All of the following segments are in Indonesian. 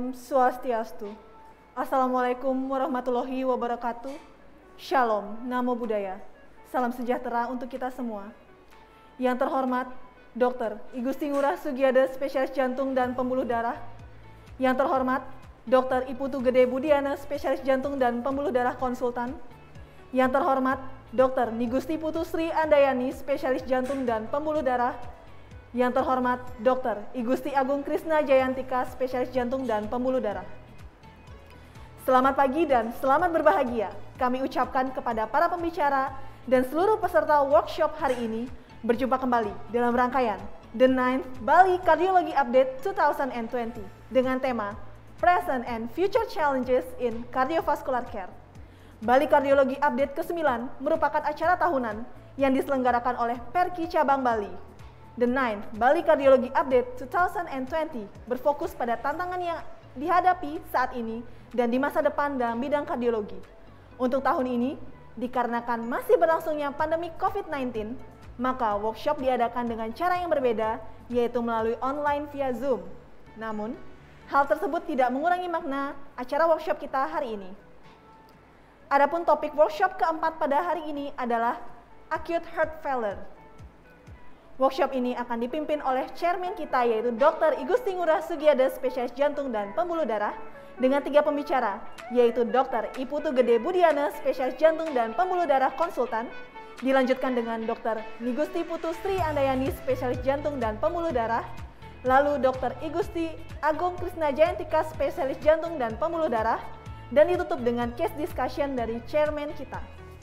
Om Swastiastu. Assalamualaikum warahmatullahi wabarakatuh. Shalom, Namo Buddhaya. Salam sejahtera untuk kita semua. Yang terhormat, Dr. I Gusti Ngurah Sugiade, spesialis jantung dan pembuluh darah. Yang terhormat, Dr. I Putu Gede Budiana, spesialis jantung dan pembuluh darah konsultan. Yang terhormat, Dr. Ni Gusti Putu Sri Andayani, spesialis jantung dan pembuluh darah. Yang terhormat, Dr. I Gusti Agung Krisna Jayantika, spesialis jantung dan pembuluh darah. Selamat pagi dan selamat berbahagia. Kami ucapkan kepada para pembicara dan seluruh peserta workshop hari ini. Berjumpa kembali dalam rangkaian The 9th Bali Cardiology Update 2020 dengan tema Present and Future Challenges in Cardiovascular Care. Bali Cardiology Update ke-9 merupakan acara tahunan yang diselenggarakan oleh Perki Cabang Bali. The 9th Bali Cardiology Update 2020 berfokus pada tantangan yang dihadapi saat ini dan di masa depan dalam bidang kardiologi. Untuk tahun ini, dikarenakan masih berlangsungnya pandemi COVID-19, maka workshop diadakan dengan cara yang berbeda, yaitu melalui online via Zoom. Namun, hal tersebut tidak mengurangi makna acara workshop kita hari ini. Adapun topik workshop keempat pada hari ini adalah Acute Heart Failure. Workshop ini akan dipimpin oleh chairman kita, yaitu Dr. I Gusti Ngurah Sugiade, spesialis jantung dan pembuluh darah, dengan 3 pembicara, yaitu Dr. I Putu Gede Budiana, spesialis jantung dan pembuluh darah konsultan, dilanjutkan dengan Dr. Ni Gusti Putu Sri Andayani, spesialis jantung dan pembuluh darah, lalu Dr. I Gusti Agung Krisna Jayantika, spesialis jantung dan pembuluh darah, dan ditutup dengan case discussion dari chairman kita.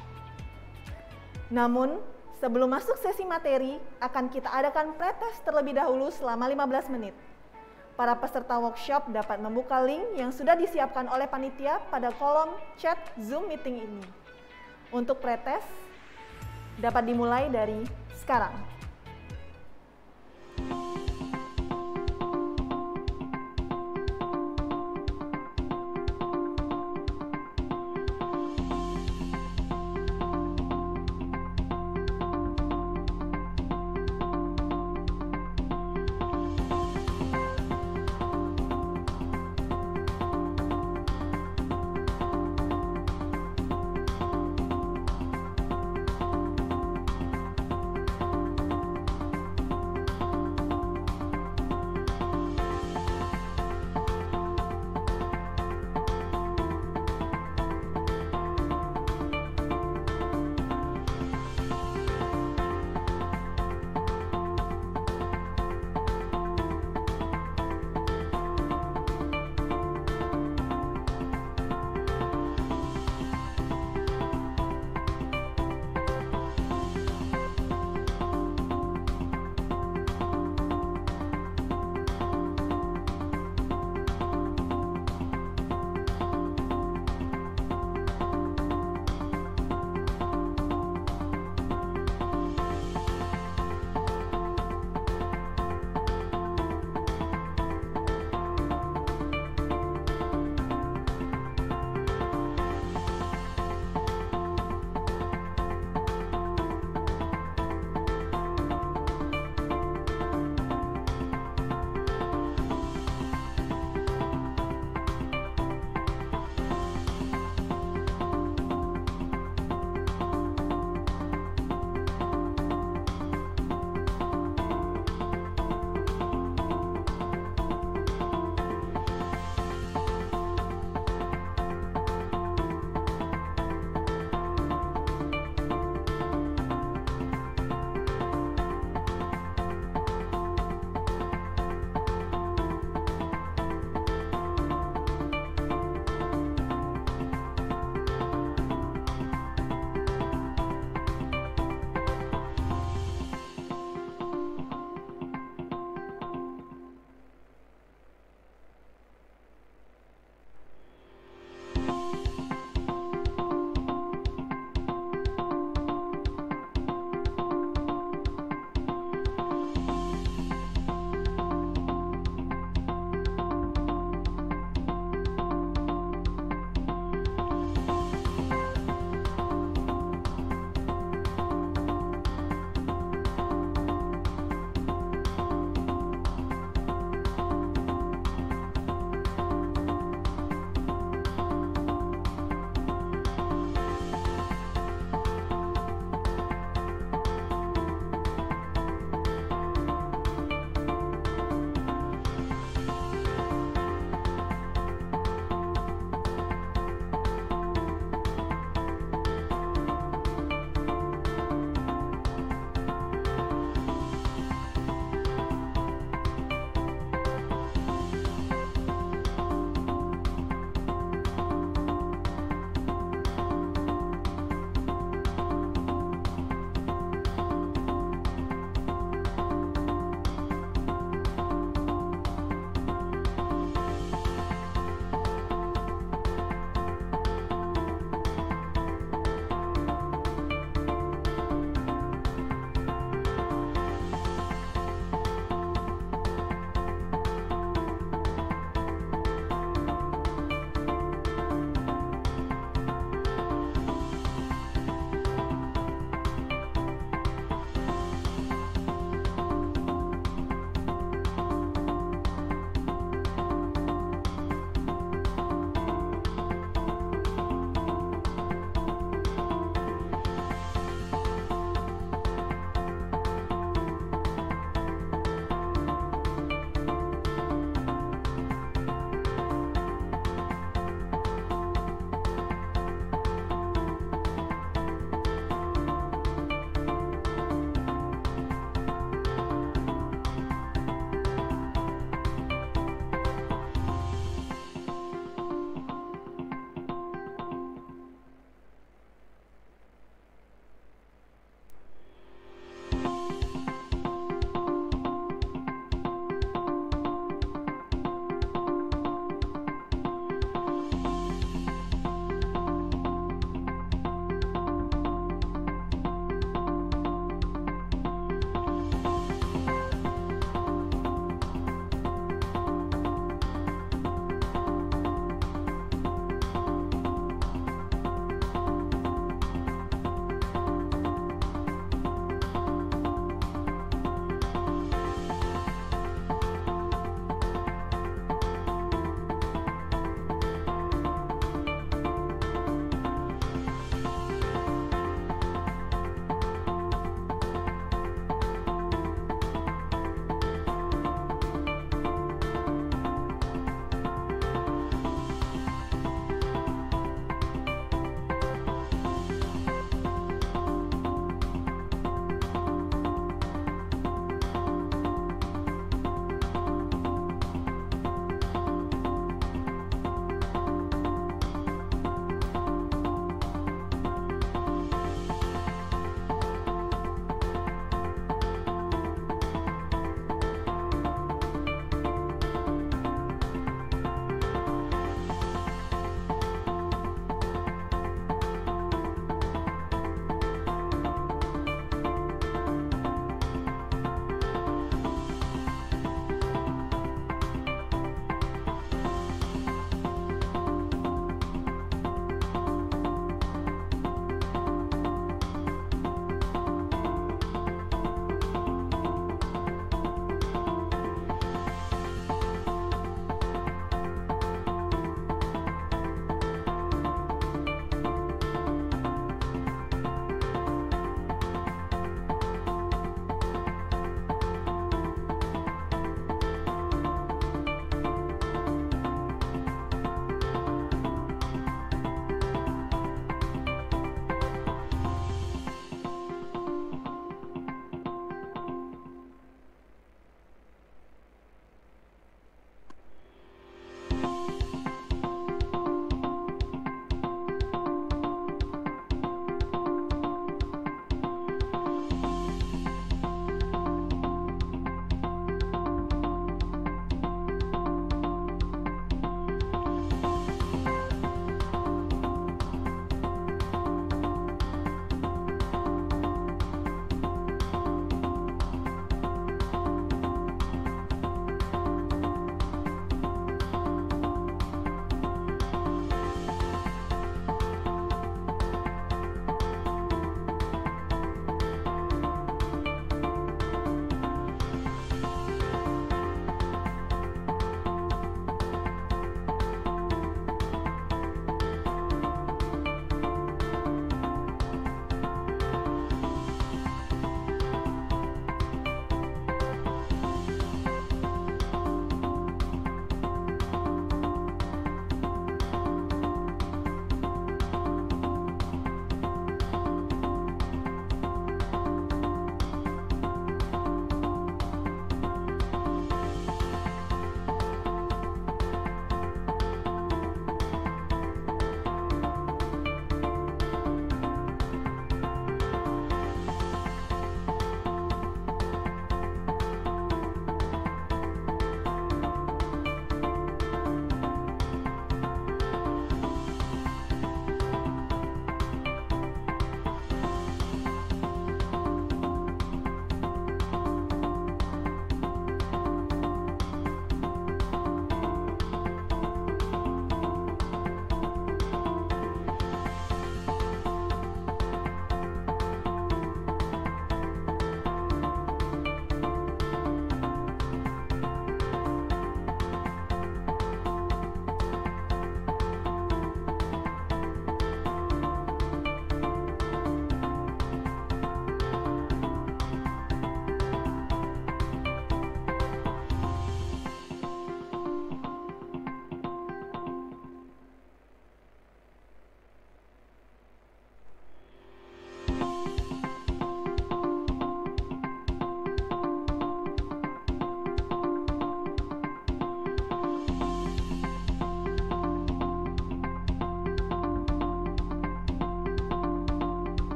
Namun, sebelum masuk sesi materi, akan kita adakan pretest terlebih dahulu selama 15 menit. Para peserta workshop dapat membuka link yang sudah disiapkan oleh panitia pada kolom chat Zoom meeting ini. Untuk pretest, dapat dimulai dari sekarang.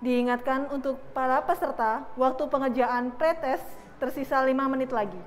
Diingatkan untuk para peserta, waktu pengerjaan pretest tersisa 5 menit lagi.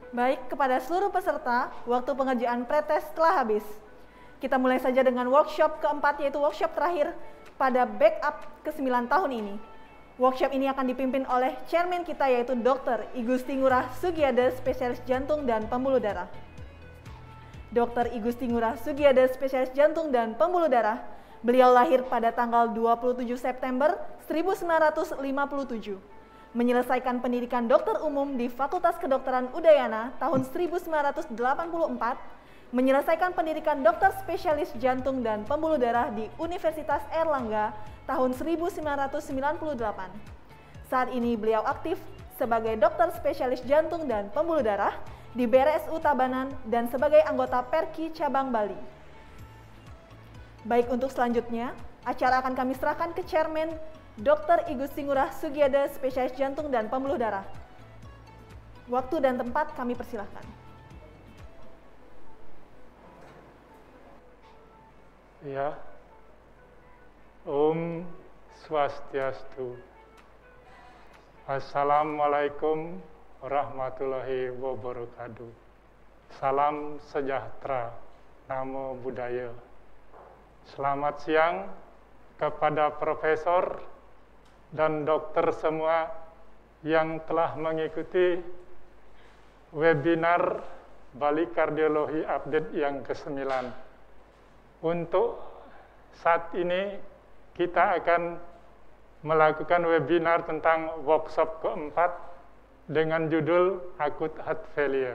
Baik, kepada seluruh peserta, waktu pengerjaan pretest telah habis. Kita mulai saja dengan workshop keempat, yaitu workshop terakhir pada backup ke-9 tahun ini. Workshop ini akan dipimpin oleh chairman kita, yaitu Dr. Igusti Ngurah Sugiade, spesialis jantung dan pembuluh darah. Dr. Igusti Ngurah Sugiade, spesialis jantung dan pembuluh darah. Beliau lahir pada tanggal 27 September 1957. Menyelesaikan pendidikan dokter umum di Fakultas Kedokteran Udayana tahun 1984, menyelesaikan pendidikan dokter spesialis jantung dan pembuluh darah di Universitas Airlangga tahun 1998. Saat ini beliau aktif sebagai dokter spesialis jantung dan pembuluh darah di BRSU Tabanan dan sebagai anggota Perki Cabang Bali. Baik, untuk selanjutnya, acara akan kami serahkan ke Chairman Dr. Igusti Ngurah Sugiade, spesialis jantung dan pembuluh darah. Waktu dan tempat kami persilahkan. Ya, Om Swastiastu. Assalamualaikum warahmatullahi wabarakatuh. Salam sejahtera, namo buddhaya. Selamat siang kepada profesor dan dokter semua yang telah mengikuti webinar Bali Kardiologi Update yang ke-9. Untuk saat ini kita akan melakukan webinar tentang workshop keempat dengan judul Acute Heart Failure.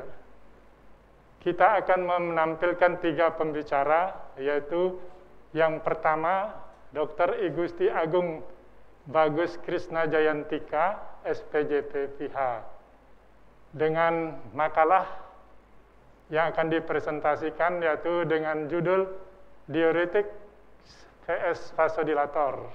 Kita akan menampilkan 3 pembicara, yaitu yang pertama Dr. Igusti Agung Bagus Krishna Jayantika, SPJP PH, dengan makalah yang akan dipresentasikan yaitu dengan judul Diuretic vs Vasodilator,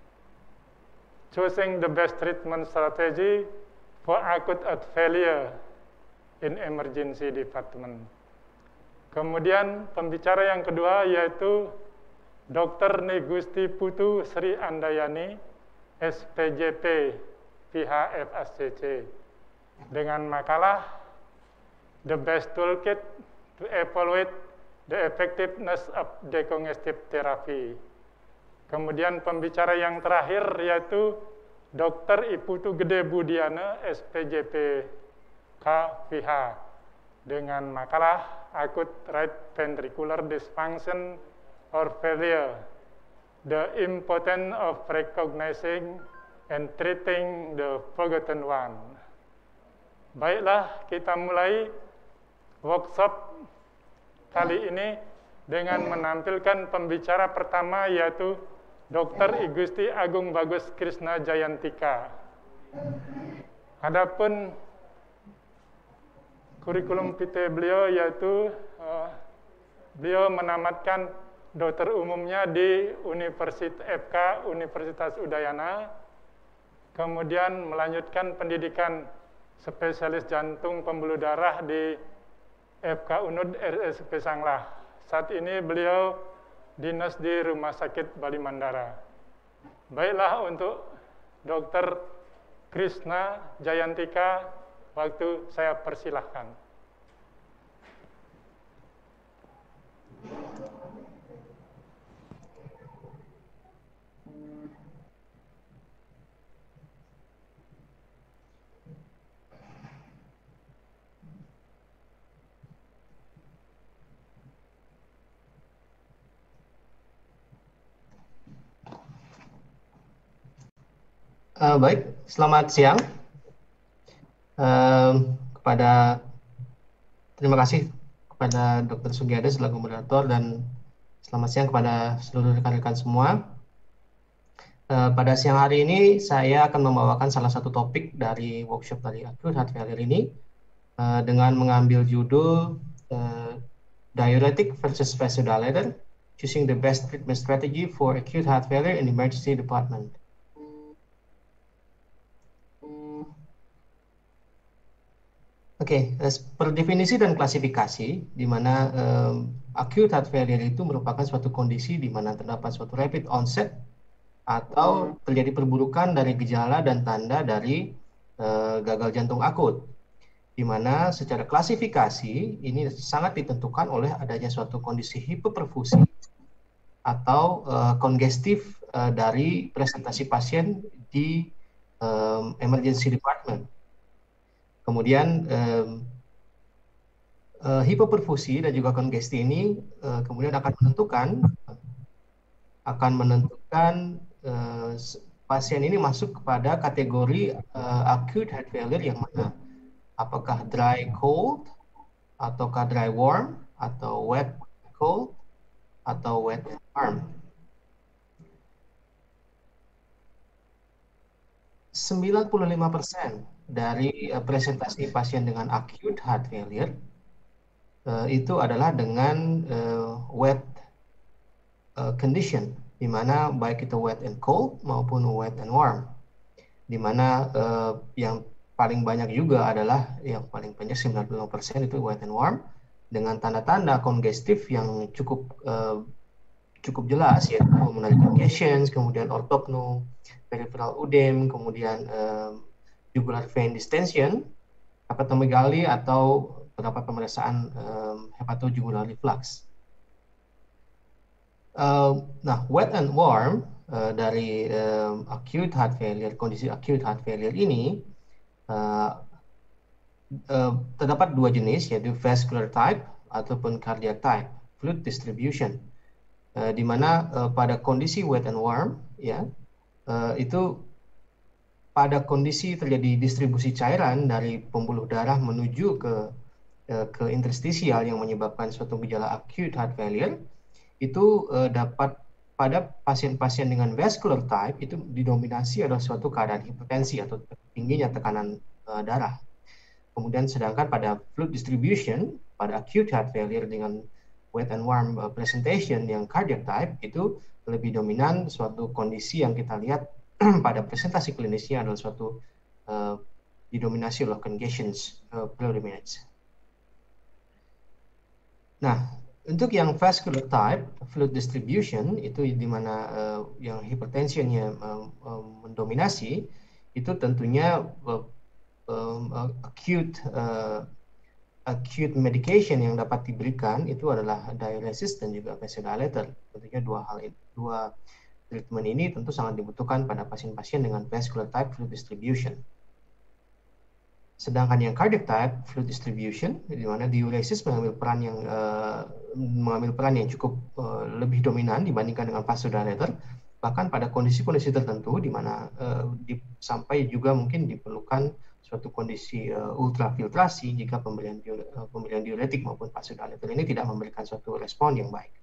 Choosing the Best Treatment Strategy for Acute Heart Failure in Emergency Department. Kemudian pembicara yang kedua yaitu Dr. Nigusti Putu Sri Andayani, SPJP PH-FSCC, dengan makalah The Best Toolkit to Evaluate the Effectiveness of Decongestive Therapy. Kemudian pembicara yang terakhir yaitu Dr. Iputu Gede Budiana, SPJP KPH, dengan makalah Acute Right Ventricular Dysfunction or Failure, the importance of recognizing and treating the forgotten one. Baiklah, kita mulai workshop kali ini dengan menampilkan pembicara pertama yaitu Dr. Igusti Agung Bagus Krishna Jayantika. Adapun kurikulum vitae beliau yaitu beliau menamatkan dokter umumnya di Universitas FK Universitas Udayana, kemudian melanjutkan pendidikan spesialis jantung pembuluh darah di FK Unud RSUP Sanglah. Saat ini beliau dinas di Rumah Sakit Bali Mandara. Baiklah, untuk Dr. Krishna Jayantika, waktu saya persilahkan. Baik, selamat siang. Terima kasih kepada Dr. Sugiade selaku moderator, dan selamat siang kepada seluruh rekan-rekan semua. Pada siang hari ini saya akan membawakan salah satu topik dari workshop dari Acute Heart Failure ini dengan mengambil judul Diuretic versus Vasodilator, Choosing the Best Treatment Strategy for Acute Heart Failure in Emergency Department. Oke, per definisi dan klasifikasi, di mana acute heart failure itu merupakan suatu kondisi di mana terdapat suatu rapid onset atau terjadi perburukan dari gejala dan tanda dari gagal jantung akut. di mana secara klasifikasi ini sangat ditentukan oleh adanya suatu kondisi hipoperfusi atau kongestif dari presentasi pasien di emergency department. Kemudian hipoperfusi dan juga kongesti ini kemudian akan menentukan pasien ini masuk kepada kategori acute heart failure yang mana, apakah dry cold ataukah dry warm atau wet cold atau wet warm. 95% dari presentasi pasien dengan acute heart failure itu adalah dengan wet condition, di mana baik itu wet and cold maupun wet and warm, di mana yang paling banyak juga adalah yang paling banyak 95% itu wet and warm dengan tanda-tanda kongestif yang cukup jelas, yaitu pulmonary congestions, kemudian orthopnea, peripheral udem, kemudian jugular vein distension, hepatomegaly atau beberapa pemeriksaan hepatojugular reflux. Nah, wet and warm dari acute heart failure, kondisi acute heart failure ini terdapat dua jenis, yaitu vascular type ataupun cardiac type, fluid distribution, di mana pada kondisi wet and warm, ya, itu pada kondisi terjadi distribusi cairan dari pembuluh darah menuju ke interstisial yang menyebabkan suatu gejala acute heart failure, itu dapat pada pasien-pasien dengan vascular type itu didominasi adalah suatu keadaan hipertensi atau tingginya tekanan darah. Kemudian sedangkan pada fluid distribution, pada acute heart failure dengan wet and warm presentation yang cardiac type, itu lebih dominan suatu kondisi yang kita lihat pada presentasi klinisnya adalah suatu didominasi oleh congestions predominates. Nah, untuk yang vascular type, fluid distribution, itu di mana yang hypertensionnya mendominasi, itu tentunya acute medication yang dapat diberikan itu adalah diuresis dan juga vasodilator. Tentunya dua treatment ini tentu sangat dibutuhkan pada pasien-pasien dengan vascular type fluid distribution. Sedangkan yang cardiac type fluid distribution, di mana diuresis mengambil peran yang cukup lebih dominan dibandingkan dengan vasodilator, bahkan pada kondisi-kondisi tertentu di mana sampai juga mungkin diperlukan suatu kondisi ultrafiltrasi jika pemberian diuretik maupun vasodilator ini tidak memberikan suatu respon yang baik.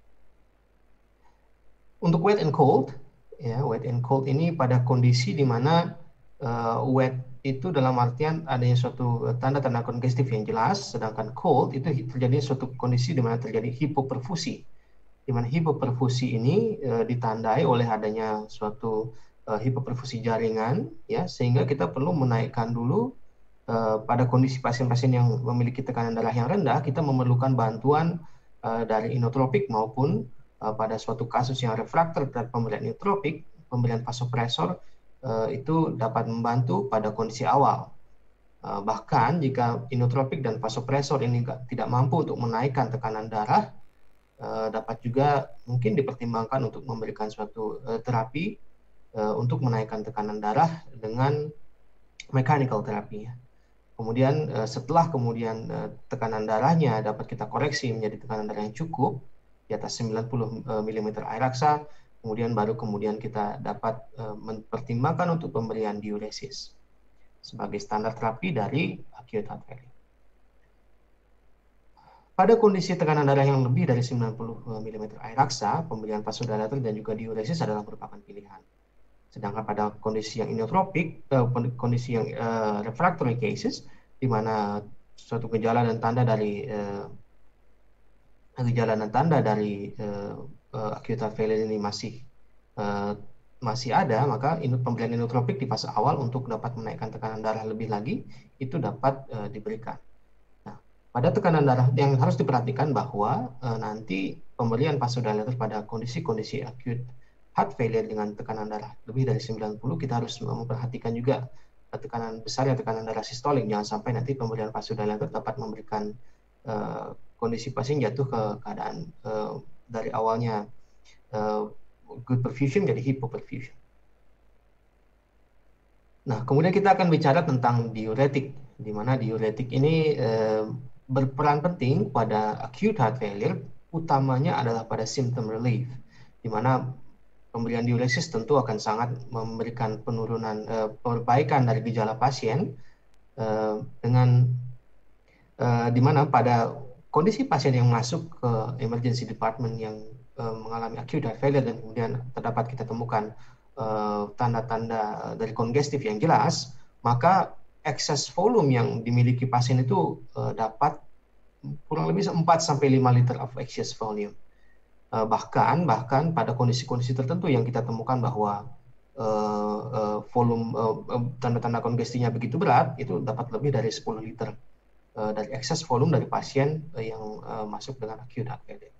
Untuk wet and cold, ya, wet and cold ini pada kondisi di mana wet itu dalam artian adanya suatu tanda-tanda kongestif yang jelas, sedangkan cold itu terjadi suatu kondisi di mana terjadi hipoperfusi, di mana hipoperfusi ini ditandai oleh adanya suatu hipoperfusi jaringan, ya, sehingga kita perlu menaikkan dulu pada kondisi pasien-pasien yang memiliki tekanan darah yang rendah, kita memerlukan bantuan dari inotropik maupun pada suatu kasus yang refraktor terhadap pemberian inotropik, pemberian vasopresor itu dapat membantu pada kondisi awal. Bahkan jika inotropik dan vasopresor ini tidak mampu untuk menaikkan tekanan darah, dapat juga mungkin dipertimbangkan untuk memberikan suatu terapi untuk menaikkan tekanan darah dengan mechanical terapi. Kemudian setelah tekanan darahnya dapat kita koreksi menjadi tekanan darah yang cukup di atas 90 mm air raksa, kemudian kita dapat mempertimbangkan untuk pemberian diuresis sebagai standar terapi dari acute heart failure. Pada kondisi tekanan darah yang lebih dari 90 mm air raksa, pemberian vasodilator dan juga diuresis adalah merupakan pilihan. Sedangkan pada kondisi yang inotropik, kondisi yang refractory cases, di mana suatu gejala dan tanda dari acute heart failure ini masih ada, maka pemberian inotropik di fase awal untuk dapat menaikkan tekanan darah lebih lagi itu dapat diberikan. Nah, pada tekanan darah yang harus diperhatikan bahwa nanti pemberian vasodilator pada kondisi-kondisi acute heart failure dengan tekanan darah lebih dari 90, kita harus memperhatikan juga tekanan besar ya, tekanan darah sistolik. Jangan sampai nanti pemberian vasodilator dapat memberikan kondisi pasien jatuh ke keadaan dari awalnya good perfusion jadi hypoperfusion. Nah, kemudian kita akan bicara tentang diuretik, di mana diuretik ini berperan penting pada acute heart failure, utamanya adalah pada symptom relief, di mana pemberian diuresis tentu akan sangat memberikan penurunan perbaikan dari gejala pasien dengan di mana pada kondisi pasien yang masuk ke emergency department yang mengalami acute heart failure dan kemudian terdapat kita temukan tanda-tanda dari kongestif yang jelas, maka excess volume yang dimiliki pasien itu dapat kurang lebih 4-5 liter of excess volume. Bahkan pada kondisi-kondisi tertentu yang kita temukan bahwa volume tanda-tanda kongestinya begitu berat, itu dapat lebih dari 10 liter dari excess volume dari pasien yang masuk dengan acute heart failure.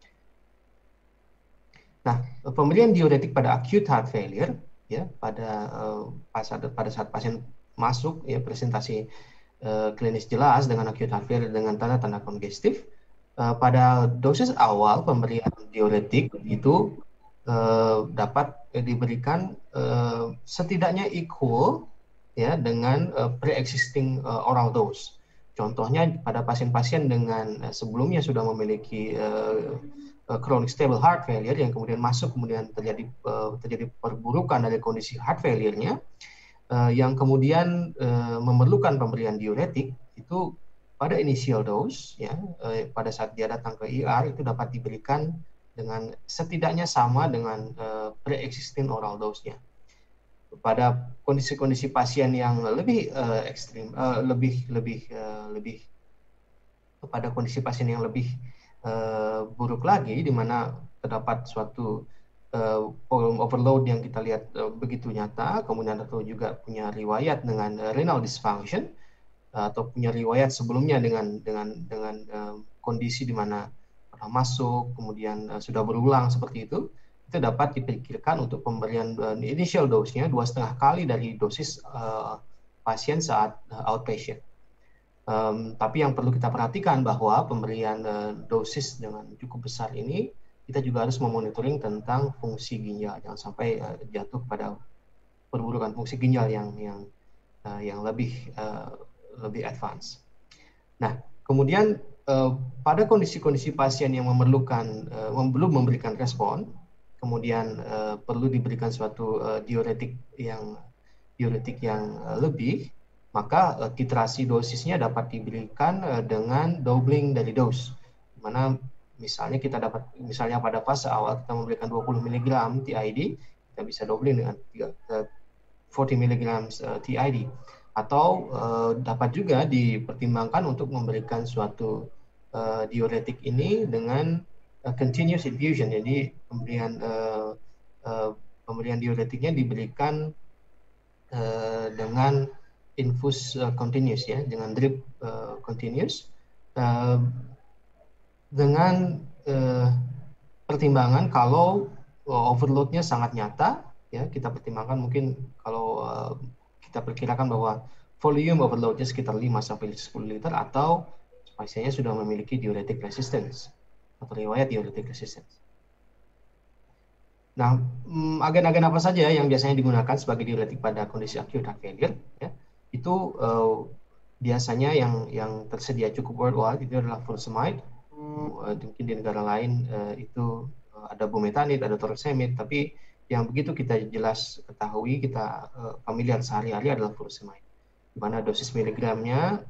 Nah, pemberian diuretik pada acute heart failure ya pada saat pasien masuk ya presentasi klinis jelas dengan acute heart failure dengan tanda-tanda kongestif, pada dosis awal pemberian diuretik itu dapat diberikan setidaknya equal ya dengan pre-existing oral dose. Contohnya pada pasien-pasien dengan sebelumnya sudah memiliki chronic stable heart failure yang kemudian masuk kemudian terjadi perburukan dari kondisi heart failure-nya yang kemudian memerlukan pemberian diuretik itu pada initial dose ya pada saat dia datang ke ER itu dapat diberikan dengan setidaknya sama dengan pre-existing oral dose-nya. Pada kondisi-kondisi pasien yang lebih ekstrim, lebih pada kondisi pasien yang lebih buruk lagi, di mana terdapat suatu volume overload yang kita lihat begitu nyata, kemudian atau juga punya riwayat dengan renal dysfunction atau punya riwayat sebelumnya dengan kondisi di mana pernah masuk, kemudian sudah berulang seperti itu dapat dipikirkan untuk pemberian initial dose-nya 2,5 kali dari dosis pasien saat outpatient. Tapi yang perlu kita perhatikan bahwa pemberian dosis dengan cukup besar ini kita juga harus memonitoring tentang fungsi ginjal, jangan sampai jatuh pada perburukan fungsi ginjal yang lebih advance. Nah, kemudian pada kondisi-kondisi pasien yang memerlukan belum memberikan respon, kemudian perlu diberikan suatu diuretik yang lebih, maka titrasi dosisnya dapat diberikan dengan doubling dari dose. Di mana misalnya misalnya pada fase awal kita memberikan 20 mg TID, kita bisa doubling dengan 40 mg TID. Atau dapat juga dipertimbangkan untuk memberikan suatu diuretik ini dengan continuous infusion. Jadi pemberian diuretiknya diberikan dengan infus continuous ya, dengan drip continuous dengan pertimbangan kalau overloadnya sangat nyata ya, kita pertimbangkan mungkin kalau kita perkirakan bahwa volume overloadnya sekitar 5-10 liter atau pasiennya sudah memiliki diuretic resistance atau riwayat diuretic resistance. Nah, agen-agen apa saja yang biasanya digunakan sebagai diuretik pada kondisi acute heart failure ya, itu biasanya yang tersedia cukup worldwide itu adalah furosemide. Mungkin di negara lain itu ada bumetanide, ada torsemide, tapi yang begitu kita jelas ketahui, kita familiar sehari-hari adalah furosemide. Di mana dosis miligramnya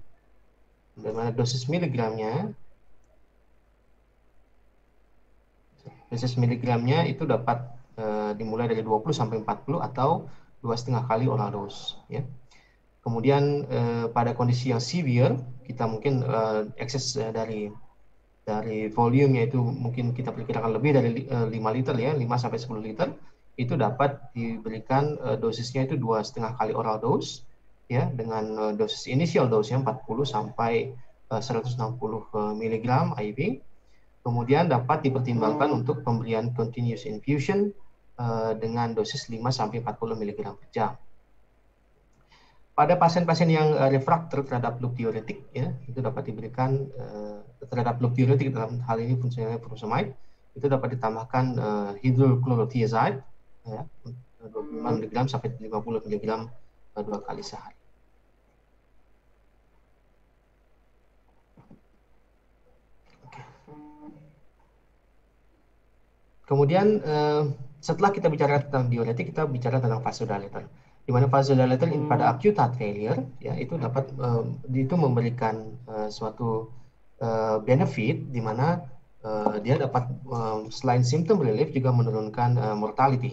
itu dapat dimulai dari 20 sampai 40 atau 2,5 kali oral dose ya. Kemudian pada kondisi yang severe kita mungkin excess dari volume-nya itu mungkin kita perkirakan lebih dari 5 liter ya, 5 sampai 10 liter, itu dapat diberikan dosisnya itu 2,5 kali oral dose ya, dengan dosis initial dose-nya 40 sampai 160 mg IV. Kemudian dapat dipertimbangkan untuk pemberian continuous infusion dengan dosis 5 sampai 40 mg per jam. pada pasien-pasien yang refraktor terhadap loop diuretik, ya, itu dapat diberikan terhadap loop diuretik, dalam hal ini fungsinya furosemide, itu dapat ditambahkan hidrochlorothiazide, ya, 25 mg sampai 50 mg 2 kali sehari. Kemudian setelah kita bicara tentang diuretik, kita bicara tentang vasodilator. Di mana vasodilator pada acute heart failure, ya, itu dapat itu memberikan suatu benefit di mana dia dapat selain symptom relief juga menurunkan mortality.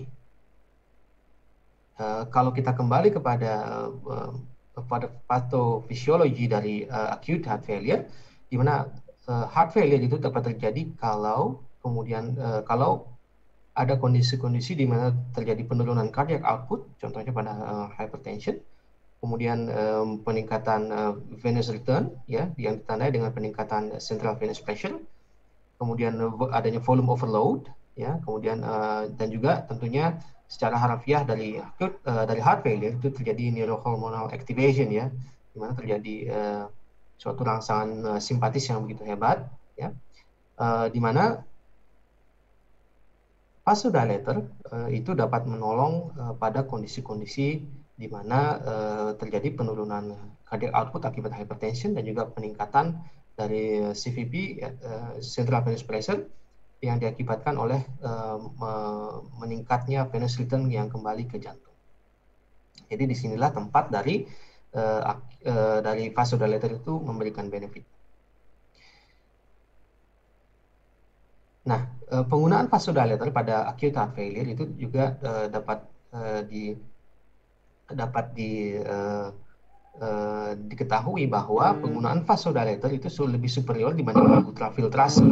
Kalau kita kembali kepada pathofisiologi dari acute heart failure, di mana heart failure itu dapat terjadi kalau kemudian kalau ada kondisi-kondisi di mana terjadi penurunan cardiac output, contohnya pada hypertension, kemudian peningkatan venous return, ya, yang ditandai dengan peningkatan central venous pressure, kemudian adanya volume overload, ya, kemudian dan juga tentunya secara harafiah dari heart failure itu terjadi neurohormonal activation, ya, di mana terjadi suatu rangsangan simpatis yang begitu hebat, ya, di mana vasodilator itu dapat menolong pada kondisi-kondisi di mana terjadi penurunan cardiac output akibat hypertension dan juga peningkatan dari CVP, central venous pressure, yang diakibatkan oleh meningkatnya venous return yang kembali ke jantung. Jadi disinilah tempat dari vasodilator itu memberikan benefit. Nah, penggunaan vasodilator pada acute heart failure itu juga dapat diketahui bahwa penggunaan vasodilator itu lebih superior dibanding ultrafiltrasi,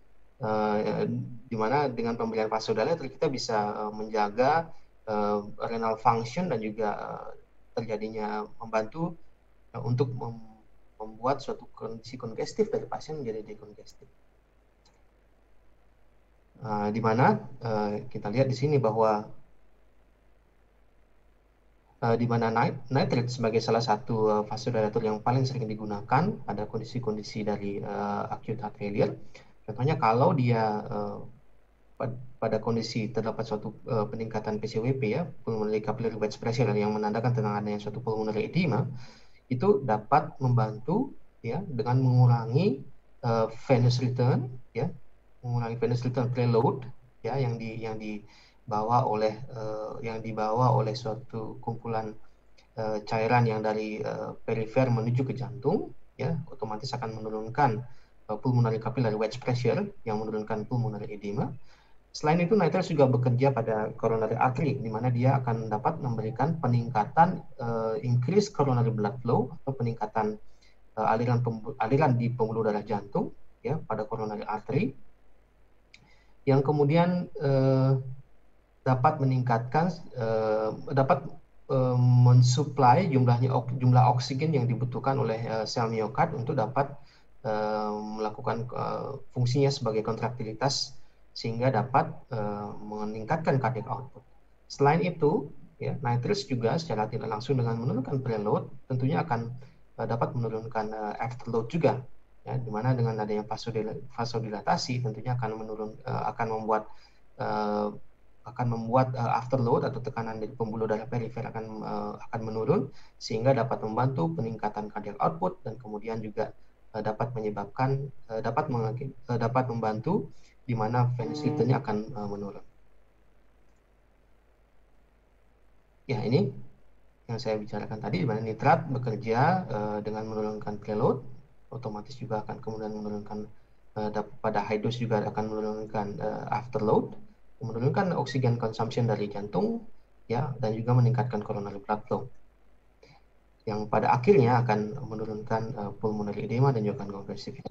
di mana dengan pemberian vasodilator kita bisa menjaga renal function dan juga terjadinya membantu untuk membuat suatu kondisi kongestif dari pasien menjadi dekongestif. Di mana kita lihat di sini bahwa di mana nitrate sebagai salah satu vasodilator yang paling sering digunakan pada kondisi-kondisi dari acute heart failure. Contohnya kalau dia pada kondisi terdapat suatu peningkatan PCWP, ya, pulmonary capillary wedge pressure, yang menandakan tentang adanya suatu pulmonary edema, itu dapat membantu, ya, dengan mengurangi venous return, ya, mengurangi venous return preload, ya, yang dibawa oleh suatu kumpulan cairan yang dari perifer menuju ke jantung, ya, otomatis akan menurunkan pulmonary capillary wedge pressure yang menurunkan pulmonary edema. Selain itu, nitrate juga bekerja pada coronary artery, di mana dia akan dapat memberikan peningkatan increase coronary blood flow atau peningkatan aliran di pembuluh darah jantung, ya, pada coronary artery, yang kemudian dapat meningkatkan, mensuplai jumlah oksigen yang dibutuhkan oleh sel miokard untuk dapat melakukan fungsinya sebagai kontraktilitas sehingga dapat meningkatkan cardiac output. Selain itu, ya, nitrate juga secara tidak langsung dengan menurunkan preload tentunya akan dapat menurunkan afterload juga. Ya, di mana dengan adanya vasodilatasi tentunya akan membuat afterload atau tekanan dari pembuluh darah perifer akan menurun, sehingga dapat membantu peningkatan cardiac output dan kemudian juga dapat membantu di mana venous return-nya akan menurun. Ya, ini yang saya bicarakan tadi, di mana nitrat bekerja dengan menurunkan preload, otomatis juga akan kemudian menurunkan pada high dose juga akan menurunkan afterload, menurunkan oksigen consumption dari jantung, ya, dan juga meningkatkan coronary blood flow, yang pada akhirnya akan menurunkan pulmonary edema dan juga congestivity.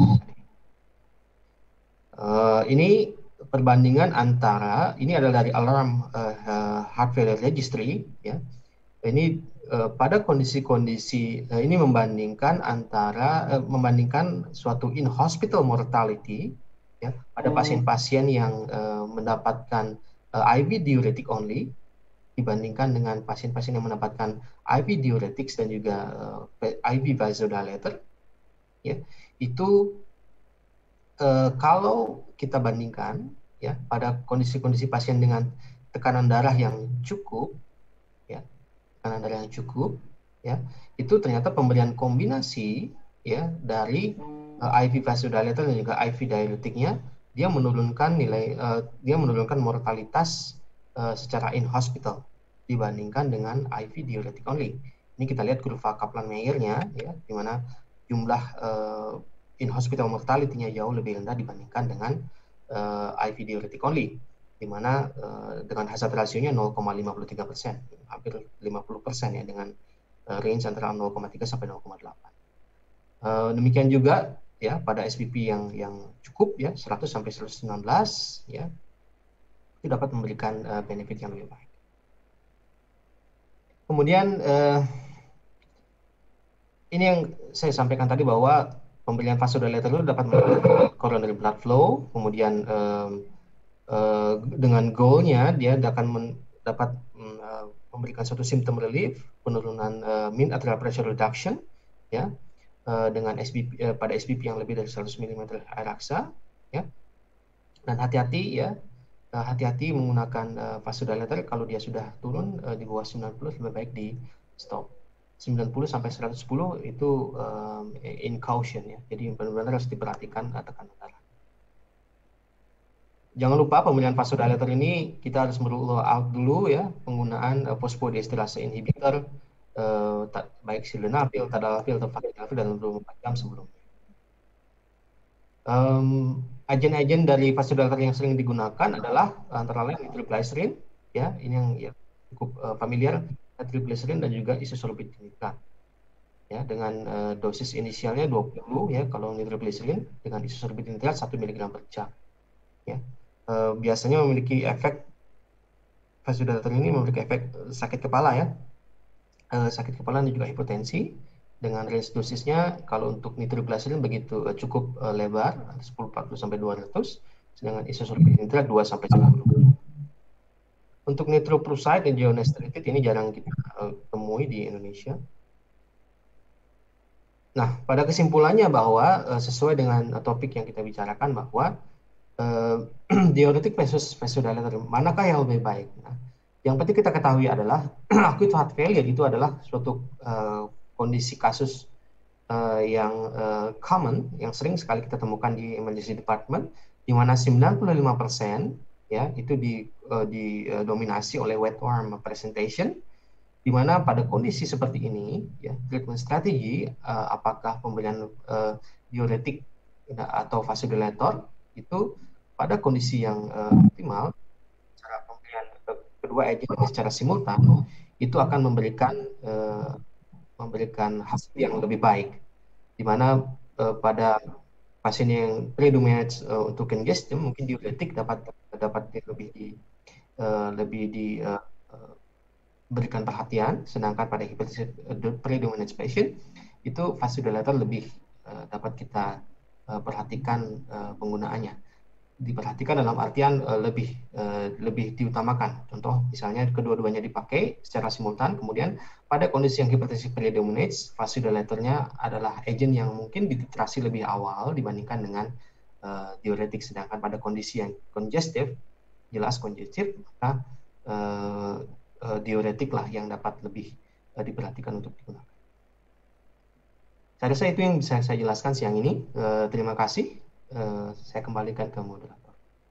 Ini perbandingan antara, ini adalah dari Alarm Heart Failure Registry, ya. Ini pada kondisi-kondisi ini membandingkan suatu in-hospital mortality, ya, pada pasien-pasien yang mendapatkan IV diuretic only, dibandingkan dengan pasien-pasien yang mendapatkan IV diuretics dan juga IV vasodilator, ya, itu kalau kita bandingkan ya pada kondisi-kondisi pasien dengan tekanan darah yang cukup, ya, tekanan darah yang cukup, ya, itu ternyata pemberian kombinasi ya dari IV vasodilator dan juga IV diuretiknya dia menurunkan mortalitas secara in hospital dibandingkan dengan IV diuretic only. Ini kita lihat kurva Kaplan-Meiernya ya, di mana jumlah in hospital mortality-nya jauh lebih rendah dibandingkan dengan IV diuretic only, di mana dengan hazard ratio-nya 0,53%, hampir 50% ya, dengan range antara 0,3 sampai 0,8. Demikian juga ya pada SPP yang cukup ya 100 sampai 119 ya, itu dapat memberikan benefit yang lebih baik. Kemudian ini yang saya sampaikan tadi bahwa pemberian vasodilator itu dapat meningkatkan coronary blood flow, kemudian dengan goalnya dia akan dapat memberikan suatu symptom relief, penurunan mean arterial pressure reduction ya, dengan SPP, pada SPP yang lebih dari 100 mm air aksa ya. Dan hati-hati ya, hati-hati menggunakan vasodilator kalau dia sudah turun di bawah 90, lebih baik di stop. 90 sampai 110 itu in caution ya. Jadi benar-benar harus diperhatikan tekanan darah. Jangan lupa pemberian vasodilator ini kita harus merule out dulu ya penggunaan phosphodiesterase inhibitor baik sildenafil, tadalafil, atau vardenafil dalam 24 jam sebelumnya. Agen-agen dari vasodilator yang sering digunakan adalah antara lain nitroglycerin ya, ini yang cukup familiar, nitroglycerin dan juga isosorbit nitrat. Ya, dengan dosis inisialnya 20 ya kalau nitroglycerin, dengan isosorbit nitrat 1 mg per jam. Ya. Biasanya memiliki efek, vasodilator ini memiliki efek sakit kepala ya. Sakit kepala dan juga hipotensi, dengan range dosisnya kalau untuk nitroglycerin begitu cukup lebar 1040 sampai 200, sedangkan isosorbit nitrat 2 sampai 10. Untuk nitroprusside dan geonestrated ini jarang kita temui di Indonesia. Nah, pada kesimpulannya bahwa sesuai dengan topik yang kita bicarakan bahwa diuretik versus vasodilator manakah yang lebih baik? Nah, yang penting kita ketahui adalah acute heart failure itu adalah suatu kondisi kasus yang common, yang sering sekali kita temukan di emergency department, di mana 95% ya itu didominasi oleh wet warm presentation, di mana pada kondisi seperti ini ya treatment strategi apakah pemberian diuretik atau vasodilator itu pada kondisi yang optimal, cara pemberian kedua agen secara simultan itu akan memberikan hasil yang lebih baik, di mana pada pasien yang predominate untuk congestion mungkin diuretik dapat lebih diberikan perhatian, sedangkan pada hipertensi predominant patient itu vasodilator lebih dapat kita perhatikan penggunaannya. Diperhatikan dalam artian lebih diutamakan. Contoh misalnya kedua-duanya dipakai secara simultan, kemudian pada kondisi yang hipertensi predominates, vasodilatornya adalah agent yang mungkin dititrasi lebih awal dibandingkan dengan diuretik, sedangkan pada kondisi yang congestive, jelas congestive, maka diuretik lah yang dapat lebih diperhatikan untuk digunakan. Saya rasa itu yang bisa saya jelaskan siang ini. Terima kasih. Saya kembalikan ke moderator.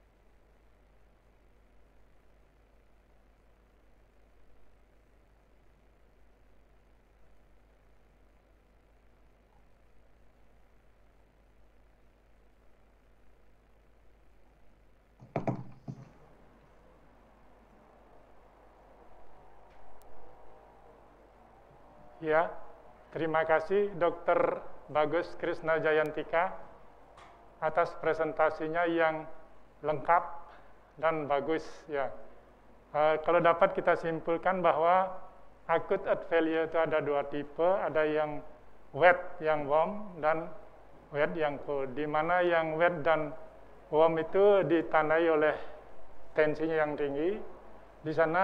Ya, terima kasih Dr. Bagus Krishna Jayantika atas presentasinya yang lengkap dan bagus ya. Kalau dapat kita simpulkan bahwa acute heart failure itu ada dua tipe, ada yang wet, yang warm, dan wet yang cold. Di mana yang wet dan warm itu ditandai oleh tensinya yang tinggi. Di sana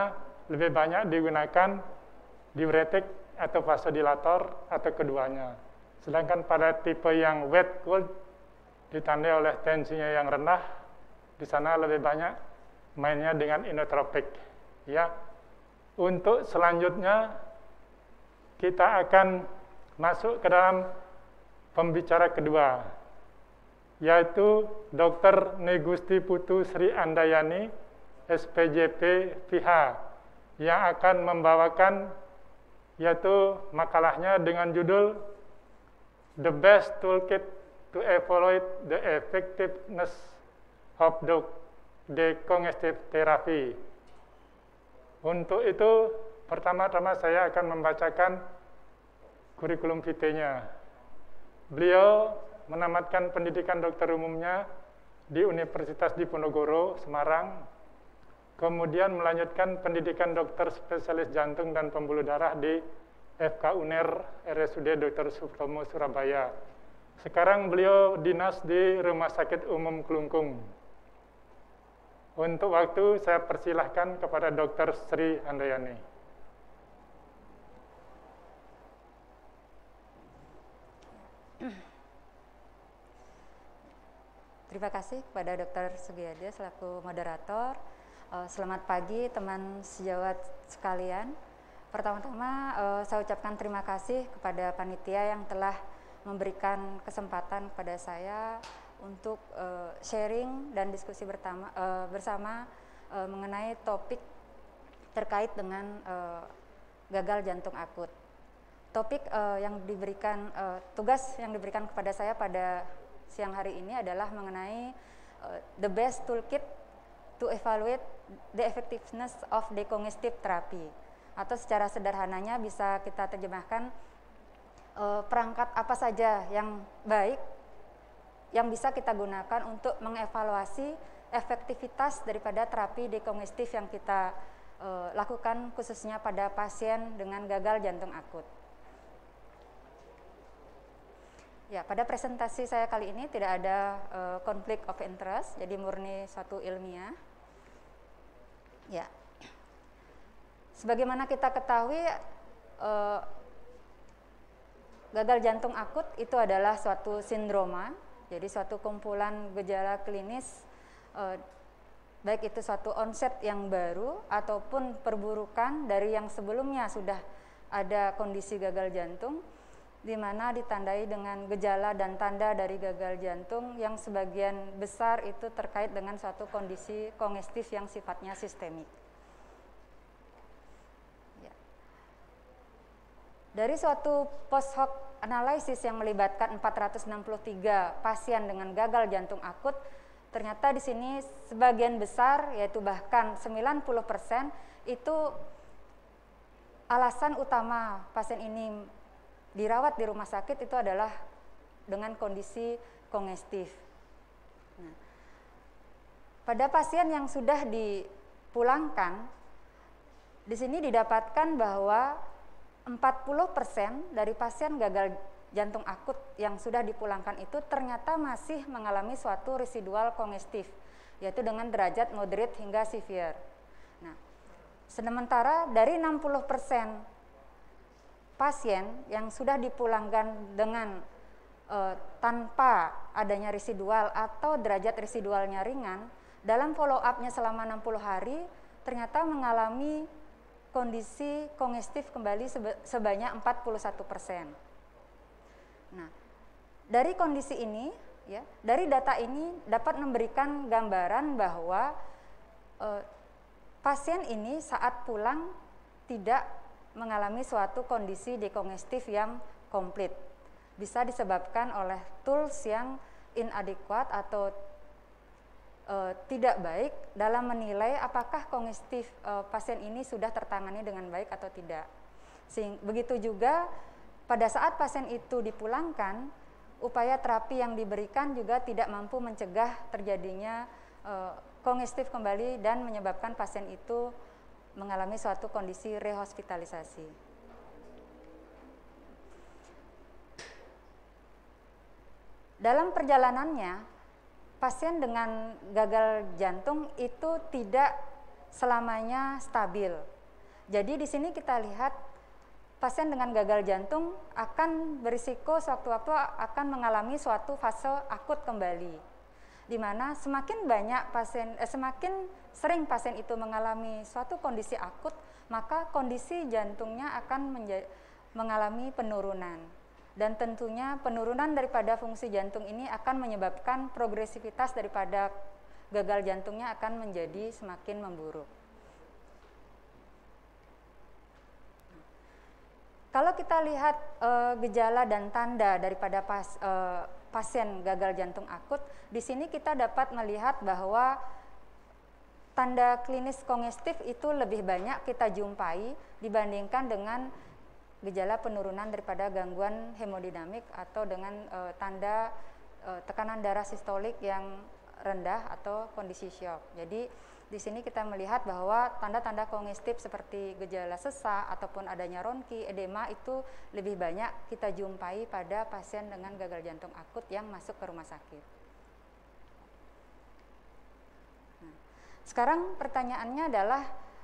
lebih banyak digunakan diuretik atau vasodilator atau keduanya. Sedangkan pada tipe yang wet cold ditandai oleh tensinya yang rendah, di sana lebih banyak mainnya dengan inotropik. Ya, untuk selanjutnya kita akan masuk ke dalam pembicara kedua, yaitu Dr. Negusti Putu Sri Andayani, SPJP PH, yang akan membawakan yaitu makalahnya dengan judul The Best Toolkit to Evaluate the Effectiveness of Decongestive Therapy. Untuk itu, pertama-tama saya akan membacakan kurikulum vitae-nya. Beliau menamatkan pendidikan dokter umumnya di Universitas Diponegoro, Semarang, kemudian melanjutkan pendidikan dokter spesialis jantung dan pembuluh darah di FK UNER RSUD Dr. Sutomo, Surabaya. Sekarang beliau dinas di Rumah Sakit Umum Kelungkung. Untuk waktu saya persilahkan kepada Dr. Sri Andayani. Terima kasih kepada Dr. Sugiyadi selaku moderator. Selamat pagi teman sejawat sekalian. Pertama-tama saya ucapkan terima kasih kepada panitia yang telah memberikan kesempatan kepada saya untuk sharing dan diskusi bersama mengenai topik terkait dengan gagal jantung akut. Topik yang diberikan, tugas yang diberikan kepada saya pada siang hari ini adalah mengenai the best toolkit to evaluate the effectiveness of decongestive therapy, atau secara sederhananya bisa kita terjemahkan perangkat apa saja yang baik yang bisa kita gunakan untuk mengevaluasi efektivitas daripada terapi dekongestif yang kita lakukan khususnya pada pasien dengan gagal jantung akut. Ya, pada presentasi saya kali ini tidak ada conflict of interest, jadi murni suatu ilmiah. Ya, sebagaimana kita ketahui, gagal jantung akut itu adalah suatu sindroma, jadi suatu kumpulan gejala klinis, baik itu suatu onset yang baru ataupun perburukan dari yang sebelumnya sudah ada kondisi gagal jantung, di mana ditandai dengan gejala dan tanda dari gagal jantung yang sebagian besar itu terkait dengan suatu kondisi kongestif yang sifatnya sistemik. Ya. Dari suatu post hoc analisis yang melibatkan 463 pasien dengan gagal jantung akut, ternyata di sini sebagian besar, yaitu bahkan 90% itu alasan utama pasien ini dirawat di rumah sakit itu adalah dengan kondisi kongestif. Nah, pada pasien yang sudah dipulangkan, di sini didapatkan bahwa 40% dari pasien gagal jantung akut yang sudah dipulangkan itu ternyata masih mengalami suatu residual kongestif, yaitu dengan derajat moderate hingga severe. Nah, sementara dari 60% pasien yang sudah dipulangkan dengan tanpa adanya residual atau derajat residualnya ringan, dalam follow up-nya selama 60 hari ternyata mengalami kondisi kongestif kembali sebanyak 41%. Nah, dari kondisi ini, ya, dari data ini dapat memberikan gambaran bahwa pasien ini saat pulang tidak mengalami suatu kondisi dekongestif yang komplit. Bisa disebabkan oleh tools yang inadequate atau tidak baik dalam menilai apakah kongestif pasien ini sudah tertangani dengan baik atau tidak. Begitu juga pada saat pasien itu dipulangkan, upaya terapi yang diberikan juga tidak mampu mencegah terjadinya kongestif kembali dan menyebabkan pasien itu mengalami suatu kondisi rehospitalisasi. Dalam perjalanannya, pasien dengan gagal jantung itu tidak selamanya stabil. Jadi di sini kita lihat pasien dengan gagal jantung akan berisiko sewaktu-waktu akan mengalami suatu fase akut kembali, di mana semakin banyak semakin sering pasien itu mengalami suatu kondisi akut, maka kondisi jantungnya akan mengalami penurunan. Dan tentunya penurunan daripada fungsi jantung ini akan menyebabkan progresivitas daripada gagal jantungnya akan menjadi semakin memburuk. Kalau kita lihat gejala dan tanda daripada pasien gagal jantung akut, di sini kita dapat melihat bahwa tanda klinis kongestif itu lebih banyak kita jumpai dibandingkan dengan gejala penurunan daripada gangguan hemodinamik atau dengan tanda tekanan darah sistolik yang rendah atau kondisi syok. Jadi di sini kita melihat bahwa tanda-tanda kongestif seperti gejala sesak ataupun adanya ronki, edema itu lebih banyak kita jumpai pada pasien dengan gagal jantung akut yang masuk ke rumah sakit. Nah, sekarang pertanyaannya adalah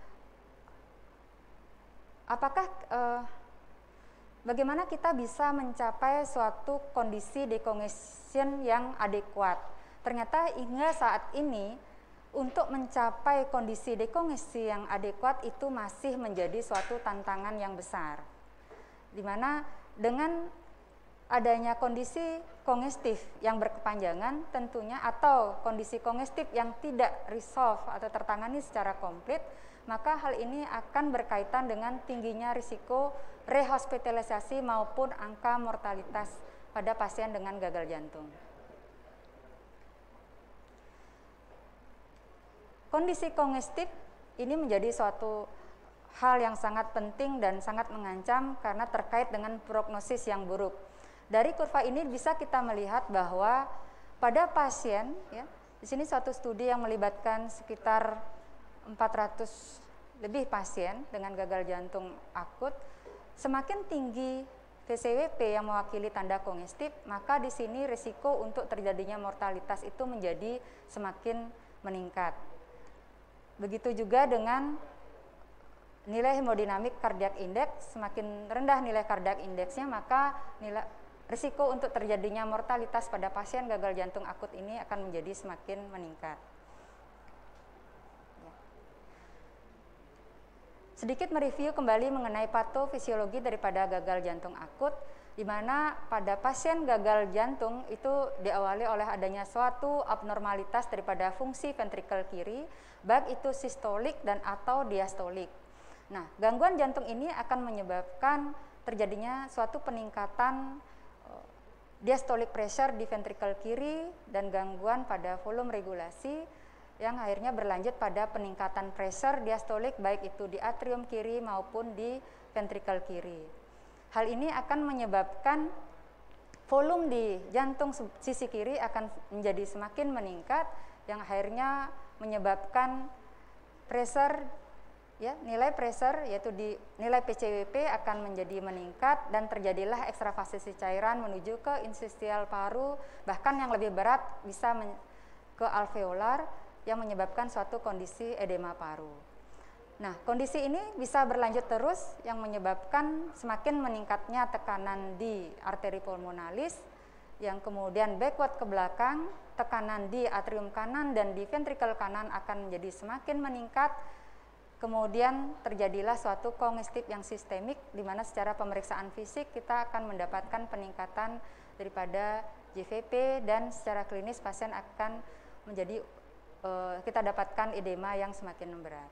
apakah bagaimana kita bisa mencapai suatu kondisi decongestion yang adekuat? Ternyata hingga saat ini untuk mencapai kondisi dekongesti yang adekuat itu masih menjadi suatu tantangan yang besar. Di mana dengan adanya kondisi kongestif yang berkepanjangan tentunya atau kondisi kongestif yang tidak resolve atau tertangani secara komplit, maka hal ini akan berkaitan dengan tingginya risiko rehospitalisasi maupun angka mortalitas pada pasien dengan gagal jantung. Kondisi kongestif ini menjadi suatu hal yang sangat penting dan sangat mengancam karena terkait dengan prognosis yang buruk. Dari kurva ini bisa kita melihat bahwa pada pasien, ya, di sini suatu studi yang melibatkan sekitar 400 lebih pasien dengan gagal jantung akut, semakin tinggi VCWP yang mewakili tanda kongestif, maka di sini risiko untuk terjadinya mortalitas itu menjadi semakin meningkat. Begitu juga dengan nilai hemodinamik cardiac index, semakin rendah nilai cardiac indexnya, maka risiko untuk terjadinya mortalitas pada pasien gagal jantung akut ini akan menjadi semakin meningkat. Sedikit mereview kembali mengenai patofisiologi daripada gagal jantung akut, di mana pada pasien gagal jantung itu diawali oleh adanya suatu abnormalitas daripada fungsi ventrikel kiri, baik itu sistolik dan atau diastolik. Nah, gangguan jantung ini akan menyebabkan terjadinya suatu peningkatan diastolic pressure di ventrikel kiri dan gangguan pada volume regulasi yang akhirnya berlanjut pada peningkatan pressure diastolik baik itu di atrium kiri maupun di ventrikel kiri. Hal ini akan menyebabkan volume di jantung sisi kiri akan menjadi semakin meningkat yang akhirnya menyebabkan pressure, ya, nilai pressure yaitu di nilai PCWP akan menjadi meningkat dan terjadilah ekstravasasi cairan menuju ke interstitial paru, bahkan yang lebih berat bisa ke alveolar yang menyebabkan suatu kondisi edema paru. Nah, kondisi ini bisa berlanjut terus yang menyebabkan semakin meningkatnya tekanan di arteri pulmonalis yang kemudian backward ke belakang, tekanan di atrium kanan dan di ventrikel kanan akan menjadi semakin meningkat. Kemudian terjadilah suatu kongestif yang sistemik di mana secara pemeriksaan fisik kita akan mendapatkan peningkatan daripada JVP dan secara klinis pasien akan menjadi kita dapatkan edema yang semakin berat.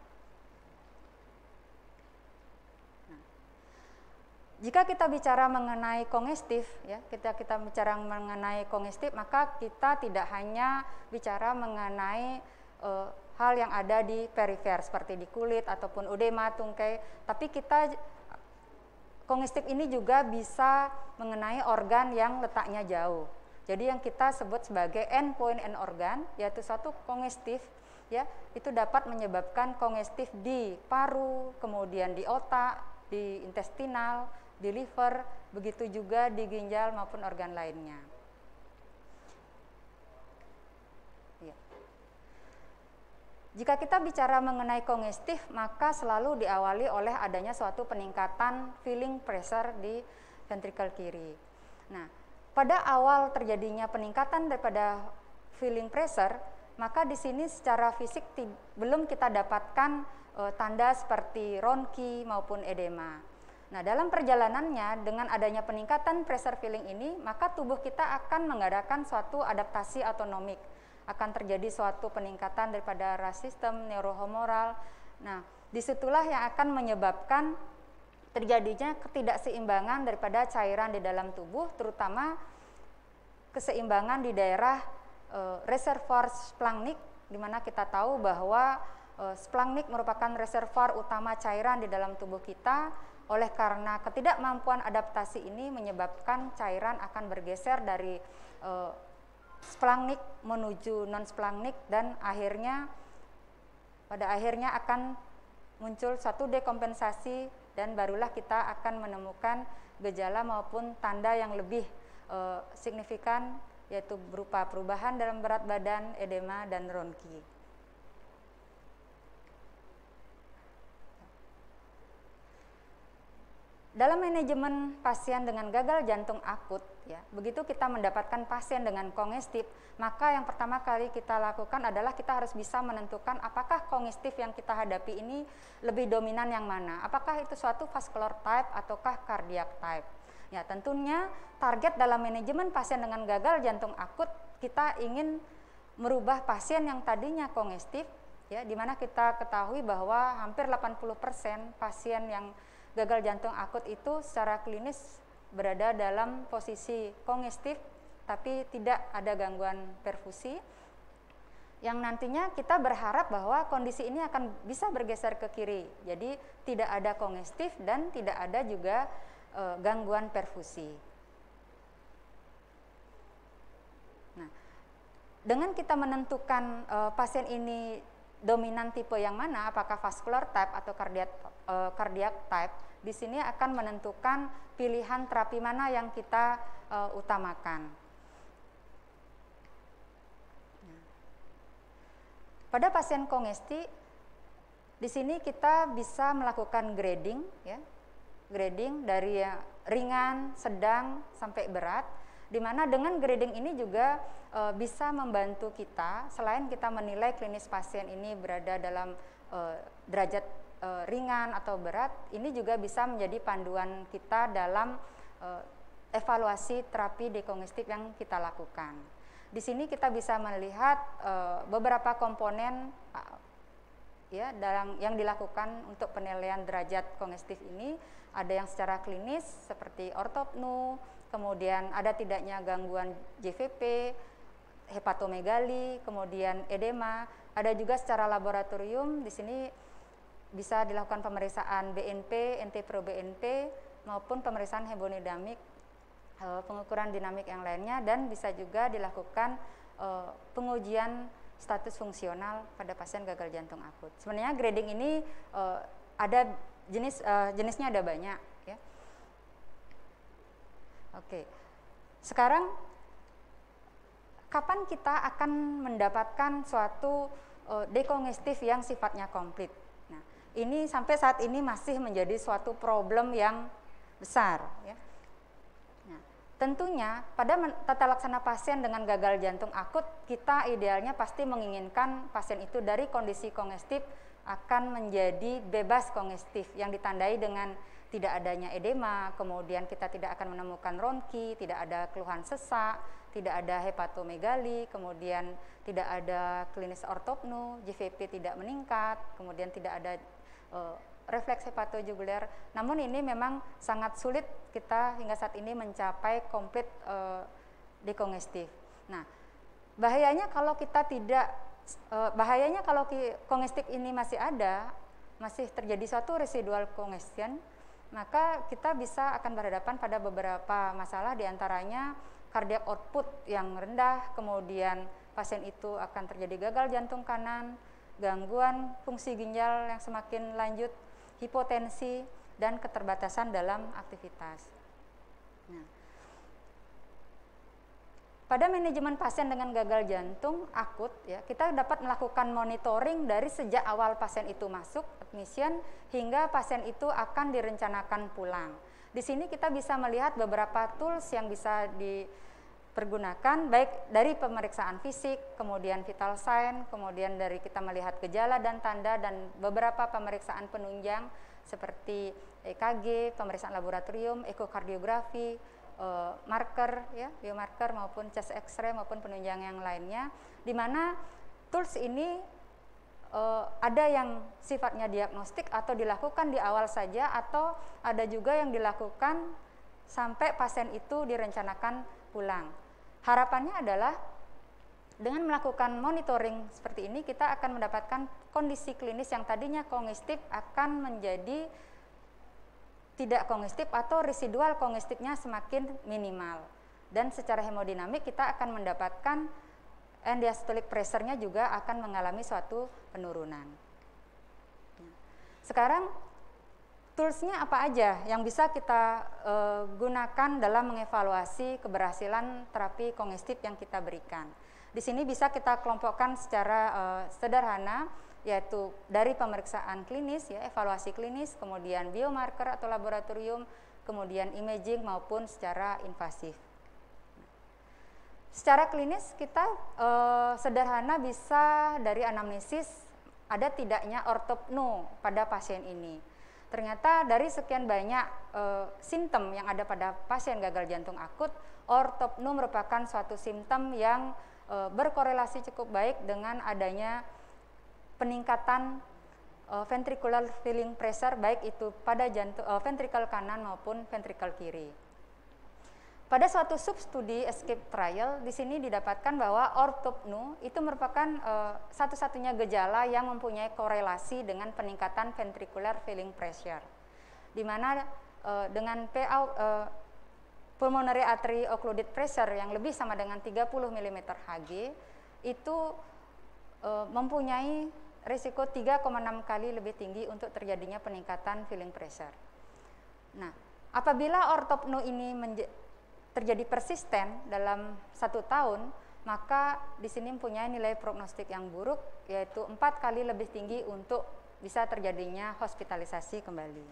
Jika kita bicara mengenai kongestif, ya, kita bicara mengenai kongestif, maka kita tidak hanya bicara mengenai hal yang ada di perifer seperti di kulit ataupun edema tungkai, tapi kita kongestif ini juga bisa mengenai organ yang letaknya jauh. Jadi yang kita sebut sebagai endpoint end organ, yaitu satu kongestif, ya, itu dapat menyebabkan kongestif di paru, kemudian di otak, di intestinal, di liver, begitu juga di ginjal maupun organ lainnya. Ya. Jika kita bicara mengenai kongestif, maka selalu diawali oleh adanya suatu peningkatan feeling pressure di ventricle kiri. Nah, pada awal terjadinya peningkatan daripada feeling pressure, maka di sini secara fisik belum kita dapatkan tanda seperti ronki maupun edema. Nah, dalam perjalanannya dengan adanya peningkatan pressure feeling ini, maka tubuh kita akan mengadakan suatu adaptasi autonomik. Akan terjadi suatu peningkatan daripada sistem neurohumoral. Nah, disitulah yang akan menyebabkan terjadinya ketidakseimbangan daripada cairan di dalam tubuh, terutama keseimbangan di daerah reservoir splanchnic, di mana kita tahu bahwa splanchnic merupakan reservoir utama cairan di dalam tubuh kita. Oleh karena ketidakmampuan adaptasi ini menyebabkan cairan akan bergeser dari splanchnic menuju non splanchnic dan pada akhirnya akan muncul suatu dekompensasi dan barulah kita akan menemukan gejala maupun tanda yang lebih signifikan, yaitu berupa perubahan dalam berat badan, edema, dan ronki. Dalam manajemen pasien dengan gagal jantung akut, ya, begitu kita mendapatkan pasien dengan kongestif, maka yang pertama kali kita lakukan adalah kita harus bisa menentukan apakah kongestif yang kita hadapi ini lebih dominan yang mana. Apakah itu suatu vascular type ataukah cardiac type. Ya, tentunya target dalam manajemen pasien dengan gagal jantung akut, kita ingin merubah pasien yang tadinya kongestif, ya, di mana kita ketahui bahwa hampir 80% pasien yang gagal jantung akut itu secara klinis berada dalam posisi kongestif tapi tidak ada gangguan perfusi, yang nantinya kita berharap bahwa kondisi ini akan bisa bergeser ke kiri, jadi tidak ada kongestif dan tidak ada juga gangguan perfusi. Nah, dengan kita menentukan pasien ini dominan tipe yang mana, apakah vascular type atau cardiac type, di sini akan menentukan pilihan terapi mana yang kita utamakan. Nah, pada pasien kongestif, di sini kita bisa melakukan grading, ya, grading dari ringan, sedang sampai berat, di mana dengan grading ini juga bisa membantu kita, selain kita menilai klinis pasien ini berada dalam derajat ringan atau berat, ini juga bisa menjadi panduan kita dalam evaluasi terapi dekongestif yang kita lakukan. Di sini kita bisa melihat beberapa komponen ya yang dilakukan untuk penilaian derajat kongestif ini. Ada yang secara klinis seperti ortopnu, kemudian ada tidaknya gangguan JVP, hepatomegali, kemudian edema. Ada juga secara laboratorium, di sini bisa dilakukan pemeriksaan BNP, NT-proBNP, maupun pemeriksaan hemodinamik, pengukuran dinamik yang lainnya, dan bisa juga dilakukan pengujian status fungsional pada pasien gagal jantung akut. Sebenarnya grading ini ada jenisnya ada banyak, ya. Oke, sekarang kapan kita akan mendapatkan suatu dekongestif yang sifatnya komplit? Nah, ini sampai saat ini masih menjadi suatu problem yang besar, ya. Nah, tentunya pada tata laksana pasien dengan gagal jantung akut, kita idealnya pasti menginginkan pasien itu dari kondisi kongestif akan menjadi bebas kongestif yang ditandai dengan tidak adanya edema, kemudian kita tidak akan menemukan ronki, tidak ada keluhan sesak, tidak ada hepatomegali, kemudian tidak ada klinis ortopnu, JVP tidak meningkat, kemudian tidak ada refleks hepatojuguler. Namun ini memang sangat sulit kita hingga saat ini mencapai komplit dekongestif. Nah, bahayanya kalau kita tidak kalau kongestif ini masih ada, masih terjadi suatu residual congestion, maka kita bisa akan berhadapan pada beberapa masalah, diantaranya cardiac output yang rendah, kemudian pasien itu akan terjadi gagal jantung kanan, gangguan fungsi ginjal yang semakin lanjut, hipotensi, dan keterbatasan dalam aktivitas. Nah, pada manajemen pasien dengan gagal jantung akut, ya, kita dapat melakukan monitoring dari sejak awal pasien itu masuk admission hingga pasien itu akan direncanakan pulang. Di sini kita bisa melihat beberapa tools yang bisa dipergunakan, baik dari pemeriksaan fisik, kemudian vital sign, kemudian dari kita melihat gejala dan tanda, dan beberapa pemeriksaan penunjang seperti EKG, pemeriksaan laboratorium, ekokardiografi, marker, ya, biomarker maupun chest X-ray maupun penunjang yang lainnya, di mana tools ini ada yang sifatnya diagnostik atau dilakukan di awal saja, atau ada juga yang dilakukan sampai pasien itu direncanakan pulang. Harapannya adalah dengan melakukan monitoring seperti ini, kita akan mendapatkan kondisi klinis yang tadinya kongestif akan menjadi tidak kongestif atau residual kongestifnya semakin minimal. Dan secara hemodinamik kita akan mendapatkan end-diastolic pressure-nya juga akan mengalami suatu penurunan. Sekarang tools-nya apa aja yang bisa kita gunakan dalam mengevaluasi keberhasilan terapi kongestif yang kita berikan. Di sini bisa kita kelompokkan secara sederhana, yaitu dari pemeriksaan klinis, ya, evaluasi klinis, kemudian biomarker atau laboratorium, kemudian imaging maupun secara invasif. Secara klinis kita sederhana bisa dari anamnesis ada tidaknya ortopno pada pasien ini. Ternyata dari sekian banyak simptom yang ada pada pasien gagal jantung akut, ortopno merupakan suatu simptom yang berkorelasi cukup baik dengan adanya peningkatan ventricular filling pressure, baik itu pada jantung ventrikel kanan maupun ventrikel kiri. Pada suatu substudi ESCAPE trial, di sini didapatkan bahwa ortopno itu merupakan satu-satunya gejala yang mempunyai korelasi dengan peningkatan ventricular filling pressure, di mana dengan PA pulmonary artery occluded pressure yang lebih sama dengan 30 mm Hg itu mempunyai risiko 3,6 kali lebih tinggi untuk terjadinya peningkatan filling pressure. Nah, apabila ortopno ini terjadi persisten dalam 1 tahun, maka di sini mempunyai nilai prognostik yang buruk, yaitu 4 kali lebih tinggi untuk bisa terjadinya hospitalisasi kembali.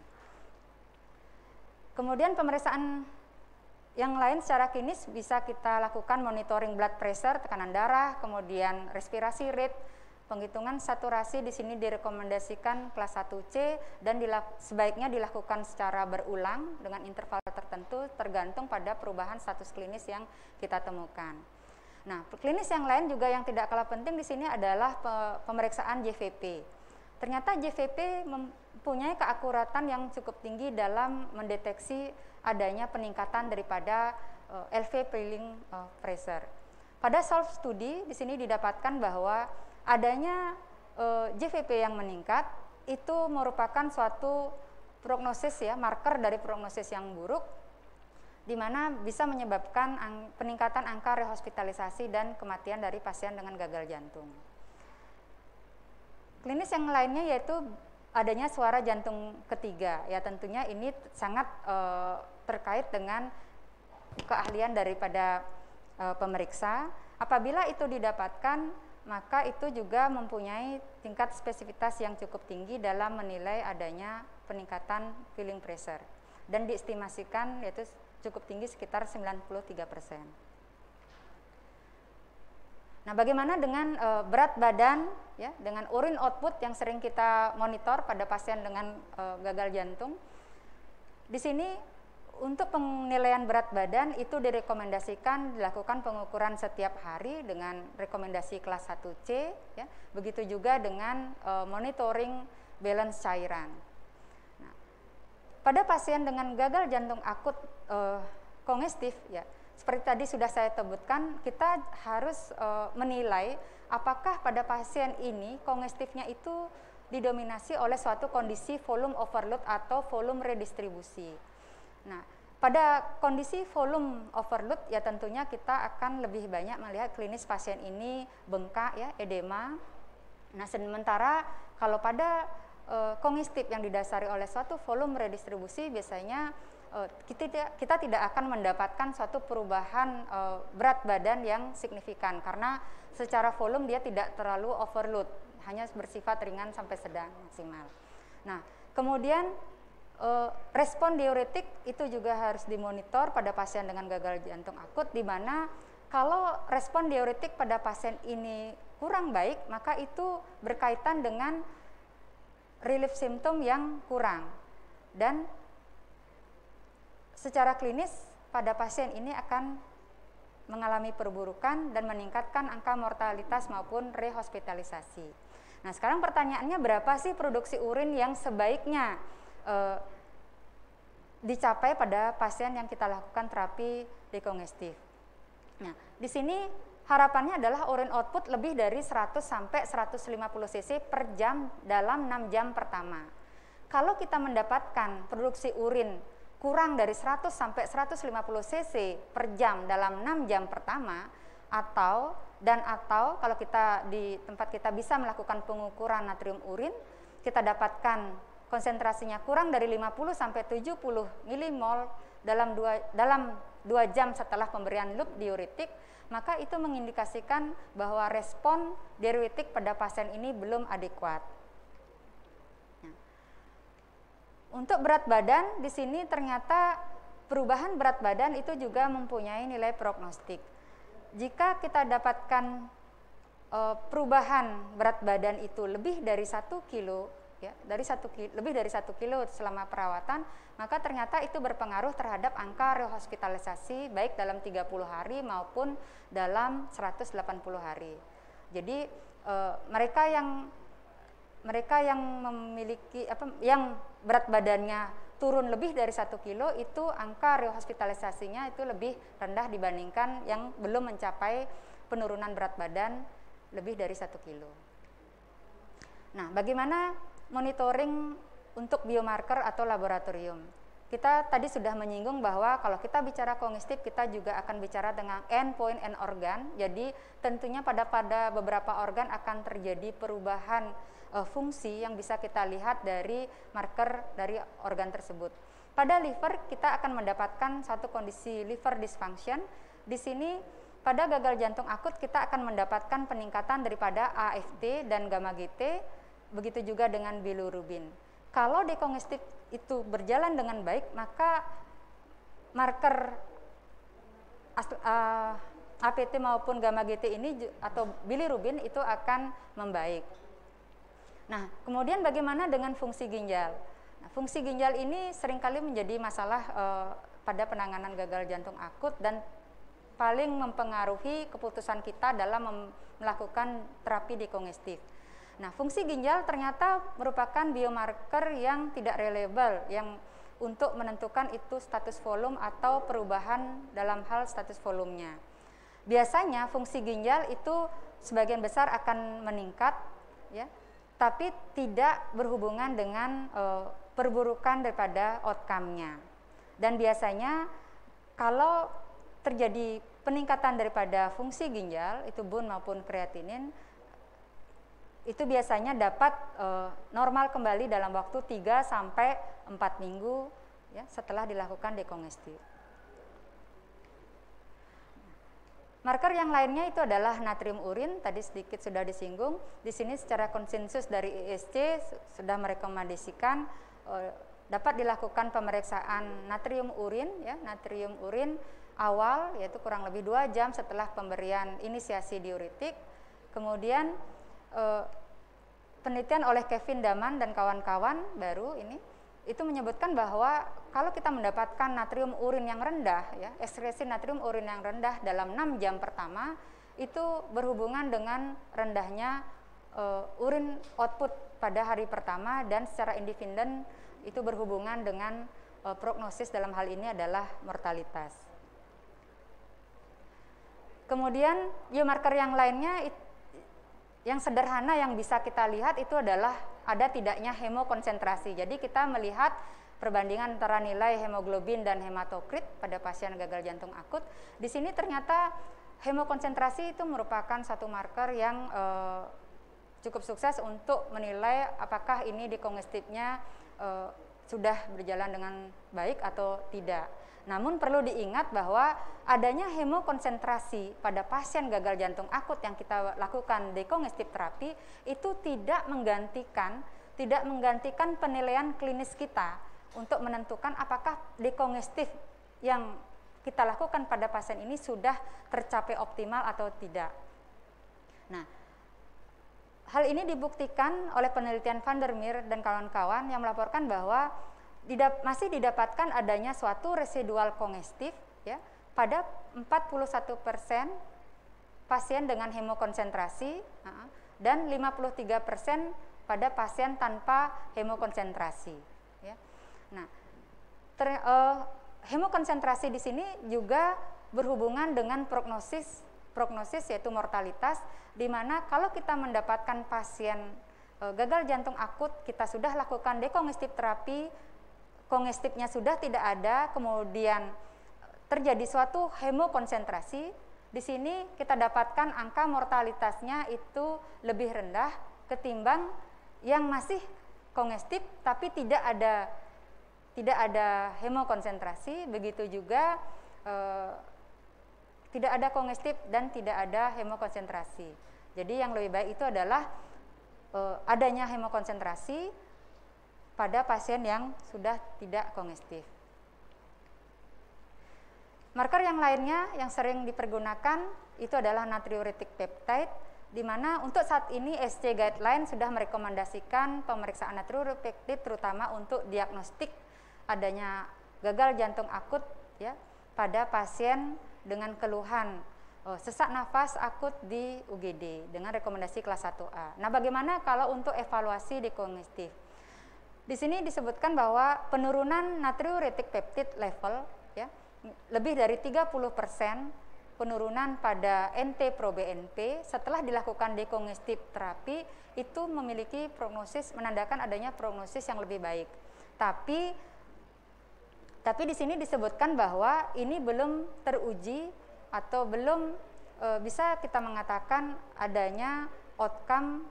Kemudian pemeriksaan yang lain secara klinis bisa kita lakukan monitoring blood pressure, tekanan darah, kemudian respirasi rate, penghitungan saturasi. Di sini direkomendasikan kelas 1C dan sebaiknya dilakukan secara berulang dengan interval tertentu tergantung pada perubahan status klinis yang kita temukan. Nah, klinis yang lain juga yang tidak kalah penting di sini adalah pemeriksaan JVP. Ternyata JVP mempunyai keakuratan yang cukup tinggi dalam mendeteksi adanya peningkatan daripada LV filling pressure. Pada self study di sini didapatkan bahwa adanya JVP yang meningkat itu merupakan suatu prognosis, ya, marker dari prognosis yang buruk, di mana bisa menyebabkan peningkatan angka rehospitalisasi dan kematian dari pasien dengan gagal jantung. Klinis yang lainnya yaitu adanya suara jantung ketiga, ya, tentunya ini sangat terkait dengan keahlian daripada pemeriksa. Apabila itu didapatkan, maka itu juga mempunyai tingkat spesifitas yang cukup tinggi dalam menilai adanya peningkatan filling pressure dan diestimasikan yaitu cukup tinggi sekitar 93%. Nah, bagaimana dengan berat badan, ya, dengan urine output yang sering kita monitor pada pasien dengan gagal jantung? Di sini untuk penilaian berat badan itu direkomendasikan dilakukan pengukuran setiap hari dengan rekomendasi kelas 1C, ya. Begitu juga dengan monitoring balance cairan. Nah, pada pasien dengan gagal jantung akut kongestif, ya, seperti tadi sudah saya sebutkan, kita harus menilai apakah pada pasien ini kongestifnya itu didominasi oleh suatu kondisi volume overload atau volume redistribusi. Nah, pada kondisi volume overload, ya, tentunya kita akan lebih banyak melihat klinis pasien ini bengkak, ya, edema. Nah, sementara kalau pada kongestif yang didasari oleh suatu volume redistribusi, biasanya kita tidak akan mendapatkan suatu perubahan berat badan yang signifikan karena secara volume dia tidak terlalu overload, hanya bersifat ringan sampai sedang maksimal. Nah, kemudian respon diuretik itu juga harus dimonitor pada pasien dengan gagal jantung akut, di mana kalau respon diuretik pada pasien ini kurang baik, maka itu berkaitan dengan relief simptom yang kurang, dan secara klinis pada pasien ini akan mengalami perburukan dan meningkatkan angka mortalitas maupun rehospitalisasi. Nah, sekarang pertanyaannya, berapa sih produksi urin yang sebaiknya dicapai pada pasien yang kita lakukan terapi dekongestif? Nah, di sini harapannya adalah urin output lebih dari 100 sampai 150 cc per jam dalam 6 jam pertama. Kalau kita mendapatkan produksi urin kurang dari 100 sampai 150 cc per jam dalam 6 jam pertama, atau kalau kita di tempat kita bisa melakukan pengukuran natrium urin, kita dapatkan konsentrasinya kurang dari 50 sampai 70 milimol dalam 2 jam setelah pemberian loop diuretik, maka itu mengindikasikan bahwa respon diuretik pada pasien ini belum adekuat. Untuk berat badan, di sini ternyata perubahan berat badan itu juga mempunyai nilai prognostik. Jika kita dapatkan perubahan berat badan itu lebih dari 1 kilo, ya, lebih dari 1 kilo selama perawatan, maka ternyata itu berpengaruh terhadap angka rehospitalisasi baik dalam 30 hari maupun dalam 180 hari. Jadi mereka yang memiliki yang berat badannya turun lebih dari 1 kilo, itu angka rehospitalisasinya itu lebih rendah dibandingkan yang belum mencapai penurunan berat badan lebih dari 1 kilo. Nah, bagaimana monitoring untuk biomarker atau laboratorium? Kita tadi sudah menyinggung bahwa kalau kita bicara kongestif, kita juga akan bicara dengan endpoint and organ. Jadi tentunya pada beberapa organ akan terjadi perubahan fungsi yang bisa kita lihat dari marker dari organ tersebut. Pada liver kita akan mendapatkan satu kondisi liver dysfunction. Di sini pada gagal jantung akut kita akan mendapatkan peningkatan daripada AFT dan gamma GT, begitu juga dengan bilirubin. Kalau dekongestif itu berjalan dengan baik, maka marker APT maupun gamma GT ini atau bilirubin itu akan membaik. Nah, kemudian bagaimana dengan fungsi ginjal? Nah, fungsi ginjal ini seringkali menjadi masalah pada penanganan gagal jantung akut dan paling mempengaruhi keputusan kita dalam melakukan terapi dekongestif. Nah, fungsi ginjal ternyata merupakan biomarker yang tidak reliable yang untuk menentukan itu status volume atau perubahan dalam hal status volumenya. Biasanya fungsi ginjal itu sebagian besar akan meningkat, ya, tapi tidak berhubungan dengan perburukan daripada outcome-nya. Dan biasanya kalau terjadi peningkatan daripada fungsi ginjal, itu bun maupun kreatinin, itu biasanya dapat normal kembali dalam waktu 3 sampai 4 minggu, ya, setelah dilakukan dekongestif. Marker yang lainnya itu adalah natrium urin, tadi sedikit sudah disinggung. Di sini secara konsensus dari ISC sudah merekomendasikan dapat dilakukan pemeriksaan natrium urin, ya, natrium urin awal, yaitu kurang lebih 2 jam setelah pemberian inisiasi diuretik. Kemudian penelitian oleh Kevin Daman dan kawan-kawan baru ini itu menyebutkan bahwa kalau kita mendapatkan natrium urin yang rendah, ya, ekskresi natrium urin yang rendah dalam 6 jam pertama, itu berhubungan dengan rendahnya urin output pada hari pertama, dan secara independen itu berhubungan dengan prognosis dalam hal ini adalah mortalitas. Kemudian biomarker yang lainnya yang sederhana yang bisa kita lihat itu adalah ada tidaknya hemokonsentrasi. Jadi kita melihat perbandingan antara nilai hemoglobin dan hematokrit pada pasien gagal jantung akut. Di sini ternyata hemokonsentrasi itu merupakan satu marker yang cukup sukses untuk menilai apakah ini dekongestifnya sudah berjalan dengan baik atau tidak. Namun perlu diingat bahwa adanya hemokonsentrasi pada pasien gagal jantung akut yang kita lakukan dekongestif terapi itu tidak menggantikan penilaian klinis kita untuk menentukan apakah dekongestif yang kita lakukan pada pasien ini sudah tercapai optimal atau tidak. Nah, hal ini dibuktikan oleh penelitian Van der Meer dan kawan-kawan yang melaporkan bahwa masih didapatkan adanya suatu residual kongestif ya pada 41% pasien dengan hemokonsentrasi dan 53% pada pasien tanpa hemokonsentrasi ya. Nah, hemokonsentrasi di sini juga berhubungan dengan prognosis yaitu mortalitas, di mana kalau kita mendapatkan pasien gagal jantung akut, kita sudah lakukan dekongestif terapi, kongestifnya sudah tidak ada, kemudian terjadi suatu hemokonsentrasi, di sini kita dapatkan angka mortalitasnya itu lebih rendah ketimbang yang masih kongestif tapi tidak ada hemokonsentrasi, begitu juga tidak ada kongestif dan tidak ada hemokonsentrasi. Jadi yang lebih baik itu adalah adanya hemokonsentrasi pada pasien yang sudah tidak kongestif. Marker yang lainnya yang sering dipergunakan itu adalah natriuretic peptide, di mana untuk saat ini SC guideline sudah merekomendasikan pemeriksaan natriuretic peptide terutama untuk diagnostik adanya gagal jantung akut ya pada pasien dengan keluhan sesak nafas akut di UGD dengan rekomendasi kelas 1A. Nah, bagaimana kalau untuk evaluasi dekongestif? Di sini disebutkan bahwa penurunan natriuretic peptide level ya lebih dari 30% penurunan pada NT-proBNP setelah dilakukan dekongestif terapi itu memiliki prognosis, menandakan adanya prognosis yang lebih baik. Tapi di sini disebutkan bahwa ini belum teruji atau belum bisa kita mengatakan adanya outcome,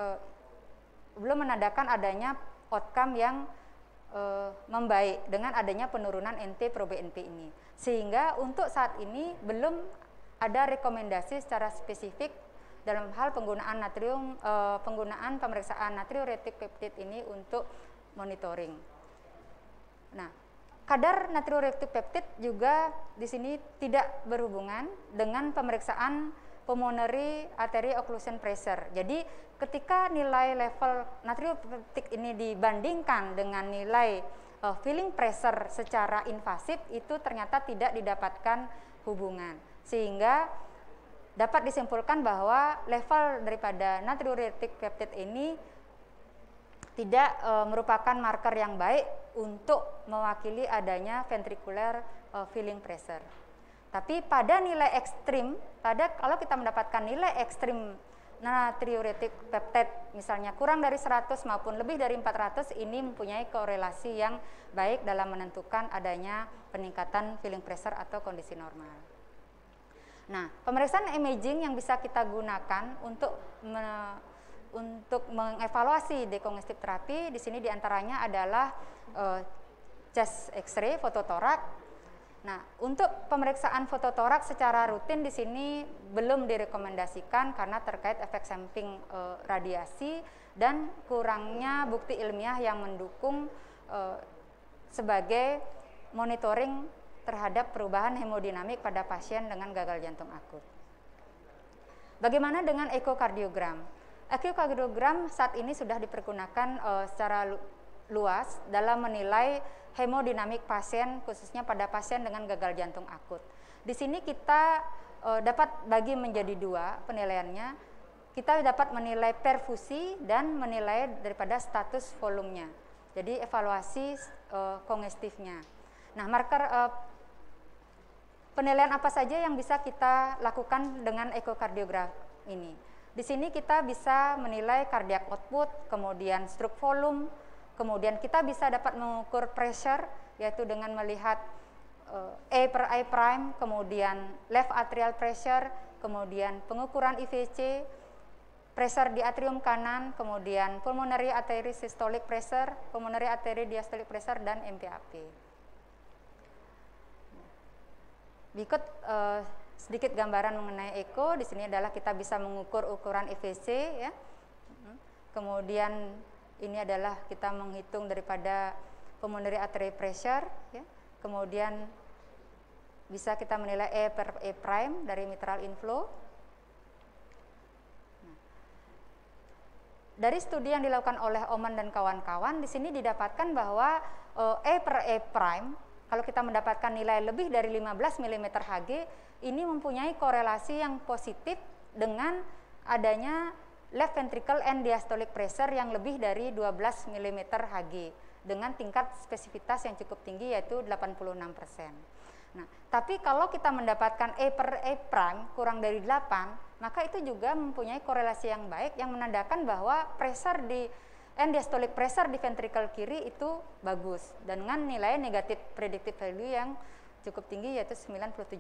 belum menandakan adanya outcome yang membaik dengan adanya penurunan NT-proBNP ini. Sehingga untuk saat ini belum ada rekomendasi secara spesifik dalam hal penggunaan penggunaan pemeriksaan natriuretic peptide ini untuk monitoring. Nah, kadar natriuretic peptide juga di sini tidak berhubungan dengan pemeriksaan pulmonary artery occlusion pressure. Jadi ketika nilai level natriuretic peptide ini dibandingkan dengan nilai filling pressure secara invasif itu ternyata tidak didapatkan hubungan. Sehingga dapat disimpulkan bahwa level daripada natriuretic peptide ini tidak merupakan marker yang baik untuk mewakili adanya ventricular filling pressure. Tapi pada nilai ekstrim, kalau kita mendapatkan nilai ekstrim natriuretic peptide misalnya kurang dari 100 maupun lebih dari 400, ini mempunyai korelasi yang baik dalam menentukan adanya peningkatan filling pressure atau kondisi normal. Nah, pemeriksaan imaging yang bisa kita gunakan untuk mengevaluasi dekongestif terapi di sini diantaranya adalah chest X-ray, fototorak. Nah, untuk pemeriksaan fototorak secara rutin di sini belum direkomendasikan karena terkait efek samping radiasi dan kurangnya bukti ilmiah yang mendukung sebagai monitoring terhadap perubahan hemodinamik pada pasien dengan gagal jantung akut. Bagaimana dengan ekokardiogram? Ekokardiogram saat ini sudah dipergunakan secara luas dalam menilai hemodinamik pasien, khususnya pada pasien dengan gagal jantung akut. Di sini kita dapat bagi menjadi dua penilaiannya. Kita dapat menilai perfusi dan menilai daripada status volumenya. Jadi evaluasi kongestifnya. Nah, marker penilaian apa saja yang bisa kita lakukan dengan ekokardiogram ini? Di sini kita bisa menilai cardiac output, kemudian stroke volume, kemudian kita bisa dapat mengukur pressure, yaitu dengan melihat A per I prime, kemudian left atrial pressure, kemudian pengukuran IVC, pressure di atrium kanan, kemudian pulmonary artery systolic pressure, pulmonary artery diastolic pressure, dan MPAP. Berikut sedikit gambaran mengenai echo. Di sini adalah kita bisa mengukur ukuran EVC ya. Kemudian ini adalah kita menghitung daripada pulmonary artery pressure ya. Kemudian bisa kita menilai E per E prime dari mitral inflow. Dari studi yang dilakukan oleh Oman dan kawan-kawan, di sini didapatkan bahwa E per E prime, kalau kita mendapatkan nilai lebih dari 15 mm Hg, ini mempunyai korelasi yang positif dengan adanya left ventricle end diastolic pressure yang lebih dari 12 mm Hg dengan tingkat spesifitas yang cukup tinggi yaitu 86%. Nah, tapi kalau kita mendapatkan E per E prime kurang dari 8, maka itu juga mempunyai korelasi yang baik yang menandakan bahwa pressure di end diastolic pressure di ventricle kiri itu bagus dan dengan nilai negatif predictive value yang cukup tinggi yaitu 97%.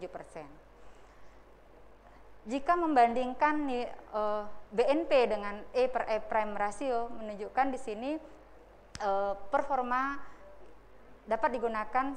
Jika membandingkan BNP dengan E per E prime rasio, menunjukkan di sini performa dapat digunakan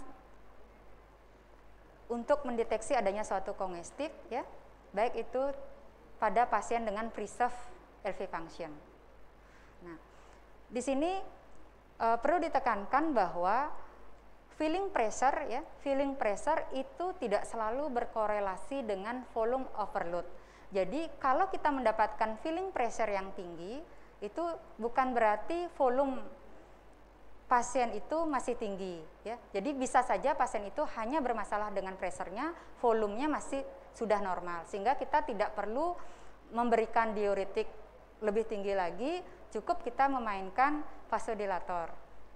untuk mendeteksi adanya suatu kongestif ya, baik itu pada pasien dengan preserve LV function. Nah, di sini perlu ditekankan bahwa filling pressure ya, filling pressure itu tidak selalu berkorelasi dengan volume overload. Jadi kalau kita mendapatkan filling pressure yang tinggi, itu bukan berarti volume pasien itu masih tinggi ya. Jadi bisa saja pasien itu hanya bermasalah dengan pressure-nya, volumenya masih sudah normal sehingga kita tidak perlu memberikan diuretik lebih tinggi lagi, cukup kita memainkan vasodilator.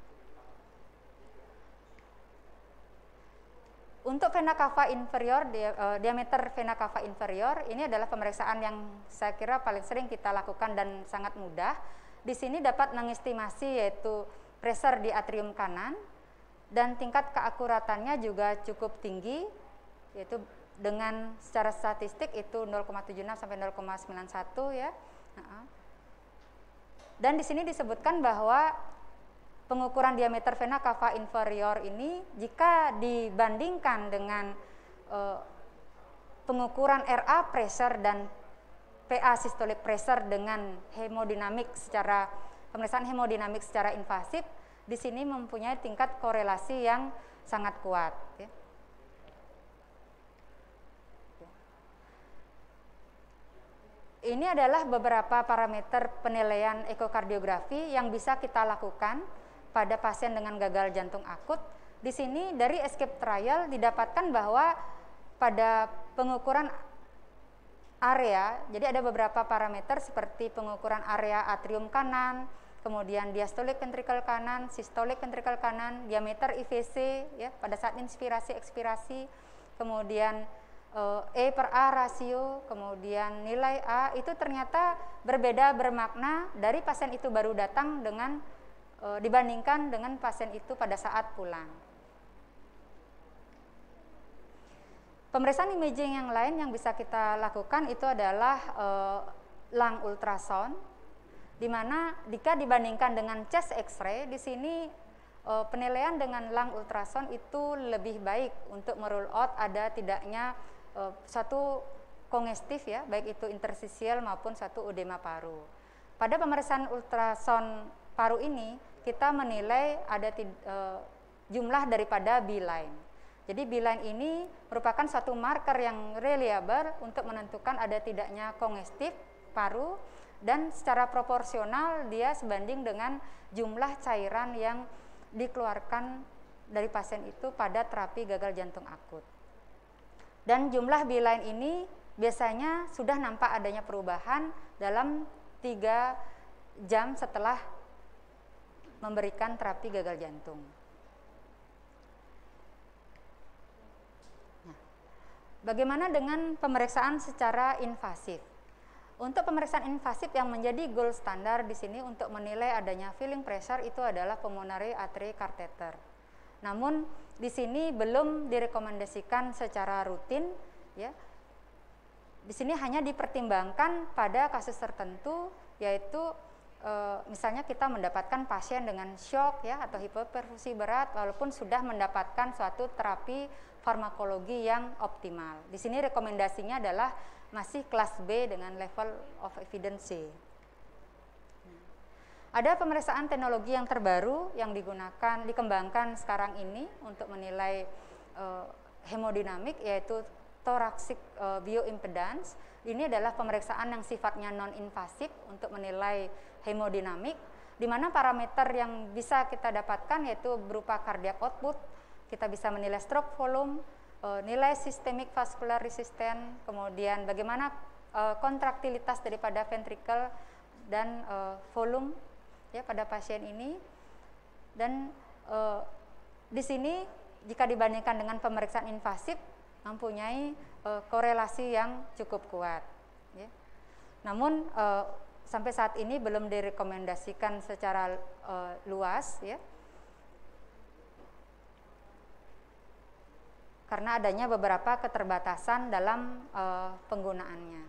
Untuk vena cava inferior, diameter vena cava inferior ini adalah pemeriksaan yang saya kira paling sering kita lakukan dan sangat mudah. Di sini dapat mengestimasi yaitu pressure di atrium kanan dan tingkat keakuratannya juga cukup tinggi yaitu dengan secara statistik itu 0,76 sampai 0,91 ya. Dan di sini disebutkan bahwa pengukuran diameter vena cava inferior ini jika dibandingkan dengan pengukuran RA pressure dan PA systolic pressure dengan hemodinamik secara pemeriksaan hemodinamik secara invasif, di sini mempunyai tingkat korelasi yang sangat kuat. Ya. Ini adalah beberapa parameter penilaian ekokardiografi yang bisa kita lakukan pada pasien dengan gagal jantung akut. Di sini dari ESCAPE trial didapatkan bahwa pada pengukuran area, jadi ada beberapa parameter seperti pengukuran area atrium kanan, kemudian diastolic ventricle kanan, systolic ventricle kanan, diameter IVC ya pada saat inspirasi ekspirasi, kemudian E per A rasio, kemudian nilai A itu ternyata berbeda bermakna dari pasien itu baru datang dengan dibandingkan dengan pasien itu pada saat pulang. Pemeriksaan imaging yang lain yang bisa kita lakukan itu adalah lung ultrasound, di mana jika dibandingkan dengan chest X-ray, di sini penilaian dengan lung ultrasound itu lebih baik untuk merule out ada tidaknya suatu kongestif ya, baik itu interstisial maupun suatu edema paru. Pada pemeriksaan ultrasound paru ini kita menilai ada jumlah daripada B-line. Jadi B-line ini merupakan suatu marker yang reliable untuk menentukan ada tidaknya kongestif paru dan secara proporsional dia sebanding dengan jumlah cairan yang dikeluarkan dari pasien itu pada terapi gagal jantung akut. Dan jumlah B-line ini biasanya sudah nampak adanya perubahan dalam 3 jam setelah memberikan terapi gagal jantung. Nah, bagaimana dengan pemeriksaan secara invasif? Untuk pemeriksaan invasif yang menjadi gold standar di sini untuk menilai adanya filling pressure itu adalah pulmonary artery catheter. Namun di sini belum direkomendasikan secara rutin ya. di sini hanya dipertimbangkan pada kasus tertentu, yaitu misalnya kita mendapatkan pasien dengan shock ya atau hipoperfusi berat walaupun sudah mendapatkan suatu terapi farmakologi yang optimal. Di sini rekomendasinya adalah masih kelas B dengan level of evidence C. Ada pemeriksaan teknologi yang terbaru yang dikembangkan sekarang ini untuk menilai hemodinamik, yaitu thoracic bioimpedance. Ini adalah pemeriksaan yang sifatnya non-invasif untuk menilai hemodinamik, di mana parameter yang bisa kita dapatkan yaitu berupa cardiac output, kita bisa menilai stroke volume, nilai systemic vascular resistance, kemudian bagaimana kontraktilitas daripada ventricle dan volume ya pada pasien ini. Dan di sini jika dibandingkan dengan pemeriksaan invasif mempunyai korelasi yang cukup kuat ya. Namun sampai saat ini belum direkomendasikan secara luas ya, karena adanya beberapa keterbatasan dalam penggunaannya.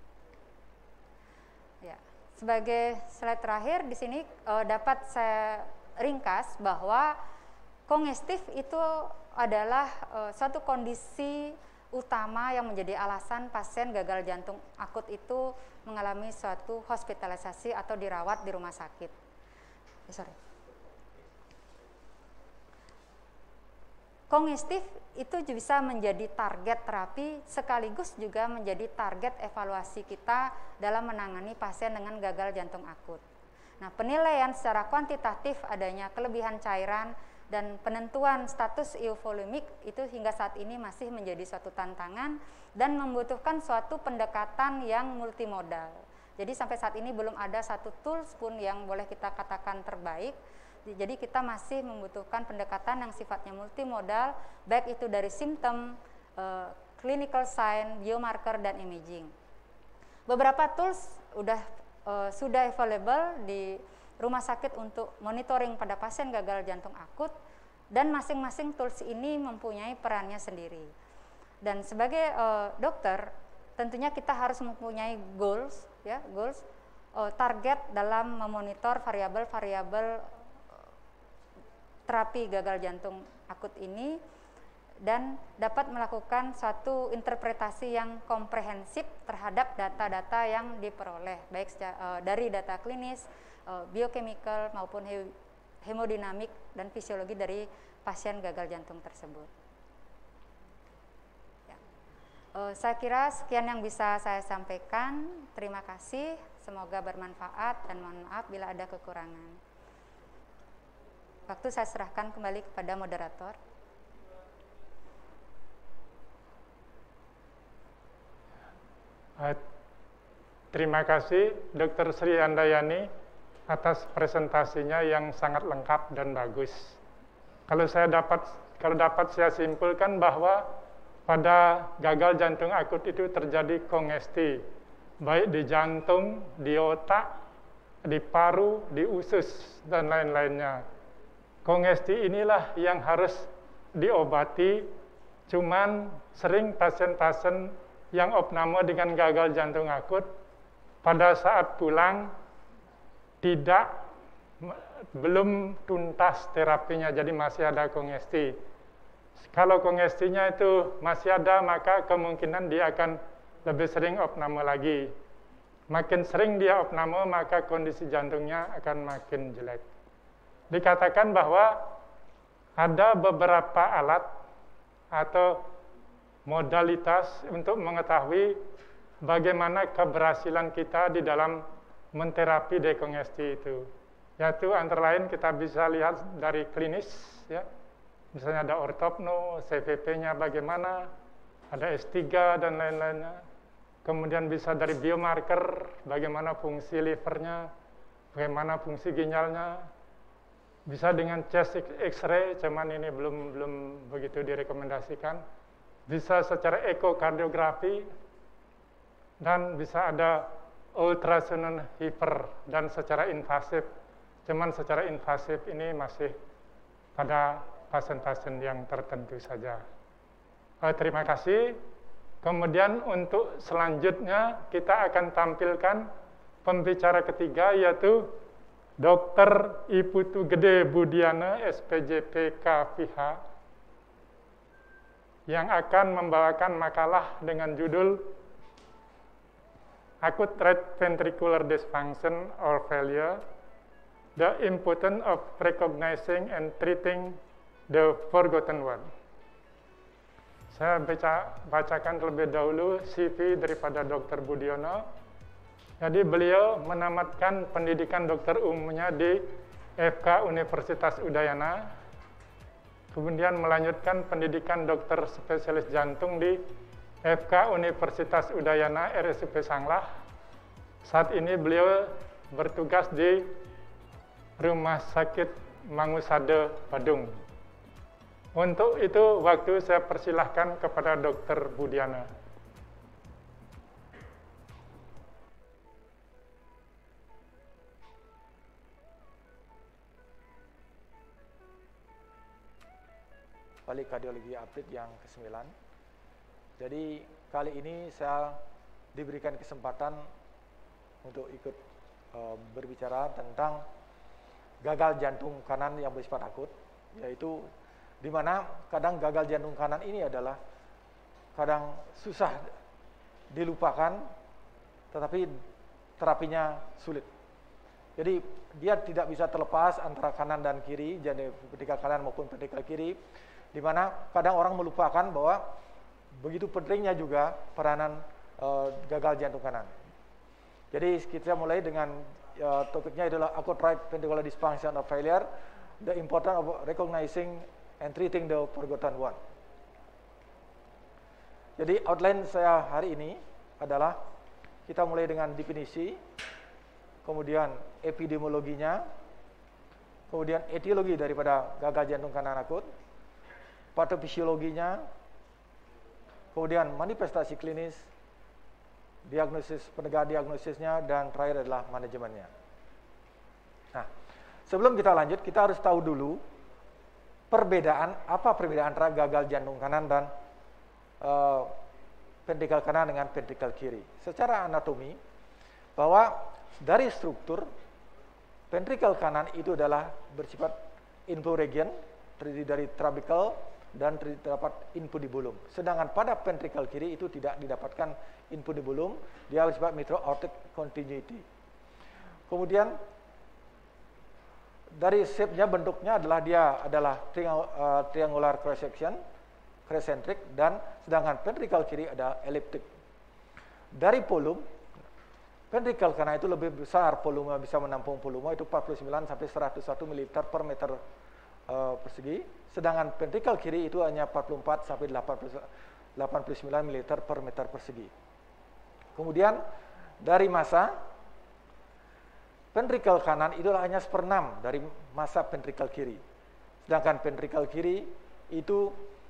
Ya, sebagai slide terakhir di sini dapat saya ringkas bahwa kongestif itu adalah suatu kondisi utama yang menjadi alasan pasien gagal jantung akut itu mengalami suatu hospitalisasi atau dirawat di rumah sakit. Kongestif itu bisa menjadi target terapi sekaligus juga menjadi target evaluasi kita dalam menangani pasien dengan gagal jantung akut. Nah, penilaian secara kuantitatif adanya kelebihan cairan dan penentuan status euvolemik itu hingga saat ini masih menjadi suatu tantangan dan membutuhkan suatu pendekatan yang multimodal. Jadi sampai saat ini belum ada satu tools pun yang boleh kita katakan terbaik. Jadi kita masih membutuhkan pendekatan yang sifatnya multimodal, baik itu dari simptom, clinical sign, biomarker, dan imaging. Beberapa tools sudah available di rumah sakit untuk monitoring pada pasien gagal jantung akut, dan masing-masing tools ini mempunyai perannya sendiri. Dan sebagai dokter, tentunya kita harus mempunyai goals, target dalam memonitor variabel-variabel terapi gagal jantung akut ini, dan dapat melakukan suatu interpretasi yang komprehensif terhadap data-data yang diperoleh, baik dari data klinis, biochemical maupun hemodinamik dan fisiologi dari pasien gagal jantung tersebut. Ya. Saya kira sekian yang bisa saya sampaikan. Terima kasih, semoga bermanfaat dan mohon maaf bila ada kekurangan. Waktu saya serahkan kembali kepada moderator. Terima kasih Dr. Sri Handayani atas presentasinya yang sangat lengkap dan bagus. Kalau dapat saya simpulkan bahwa pada gagal jantung akut itu terjadi kongesti, baik di jantung, di otak, di paru, di usus, dan lain-lainnya. Kongesti inilah yang harus diobati, cuman sering pasien-pasien yang opname dengan gagal jantung akut pada saat pulang belum tuntas terapinya, jadi masih ada kongesti. Kalau kongestinya itu masih ada, maka kemungkinan dia akan lebih sering opname lagi. Makin sering dia opname, maka kondisi jantungnya akan makin jelek. Dikatakan bahwa ada beberapa alat atau modalitas untuk mengetahui bagaimana keberhasilan kita di dalam menterapi dekongesti itu. Yaitu antara lain kita bisa lihat dari klinis, ya. Misalnya ada ortopno, CVP-nya bagaimana, ada S3 dan lain-lainnya. Kemudian bisa dari biomarker, bagaimana fungsi livernya, bagaimana fungsi ginjalnya. Bisa dengan chest X-ray, cuman ini belum begitu direkomendasikan. Bisa secara ekokardiografi, dan bisa ada ultrasonographer dan secara invasif. Cuman secara invasif ini masih pada pasien-pasien yang tertentu saja. Terima kasih. Kemudian untuk selanjutnya kita akan tampilkan pembicara ketiga, yaitu Dr. Iputu Gede Budiana, SPJP KPH, yang akan membawakan makalah dengan judul Acute Right Ventricular Dysfunction or Failure, The Importance of Recognizing and Treating the Forgotten One. Saya bacakan terlebih dahulu CV daripada Dr. Budiono. Jadi beliau menamatkan pendidikan dokter umumnya di FK Universitas Udayana, kemudian melanjutkan pendidikan dokter spesialis jantung di FK Universitas Udayana RSUP Sanglah. Saat ini beliau bertugas di Rumah Sakit Mangusade, Badung. Untuk itu, waktu saya persilahkan kepada Dr. Budiana. Balik kardiologi update yang ke-9. Jadi kali ini saya diberikan kesempatan untuk ikut berbicara tentang gagal jantung kanan yang bersifat akut, yaitu di mana kadang gagal jantung kanan ini adalah kadang susah dilupakan, tetapi terapinya sulit. Jadi dia tidak bisa terlepas antara kanan dan kiri, jadi ventrikel kanan maupun ventrikel kiri, di mana kadang orang melupakan bahwa begitu pentingnya juga peranan gagal jantung kanan. Jadi kita mulai dengan topiknya adalah Acute Right Ventricular Dysfunction or Failure, The Importance of Recognizing and Treating the Forgotten One. Jadi outline saya hari ini adalah kita mulai dengan definisi, kemudian epidemiologinya, kemudian etiologi daripada gagal jantung kanan akut, patofisiologinya, kemudian manifestasi klinis, diagnosis, penegak diagnosisnya, dan terakhir adalah manajemennya. Nah, sebelum kita lanjut, kita harus tahu dulu perbedaan antara gagal jantung kanan dan ventrikel kanan dengan ventrikel kiri. Secara anatomi, bahwa dari struktur ventrikel kanan itu adalah bersifat infloregion, terdiri dari trabekel dan terdapat infundibulum. Sedangkan pada ventrikel kiri itu tidak didapatkan infundibulum, dia bersifat mitro-aortic continuity. Kemudian dari shape-nya, bentuknya adalah dia adalah triangular cross section, crescentric, dan sedangkan ventrikel kiri ada elliptic. Dari volume, ventrikel kanan itu lebih besar, volume bisa menampung volume itu 49 sampai 101 ml per meter persegi, sedangkan ventrikel kiri itu hanya 44 sampai 89 ml per meter persegi. Kemudian dari massa, ventrikel kanan itu hanya 1/6 dari massa ventrikel kiri. Sedangkan ventrikel kiri itu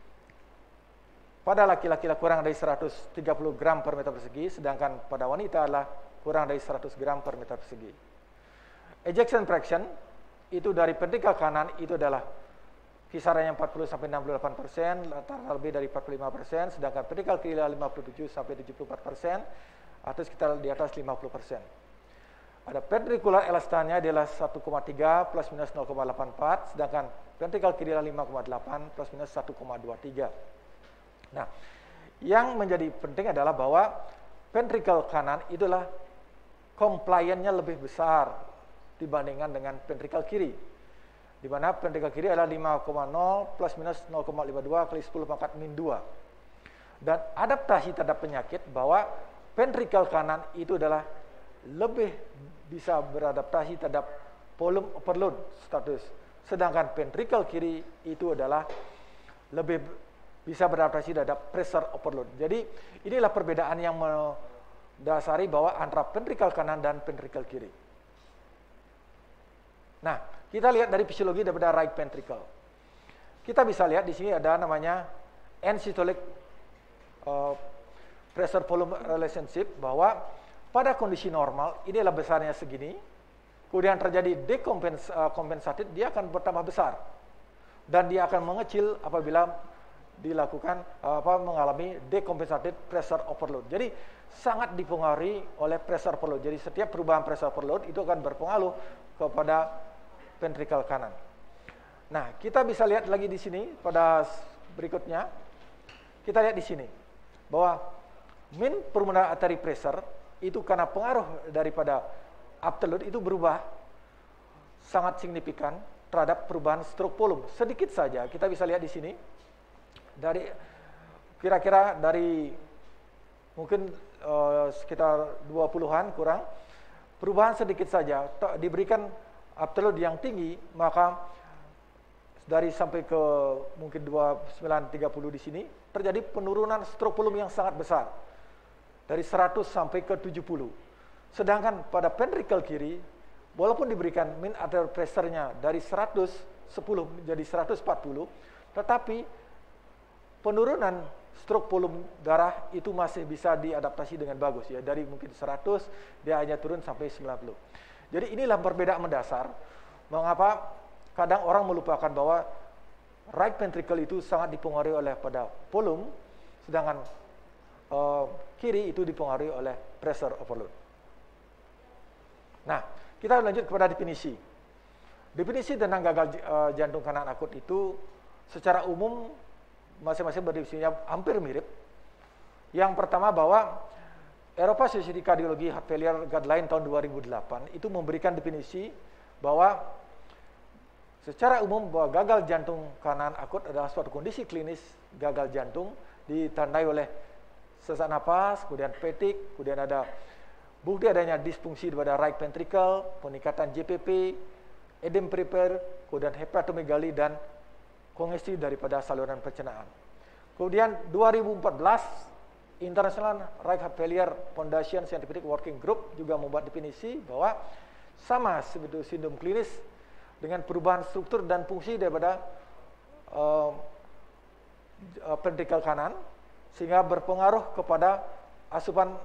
pada laki-laki kurang dari 130 gram per meter persegi, sedangkan pada wanita adalah kurang dari 100 gram per meter persegi. Ejection fraction itu dari ventrikel kanan itu adalah kisarannya 40 sampai 68%, rata-rata lebih dari 45%, sedangkan ventrikel kiri 57 sampai 74%, atau sekitar di atas 50%. Ada ventricular elastannya adalah 1,3 plus minus 0,84, sedangkan ventrikel kiri 5,8 plus minus 1,23. Nah, yang menjadi penting adalah bahwa ventrikel kanan itulah compliance-nya lebih besar dibandingkan dengan ventrikel kiri, di mana ventrikel kiri adalah 5,0 plus minus 0,52 kali 10 pangkat min 2. Dan adaptasi terhadap penyakit bahwa ventrikel kanan itu adalah lebih bisa beradaptasi terhadap volume overload status, sedangkan ventrikel kiri itu adalah lebih bisa beradaptasi terhadap pressure overload. Jadi inilah perbedaan yang mendasari bahwa antara ventrikel kanan dan ventrikel kiri. Nah, kita lihat dari fisiologi daripada right ventricle. Kita bisa lihat di sini ada namanya end-systolic pressure volume relationship, bahwa pada kondisi normal, inilah besarnya segini, kemudian terjadi dekompensated, dia akan bertambah besar. Dan dia akan mengecil apabila dilakukan mengalami decompensated pressure overload. Jadi sangat dipengaruhi oleh pressure overload. Jadi setiap perubahan pressure overload itu akan berpengaruh kepada ventricle kanan. Nah, kita bisa lihat lagi di sini pada berikutnya. Kita lihat di sini bahwa mean pulmonary artery pressure itu karena pengaruh daripada afterload itu berubah sangat signifikan terhadap perubahan stroke volume. Sedikit saja kita bisa lihat di sini dari kira-kira dari mungkin sekitar 20-an kurang, perubahan sedikit saja diberikan afterload yang tinggi, maka dari sampai ke mungkin 29-30 di sini terjadi penurunan stroke volume yang sangat besar dari 100 sampai ke 70. Sedangkan pada ventricle kiri, walaupun diberikan mean arterial pressure-nya dari 110 menjadi 140, tetapi penurunan stroke volume darah itu masih bisa diadaptasi dengan bagus ya. Dari mungkin 100 dia hanya turun sampai 90. Jadi inilah perbedaan mendasar mengapa kadang orang melupakan bahwa right ventricle itu sangat dipengaruhi oleh pada volume, sedangkan kiri itu dipengaruhi oleh pressure overload. Nah, kita lanjut kepada definisi. Definisi tentang gagal jantung kanan akut itu secara umum masing-masing berdefinisinya hampir mirip. Yang pertama bahwa Eropa Society Cardiology Heart Failure Guideline tahun 2008 itu memberikan definisi bahwa secara umum bahwa gagal jantung kanan akut adalah suatu kondisi klinis gagal jantung ditandai oleh sesak napas, kemudian fatigue, kemudian ada bukti adanya disfungsi pada right ventricle, peningkatan JPP, edem peripher, kemudian hepatomegali dan kongesti daripada saluran pencernaan. Kemudian 2014 International Right Heart Failure Foundation Scientific Working Group juga membuat definisi bahwa sama seperti sindrom klinis dengan perubahan struktur dan fungsi daripada ventricle kanan sehingga berpengaruh kepada asupan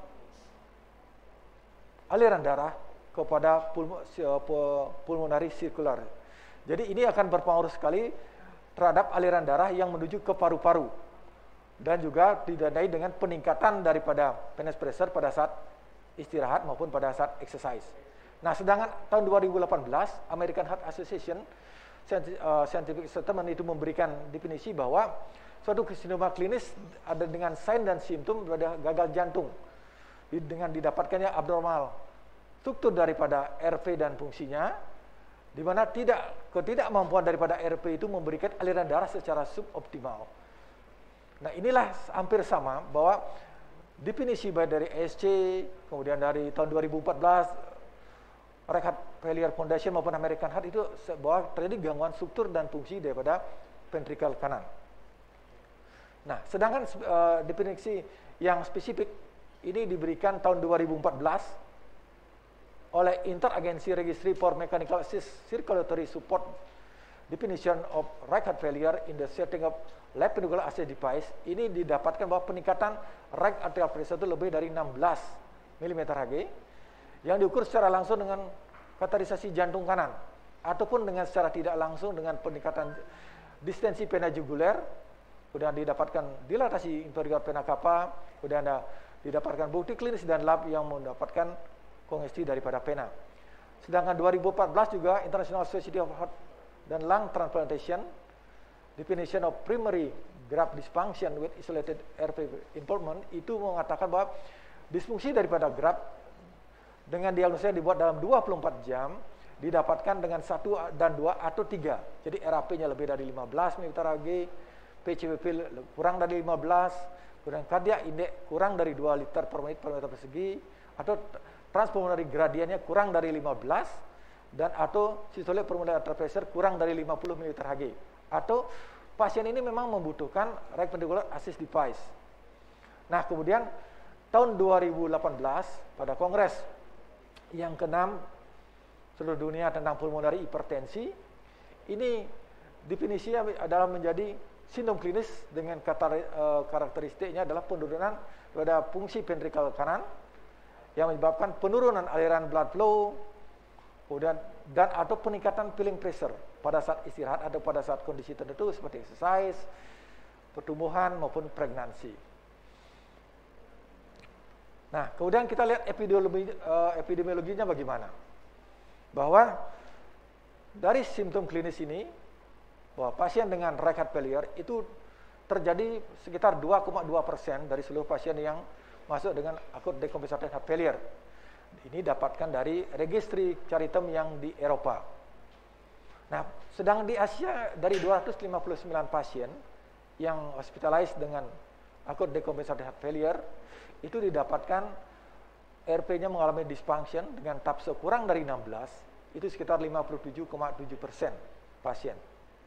aliran darah kepada pulmonary circular. Jadi ini akan berpengaruh sekali terhadap aliran darah yang menuju ke paru-paru dan juga ditandai dengan peningkatan daripada venous pressure pada saat istirahat maupun pada saat exercise. Nah, sedangkan tahun 2018 American Heart Association Scientific Statement itu memberikan definisi bahwa suatu sindroma klinis ada dengan sign dan simptom pada gagal jantung dengan didapatkannya abnormal struktur daripada RV dan fungsinya, di mana ketidakmampuan daripada RV itu memberikan aliran darah secara suboptimal. Nah, inilah hampir sama bahwa definisi baik dari ESC, kemudian dari tahun 2014 Right Heart Failure Foundation maupun American Heart itu bahwa terjadi gangguan struktur dan fungsi daripada ventricle kanan. Nah, sedangkan definisi yang spesifik ini diberikan tahun 2014 oleh Interagency Registry for Mechanical Circulatory Support Definition of Right Heart Failure in the Setting of Left Ventricular Assist Device. Ini didapatkan bahwa peningkatan right arterial pressure itu lebih dari 16 mmHg yang diukur secara langsung dengan kateterisasi jantung kanan ataupun dengan secara tidak langsung dengan peningkatan distensi vena juguler, kemudian didapatkan dilatasi inferior vena cava, kemudian didapatkan bukti klinis dan lab yang mendapatkan kongesti daripada vena. Sedangkan 2014 juga International Society of Heart dan Lung Transplantation Definition of Primary Graft Dysfunction with Isolated RV Involvement itu mengatakan bahwa disfungsi daripada graft dengan diagnosa yang dibuat dalam 24 jam didapatkan dengan 1 dan 2 atau 3. Jadi RAP-nya lebih dari 15 mmHg, PCVP kurang dari 15, kemudian cardiac index kurang dari 2 liter per menit per meter persegi, atau transpulmonary gradiennya kurang dari 15, dan atau systolic pulmonary arterial pressure kurang dari 50 mmHg. Atau pasien ini memang membutuhkan right ventricular assist device. Nah, kemudian tahun 2018 pada kongres yang ke-6 seluruh dunia tentang pulmonary hipertensi, ini definisinya adalah menjadi sindrom klinis dengan karakteristiknya adalah penurunan pada fungsi ventricle kanan yang menyebabkan penurunan aliran blood flow, kemudian dan atau peningkatan filling pressure pada saat istirahat atau pada saat kondisi tertentu seperti exercise, pertumbuhan maupun pregnansi. Nah, kemudian kita lihat epidemiologinya bagaimana. Bahwa dari simptom klinis ini, bahwa pasien dengan right heart failure itu terjadi sekitar 2,2% dari seluruh pasien yang masuk dengan akut decompensated heart failure. Ini dapatkan dari registry Charitem yang di Eropa. Nah, sedang di Asia dari 259 pasien yang hospitalized dengan akut decompensated heart failure, itu didapatkan RP-nya mengalami dysfunction dengan TAPSE kurang dari 16, itu sekitar 57,7% pasien.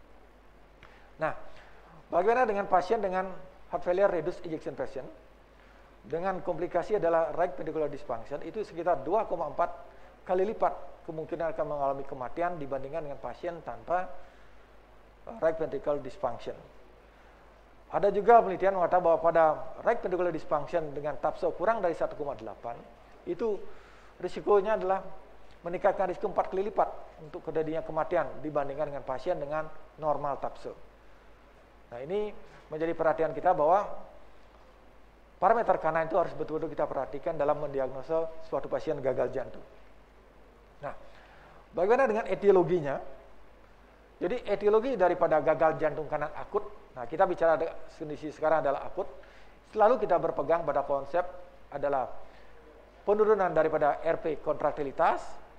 Nah, bagaimana dengan pasien dengan heart failure reduced ejection fraction? Dengan komplikasi adalah right ventricular dysfunction, itu sekitar 2,4 kali lipat kemungkinan akan mengalami kematian dibandingkan dengan pasien tanpa right ventricular dysfunction. Ada juga penelitian mengatakan bahwa pada right ventricular dysfunction dengan TAPSE kurang dari 1,8, itu risikonya adalah meningkatkan risiko 4 kali lipat untuk terjadinya kematian dibandingkan dengan pasien dengan normal TAPSE. Nah, ini menjadi perhatian kita bahwa parameter kanan itu harus betul-betul kita perhatikan dalam mendiagnosa suatu pasien gagal jantung. Nah, bagaimana dengan etiologinya? Jadi etiologi daripada gagal jantung kanan akut, nah kita bicara kondisi sekarang adalah akut, selalu kita berpegang pada konsep adalah penurunan daripada RP kontraktilitas,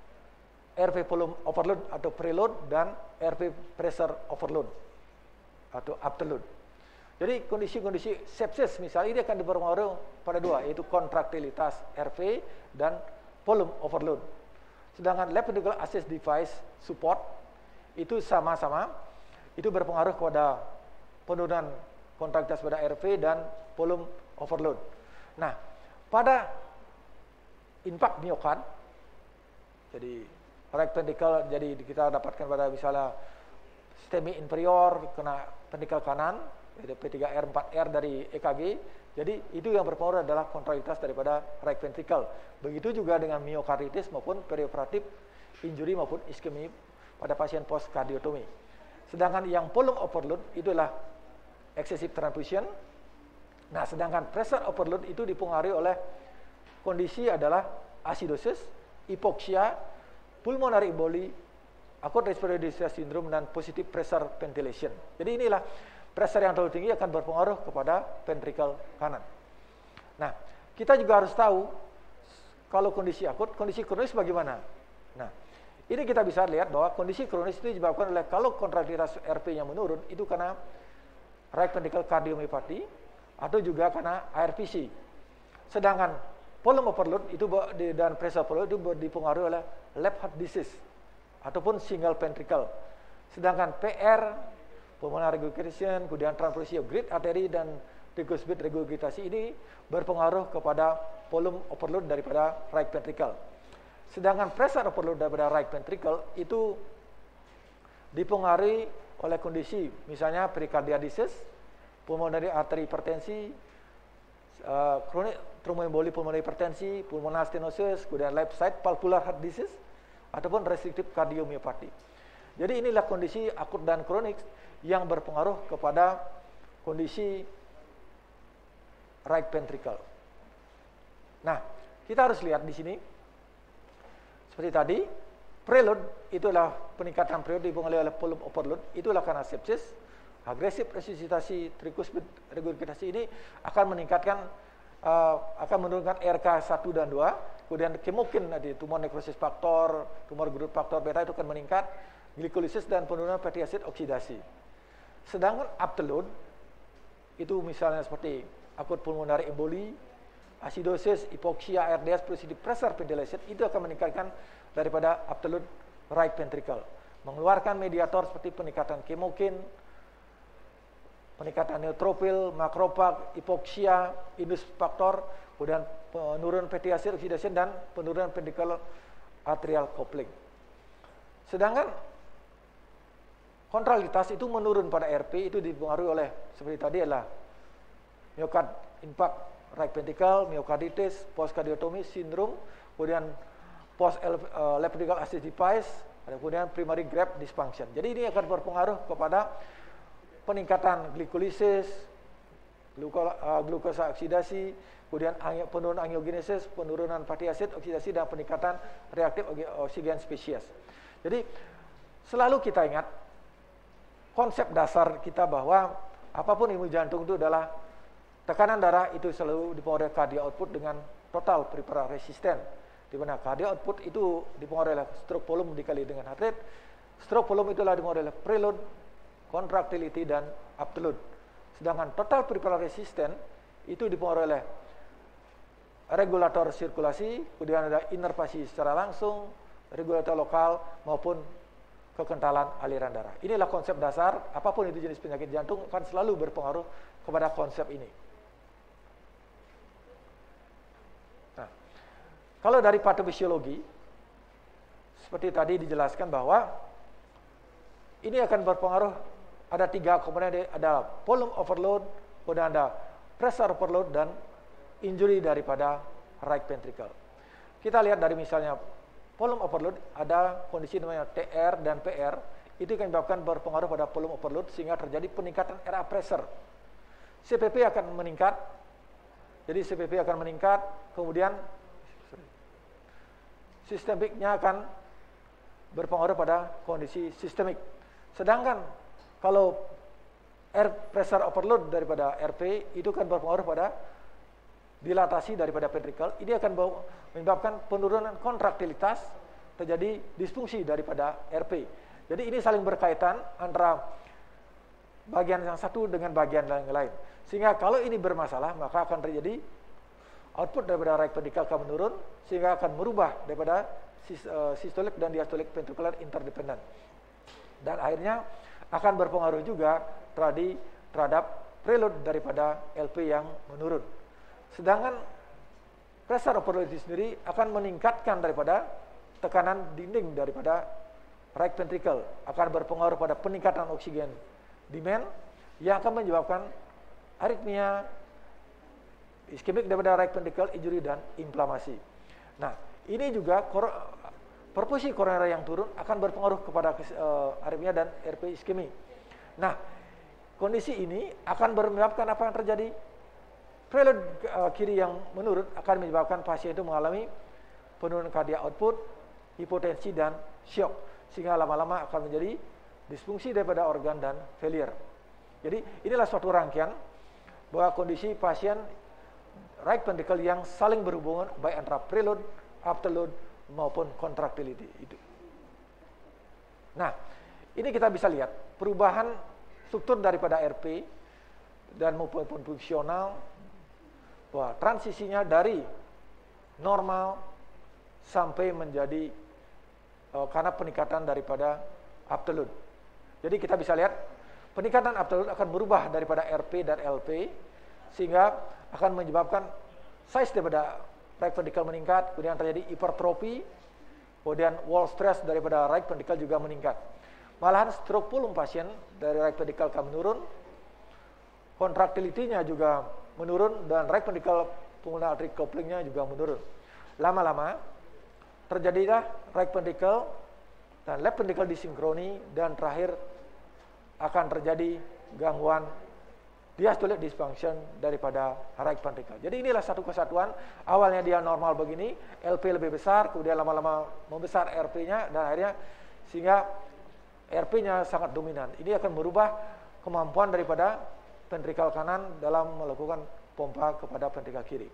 RP volume overload atau preload, dan RP pressure overload atau afterload. Jadi kondisi-kondisi sepsis misalnya ini akan dipengaruhi pada dua, yaitu kontraktilitas RV dan volume overload. Sedangkan left ventricular assist device support itu sama-sama itu berpengaruh kepada penurunan kontraktilitas pada RV dan volume overload. Nah, pada infark miokard, jadi right ventricle, jadi kita dapatkan pada misalnya STEMI inferior kena ventricle kanan, yaitu P3R 4R dari EKG. Jadi itu yang berpengaruh adalah kontraktilitas daripada right ventricle. Begitu juga dengan miokarditis maupun perioperatif injury maupun iskemi pada pasien post kardiotomi. Sedangkan yang volume overload itu adalah excessive transfusion. Nah, sedangkan pressure overload itu dipengaruhi oleh kondisi adalah acidosis, hipoksia, pulmonary emboli, acute respiratory distress syndrome, dan positive pressure ventilation. Jadi inilah pressure yang terlalu tinggi akan berpengaruh kepada ventricle kanan. Nah, kita juga harus tahu kalau kondisi akut, kondisi kronis bagaimana. Nah, ini kita bisa lihat bahwa kondisi kronis itu disebabkan oleh kalau kontraktilitas RP-nya menurun, itu karena right ventricle cardiomyopathy atau juga karena ARVC. Sedangkan volume overload itu dan pressure overload itu dipengaruhi oleh left heart disease ataupun single ventricle. Sedangkan PR, pulmonary regurgitation, kemudian transfusi great artery dan decuspit regurgitasi ini berpengaruh kepada volume overload daripada right ventricle. Sedangkan pressure overload daripada right ventricle itu dipengaruhi oleh kondisi misalnya pericarditis, pulmonary artery hypertensi, chronic thromboemboli pulmonary hypertensi, pulmonary stenosis, kemudian left side valvular heart disease ataupun restrictive cardiomyopathy. Jadi inilah kondisi akut dan kronik yang berpengaruh kepada kondisi right ventricle. Nah, kita harus lihat di sini seperti tadi, preload itulah peningkatan preload dipengaruhi oleh volume overload, itulah karena sepsis. Agresif resusitasi tricuspid regurgitasi ini akan meningkatkan akan menurunkan RK 1 dan 2, kemudian kemokin tadi tumor necrosis faktor, tumor growth faktor beta itu akan meningkat, glikolisis dan penurunan fatty acid oksidasi. Sedangkan afterload itu misalnya seperti akut pulmonary emboli, acidosis, hipoksia, RDS, positive pressure ventilation itu akan meningkatkan daripada afterload right ventricle, mengeluarkan mediator seperti peningkatan kemokin, peningkatan neutrophil, makrofag, hipoksia, indus faktor, kemudian penurunan fatty acid oxidation dan penurunan ventricular atrial coupling. Sedangkan kontraktilitas itu menurun pada RP itu dipengaruhi oleh seperti tadi adalah myocard infarct right ventricle, myocarditis, post kardiotomi syndrome, kemudian post left ventricle assist device, kemudian primary graft dysfunction. Jadi ini akan berpengaruh kepada peningkatan glikolisis, glukosa oksidasi, kemudian penurunan angiogenesis, penurunan fatty acid oksidasi, dan peningkatan reaktif oksigen spesies. Jadi selalu kita ingat konsep dasar kita bahwa apapun ilmu jantung itu adalah tekanan darah itu selalu dipengaruhi oleh cardiac output dengan total peripheral resisten, di mana cardiac output itu dipengaruhi oleh stroke volume dikali dengan heart rate. Stroke volume itulah dipengaruhi oleh preload, contractility, dan upload. Sedangkan total peripheral resisten itu dipengaruhi oleh regulator sirkulasi, kemudian ada inervasi secara langsung, regulator lokal, maupun kekentalan aliran darah. Inilah konsep dasar, apapun itu jenis penyakit jantung akan selalu berpengaruh kepada konsep ini. Nah, kalau dari patofisiologi, seperti tadi dijelaskan bahwa ini akan berpengaruh, ada 3 komponen, ada volume overload, kemudian ada pressure overload, dan injury daripada right ventricle. Kita lihat dari misalnya volume overload, ada kondisi namanya TR dan PR, itu yang menyebabkan berpengaruh pada volume overload sehingga terjadi peningkatan RA pressure. CPP akan meningkat, jadi CPP akan meningkat, kemudian sistemiknya akan berpengaruh pada kondisi sistemik. Sedangkan kalau air pressure overload daripada RP itu akan berpengaruh pada dilatasi daripada ventricle, ini akan menyebabkan penurunan kontraktilitas, terjadi disfungsi daripada RP. Jadi ini saling berkaitan antara bagian yang satu dengan bagian yang lain. Sehingga kalau ini bermasalah, maka akan terjadi output daripada right ventricle akan menurun, sehingga akan merubah daripada systolic dan diastolic ventricular interdependent. Dan akhirnya akan berpengaruh juga terhadap preload daripada LP yang menurun. Sedangkan pressure overload itu sendiri akan meningkatkan daripada tekanan dinding daripada right ventricle, akan berpengaruh pada peningkatan oksigen demand yang akan menyebabkan aritmia, iskemik daripada right ventricle, injury, dan inflamasi. Nah, ini juga perfusi koroner yang turun akan berpengaruh kepada aritmia dan RP iskemi. Nah, kondisi ini akan menyebabkan apa yang terjadi? Preload kiri yang menurun akan menyebabkan pasien itu mengalami penurunan cardiac output, hipotensi, dan shock, sehingga lama-lama akan menjadi disfungsi daripada organ dan failure. Jadi inilah suatu rangkaian bahwa kondisi pasien right ventricle yang saling berhubungan baik antara preload, afterload, maupun contractility itu. Nah, ini kita bisa lihat perubahan struktur daripada RP dan maupun fungsional, bahwa transisinya dari normal sampai menjadi karena peningkatan daripada afterload. Jadi kita bisa lihat peningkatan afterload akan berubah daripada RP dan LP, sehingga akan menyebabkan size daripada right ventricle meningkat, kemudian terjadi hipertrofi, kemudian wall stress daripada right ventricle juga meningkat. Malahan stroke volume pasien dari right ventricle akan menurun, contractility-nya juga menurun, dan right ventricle pulmonary artery couplingnya juga menurun. Lama-lama terjadilah right ventricle dan left ventricle disinkroni, dan terakhir akan terjadi gangguan diastolic dysfunction daripada right ventricle. Jadi inilah satu kesatuan, awalnya dia normal begini, LP lebih besar, kemudian lama-lama membesar RP-nya, dan akhirnya sehingga RP-nya sangat dominan. Ini akan merubah kemampuan daripada ventrikel kanan dalam melakukan pompa kepada ventrikel kiri.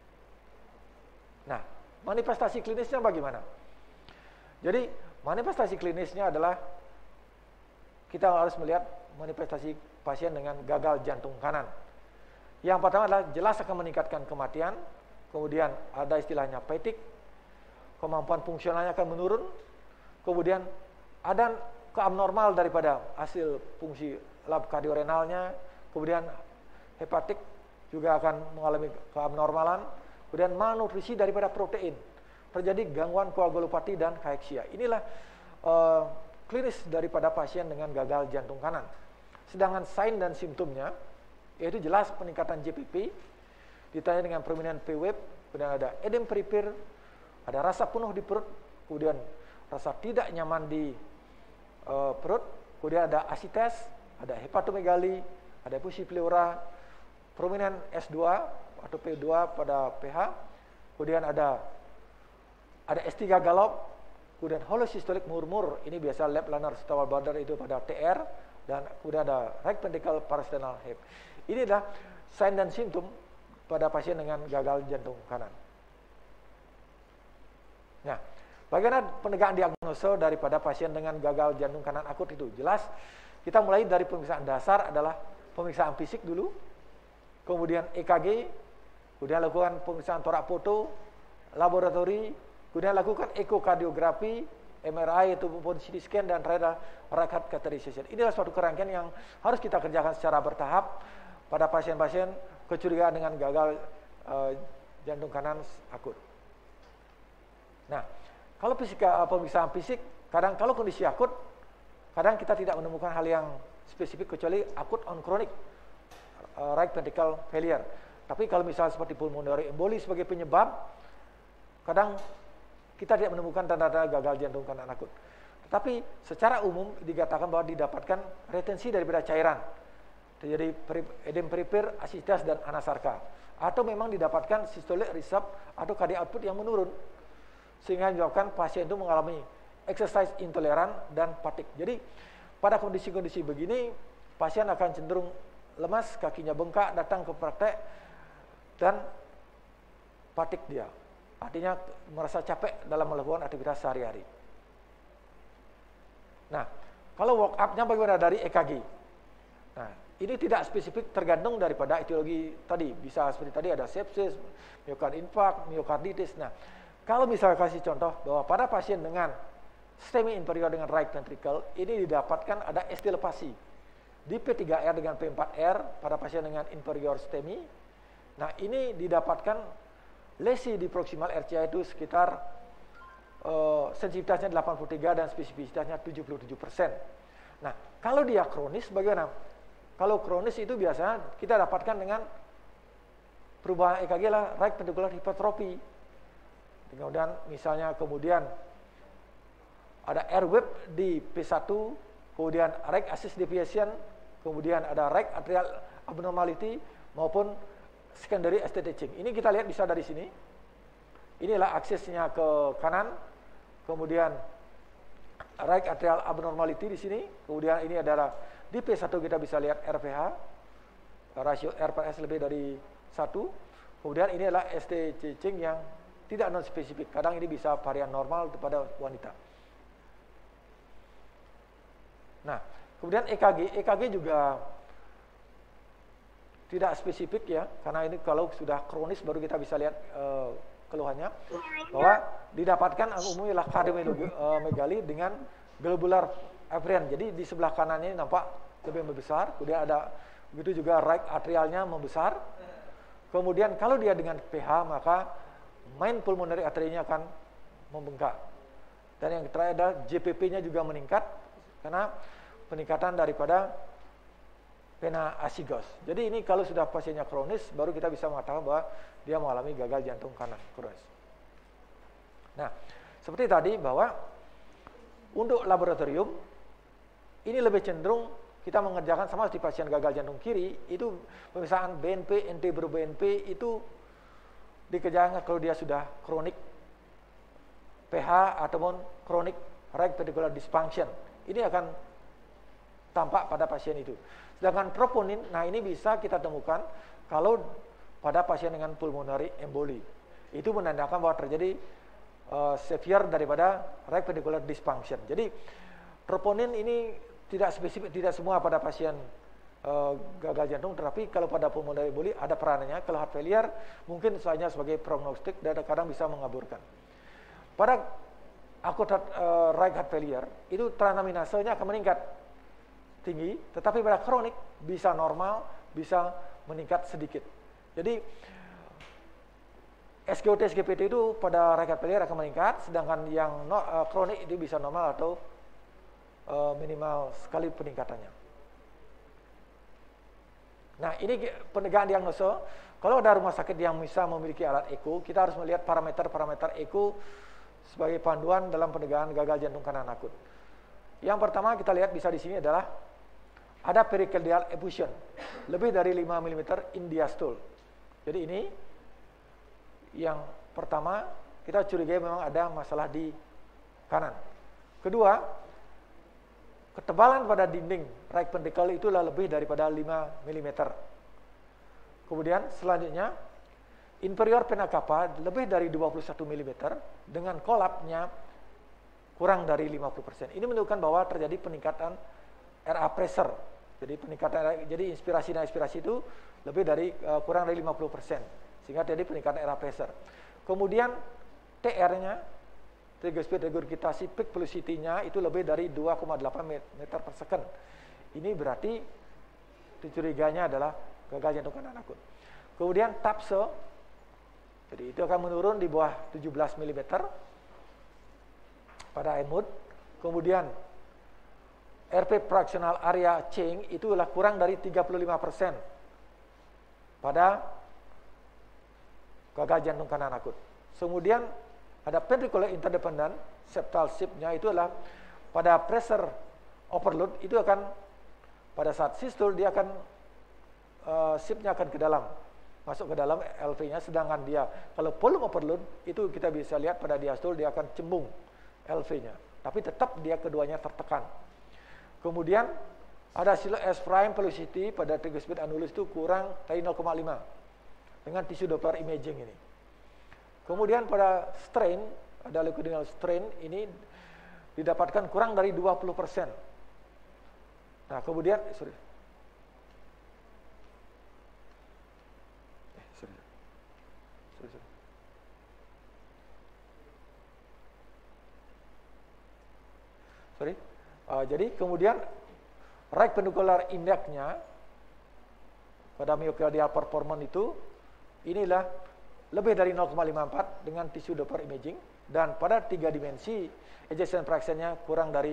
Nah, manifestasi klinisnya bagaimana? Jadi, manifestasi klinisnya adalah kita harus melihat manifestasi pasien dengan gagal jantung kanan. Yang pertama adalah jelas akan meningkatkan kematian, kemudian ada istilahnya fatigue, kemampuan fungsionalnya akan menurun, kemudian ada keabnormal daripada hasil fungsi lab kardiorenalnya, kemudian hepatik juga akan mengalami keabnormalan, kemudian malnutrisi daripada protein, terjadi gangguan koagulopati dan kaeksia. Inilah klinis daripada pasien dengan gagal jantung kanan. Sedangkan sign dan simptomnya, yaitu jelas peningkatan JPP, ditanya dengan prominent P-wave, kemudian ada edem peripher, ada rasa penuh di perut, kemudian rasa tidak nyaman di perut, kemudian ada asites, ada hepatomegali, ada efusi pleura, prominent S2 atau P2 pada PH, kemudian ada S3 gallop, kemudian hollow systolic murmur, ini biasa left lung stable border itu pada TR, dan kemudian ada right ventricle parasternal hip. Ini adalah sign dan simptom pada pasien dengan gagal jantung kanan. Nah, bagaimana penegakan diagnosa daripada pasien dengan gagal jantung kanan akut itu? Jelas, kita mulai dari pemeriksaan dasar adalah pemeriksaan fisik dulu, kemudian EKG, kemudian lakukan pemeriksaan torak foto, laboratori, kemudian lakukan ekokardiografi, MRI ataupun CT scan dan right heart catheterization. Inilah suatu kerangkaian yang harus kita kerjakan secara bertahap pada pasien-pasien kecurigaan dengan gagal jantung kanan akut. Nah, kalau pemeriksaan fisik, kadang kalau kondisi akut, kadang kita tidak menemukan hal yang spesifik kecuali akut on chronic right ventricle failure. Tapi kalau misalnya seperti pulmonary emboli sebagai penyebab, kadang kita tidak menemukan tanda-tanda gagal jantung kanan akut. Tetapi secara umum dikatakan bahwa didapatkan retensi daripada cairan, terjadi edem perifer, asitas dan anasarka, atau memang didapatkan systolic reserve atau cardiac output yang menurun, sehingga menyebabkan pasien itu mengalami exercise intoleran dan fatigue. Jadi pada kondisi-kondisi begini, pasien akan cenderung lemas, kakinya bengkak, datang ke praktek dan fatigue dia. Artinya merasa capek dalam melakukan aktivitas sehari-hari. Nah, kalau walk up-nya bagaimana dari EKG? Nah, ini tidak spesifik, tergantung daripada etiologi tadi. Bisa seperti tadi ada sepsis, miokard infark, miokarditis. Nah, kalau misalnya kasih contoh bahwa pada pasien dengan STEMI inferior dengan right ventricle, ini didapatkan ada estilopasi di P3R dengan P4R pada pasien dengan inferior STEMI. Nah, ini didapatkan lesi di proximal RCA itu sekitar sensitivitasnya 83 dan spesifisitasnya 77%. Nah, kalau dia kronis bagaimana? Kalau kronis itu biasanya kita dapatkan dengan perubahan EKG lah right ventricular hypertrophy. Kemudian misalnya ada airwave di P1, kemudian right axis deviation, kemudian ada right atrial abnormality maupun secondary ST teaching. Ini kita lihat bisa dari sini. Inilah aksesnya ke kanan. Kemudian right atrial abnormality di sini. Kemudian ini adalah di P1 kita bisa lihat RPH, rasio R/S lebih dari 1. Kemudian ini adalah ST teaching yang tidak non spesifik. Kadang ini bisa varian normal pada wanita. Nah, kemudian EKG juga tidak spesifik ya, karena ini kalau sudah kronis baru kita bisa lihat keluhannya, bahwa didapatkan umumnya adalah kardiomegali dengan globular afferent. Jadi di sebelah kanannya nampak lebih membesar, kemudian ada begitu juga right atrialnya membesar. Kemudian kalau dia dengan PH maka main pulmonary arterinya akan membengkak. Dan yang terakhir adalah JPP-nya juga meningkat karena peningkatan daripada vena asigos. Jadi ini kalau sudah pasiennya kronis, baru kita bisa mengatakan bahwa dia mengalami gagal jantung kanan kronis. Nah, seperti tadi bahwa untuk laboratorium, ini lebih cenderung kita mengerjakan sama seperti pasien gagal jantung kiri, itu pemeriksaan BNP, NT-proBNP itu dikerjakan kalau dia sudah kronik PH ataupun kronik right ventricular dysfunction. Ini akan tampak pada pasien itu. Sedangkan troponin, nah ini bisa kita temukan kalau pada pasien dengan pulmonary emboli. Itu menandakan bahwa terjadi severe daripada right ventricular dysfunction. Jadi troponin ini tidak spesifik, tidak semua pada pasien gagal jantung, tetapi kalau pada pulmonary emboli ada peranannya. Kalau heart failure mungkin soalnya sebagai prognostik dan kadang bisa mengaburkan. Pada akut right heart failure itu transaminasenya akan meningkat tinggi, tetapi pada kronik bisa normal, bisa meningkat sedikit. Jadi SGOT, SGPT itu pada right heart failure akan meningkat, sedangkan yang kronik itu bisa normal atau minimal sekali peningkatannya. Nah, ini penegakan diagnosa. Kalau ada rumah sakit yang bisa memiliki alat echo, kita harus melihat parameter-parameter echo sebagai panduan dalam penegakan gagal jantung kanan akut. Yang pertama kita lihat bisa di sini adalah ada pericardial effusion lebih dari 5 mm in diastole. Jadi ini yang pertama, kita curigai memang ada masalah di kanan. Kedua, ketebalan pada dinding right ventricle itulah lebih daripada 5 mm. Kemudian selanjutnya, inferior vena cava lebih dari 21 mm dengan kolapsnya kurang dari 50%. Ini menunjukkan bahwa terjadi peningkatan RA pressure. Jadi inspirasi dan ekspirasi itu lebih dari kurang dari 50%, sehingga terjadi peningkatan RA pressure. Kemudian TR-nya, trigger speed regurgitasi peak velocity-nya itu lebih dari 2,8 meter per second. Ini berarti dicuriganya adalah gagal jantung kanan akut. Kemudian TAPSE, jadi itu akan menurun di bawah 17 mm pada end mode. Kemudian RP fractional area change itu adalah kurang dari 35% pada gagal jantung kanan akut. Kemudian ada ventricular interdependent septal shift-nya itu adalah pada pressure overload itu akan pada saat sistole dia akan shift-nya akan ke dalam, masuk ke dalam LV-nya, sedangkan dia kalau volume overload itu kita bisa lihat pada diastole dia akan cembung LV-nya, tapi tetap dia keduanya tertekan. Kemudian ada silo S prime velocity pada trigger speed annulus itu kurang dari 0,5 dengan tisu Doppler imaging ini. Kemudian pada strain, ada longitudinal strain ini didapatkan kurang dari 20%. Nah, kemudian jadi kemudian right ventricular index-nya pada myocardial performance itu inilah lebih dari 0,54 dengan tisu Doppler imaging, dan pada 3 dimensi ejection fraction-nya kurang dari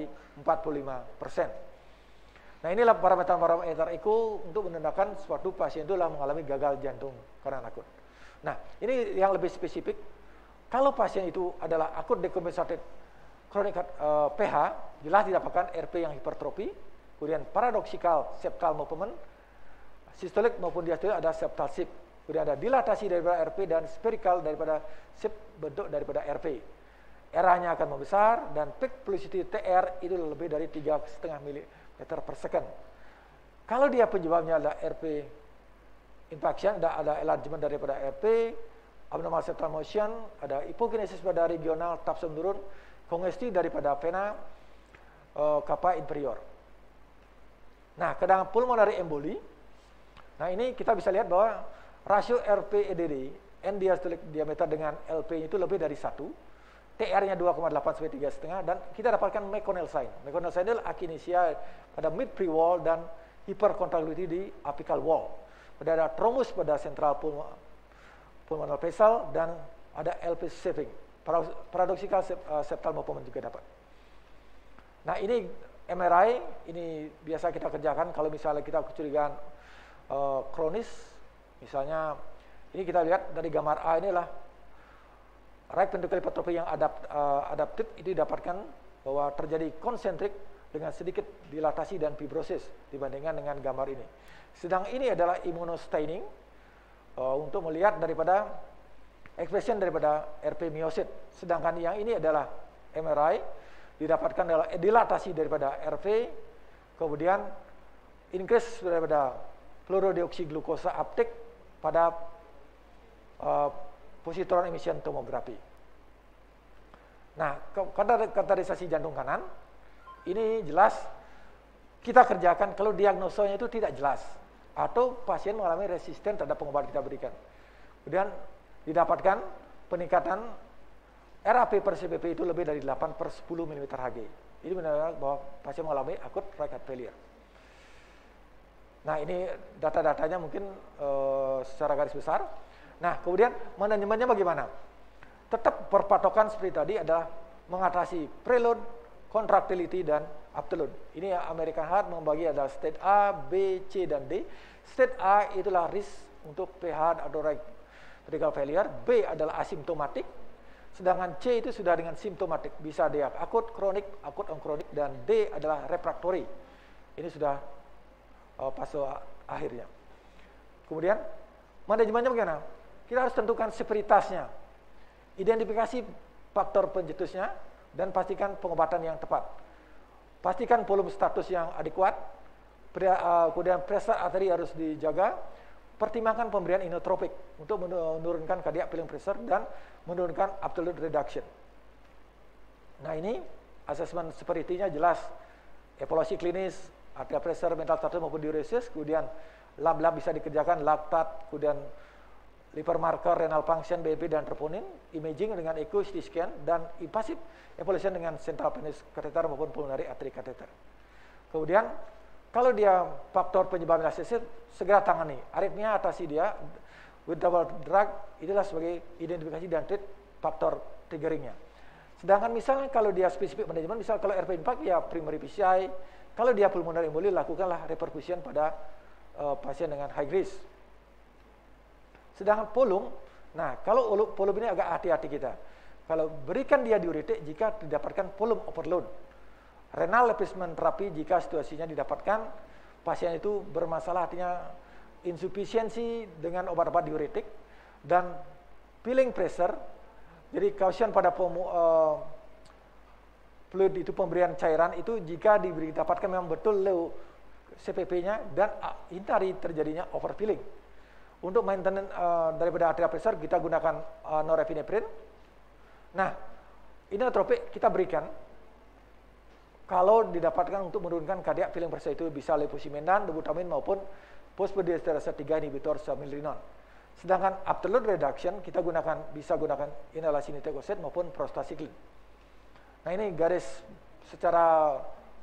45%. Nah, inilah parameter-parameter echo untuk menandakan suatu pasien itu telah mengalami gagal jantung kanan akut. Nah, ini yang lebih spesifik. Kalau pasien itu adalah akut decompensated chronic PH, jelas didapatkan RP yang hipertrofi, kemudian paradoxical septal movement, sistolik maupun diastolik ada septal shift, kemudian ada dilatasi daripada RP dan spherical daripada shift bentuk daripada RP. RA-nya akan membesar dan peak velocity TR itu lebih dari 3,5 mm per second. Kalau dia penyebabnya adalah RP infarction, ada enlargement daripada RP, abnormal septal motion, ada hipokinesis pada regional TAPSE menurun, kongesti daripada vena cava inferior. Nah, kadang pulmonary emboli. Nah, ini kita bisa lihat bahwa rasio RP EDD, end diastolic diameter dengan LP itu lebih dari 1. TR-nya 2,8 sampai 3,5 dan kita dapatkan McConnell sign. McConnell sign adalah akinesia pada mid pre-wall dan hypercontractility di apical wall. Ada thrombus pada central pulmonal vessel dan ada LP saving. Paradoxical septal movement juga dapat. Nah, ini MRI, ini biasa kita kerjakan kalau misalnya kita kecurigaan kronis. Misalnya, ini kita lihat dari gambar A inilah right ventricular hypertrophy yang adaptif itu didapatkan bahwa terjadi konsentrik dengan sedikit dilatasi dan fibrosis dibandingkan dengan gambar ini. Sedang ini adalah immunostaining untuk melihat daripada expression daripada RP myosit. Sedangkan yang ini adalah MRI, didapatkan adalah dilatasi daripada RV, kemudian increase daripada fluorodeoksyglukosa uptake pada positron emission tomografi. Nah, kateterisasi jantung kanan, ini jelas kita kerjakan kalau diagnosanya itu tidak jelas, atau pasien mengalami resisten terhadap pengobatan kita berikan. Kemudian didapatkan peningkatan RAP per CPP itu lebih dari 8/10 mm Hg. Ini menandakan bahwa pasien mengalami akut right heart failure. Nah, ini data-datanya mungkin secara garis besar. Nah, kemudian manajemennya bagaimana? Tetap berpatokan seperti tadi adalah mengatasi preload, contractility, dan afterload. Ini American Heart membagi ada state A, B, C, dan D. State A itulah risk untuk PH atau right ventricular failure, B adalah asimptomatik, sedangkan C itu sudah dengan simptomatik, bisa dia akut, kronik, akut, onkronik, dan D adalah refractory. Ini sudah fase akhirnya. Kemudian manajemennya bagaimana? Kita harus tentukan severitasnya, identifikasi faktor pencetusnya, dan pastikan pengobatan yang tepat. Pastikan volume status yang adekuat, kemudian pressure arteri harus dijaga, pertimbangkan pemberian inotropik untuk menurunkan cardiac filling pressure dan menurunkan absolute reduction. Nah ini asesmen severity-nya jelas, evaluasi klinis, arterial pressure, mental status maupun diuresis, kemudian lab bisa dikerjakan, laktat, kemudian liver marker, renal function, BNP dan troponin, imaging dengan echo, CT scan, dan invasive evaluation dengan central venous catheter maupun pulmonary artery catheter. Kemudian kalau dia faktor penyebab metastasis, segera tangani. Aritmia atasi dia with double drug, itulah sebagai identifikasi dan treat faktor triggeringnya. Sedangkan misalnya kalau dia spesifik manajemen, misal kalau RP impact ya primary PCI, kalau dia pulmonary emboli lakukanlah reperfusion pada pasien dengan high risk. Sedangkan volume, nah kalau volume ini agak hati-hati kita. Kalau berikan dia diuretik jika didapatkan volume overload. Renal replacement terapi jika situasinya didapatkan pasien itu bermasalah, artinya insufisiensi dengan obat-obat diuretik, dan filling pressure, jadi caution pada fluid itu pemberian cairan itu jika didapatkan memang betul low CPP-nya dan hindari terjadinya overfilling. Untuk maintenance daripada arterial pressure kita gunakan norepinephrine. Nah, inotropik kita berikan kalau didapatkan untuk menurunkan cardiac filling pressure, itu bisa levosimendan, dobutamin maupun phosphodiesterase 3 inhibitor samilrinon. Sedangkan absolute reduction kita bisa gunakan inhalasi nitric oxide maupun prostacyclin. Nah ini garis secara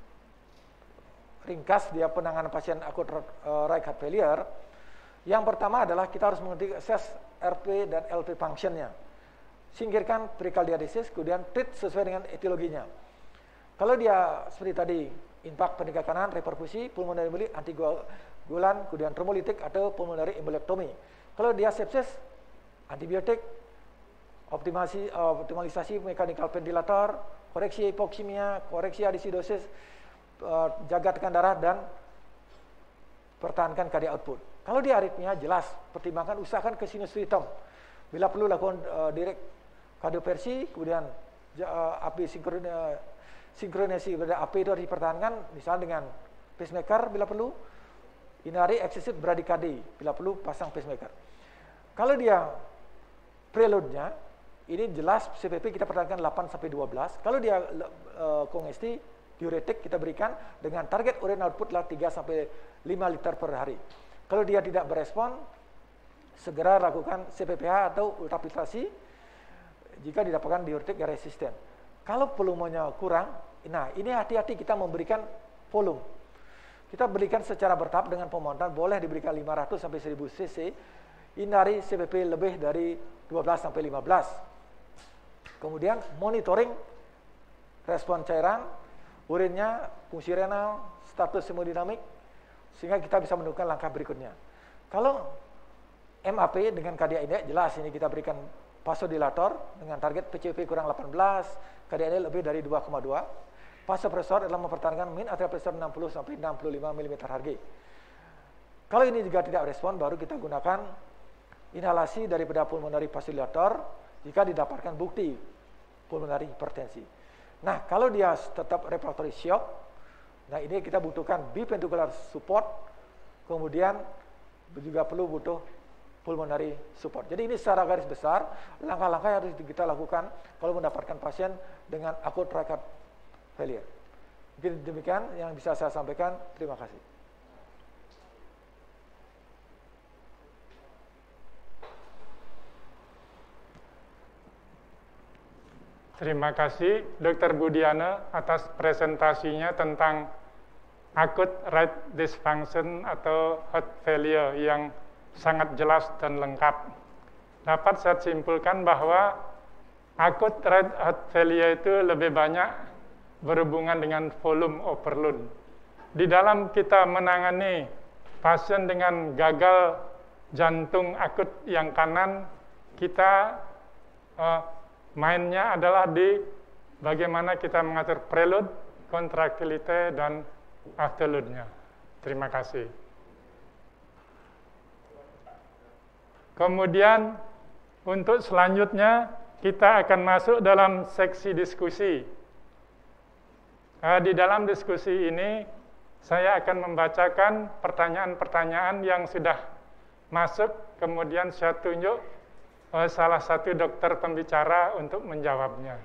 ringkas dia penanganan pasien akut right heart failure. Yang pertama adalah kita harus mengerti assess RP dan LP function-nya. Singkirkan pericardial disease, kemudian treat sesuai dengan etiologinya. Kalau dia seperti tadi, impact penyakit kanan, reperfusi, pulmonary emboli, antikoagulan, kemudian trombolytic atau pulmonary embolectomy. Kalau dia sepsis, antibiotik, optimalisasi mechanical ventilator, koreksi hipoksimia, koreksi adisidosis, jaga tekanan darah, dan pertahankan cardiac output. Kalau dia aritmia, jelas pertimbangkan, usahakan ke sinus ritem. Bila perlu lakukan direct kardioversi, kemudian AP sinkronisi pada AP itu harus dipertahankan, misalnya dengan pacemaker bila perlu, hindari excessive bradycardia bila perlu pasang pacemaker. Kalau dia preload-nya, ini jelas CPP kita pertahankan 8-12. Kalau dia kongesti, diuretik kita berikan dengan target urine output lah 3-5 liter per hari. Kalau dia tidak berespon, segera lakukan CPPH atau ultrafiltrasi jika didapatkan diuretik yang resisten. Kalau volumenya kurang, nah ini hati-hati kita memberikan volume. Kita berikan secara bertahap dengan pemotongan, boleh diberikan 500 sampai 1000 cc, hindari CPP lebih dari 12 sampai 15. Kemudian monitoring respon cairan, urinnya, fungsi renal, status hemodinamik, sehingga kita bisa menentukan langkah berikutnya. Kalau MAP dengan cardiac index, jelas ini kita berikan vasodilator dengan target PCP kurang 18, cardiac index lebih dari 2,2. Vasopressor adalah mempertahankan mean arterial pressure 60 sampai 65 mm/Hg. Kalau ini juga tidak respon, baru kita gunakan inhalasi daripada pulmonary vasodilator jika didapatkan bukti pulmonary hipertensi. Nah, kalau dia tetap refractory shock, nah ini kita butuhkan biventricular support, kemudian juga butuh pulmonary support. Jadi ini secara garis besar langkah-langkah yang harus kita lakukan kalau mendapatkan pasien dengan acute right heart failure. Mungkin demikian yang bisa saya sampaikan. Terima kasih. Terima kasih Dr. Budiana atas presentasinya tentang acute right dysfunction atau heart failure yang sangat jelas dan lengkap. Dapat saya simpulkan bahwa acute right heart failure itu lebih banyak berhubungan dengan volume overload. Di dalam kita menangani pasien dengan gagal jantung akut yang kanan, kita mainnya adalah di bagaimana kita mengatur preload, kontraktilite, dan afterload-nya. Terima kasih. Kemudian untuk selanjutnya kita akan masuk dalam seksi diskusi. Di dalam diskusi ini saya akan membacakan pertanyaan-pertanyaan yang sudah masuk, kemudian saya tunjuk salah satu dokter pembicara untuk menjawabnya.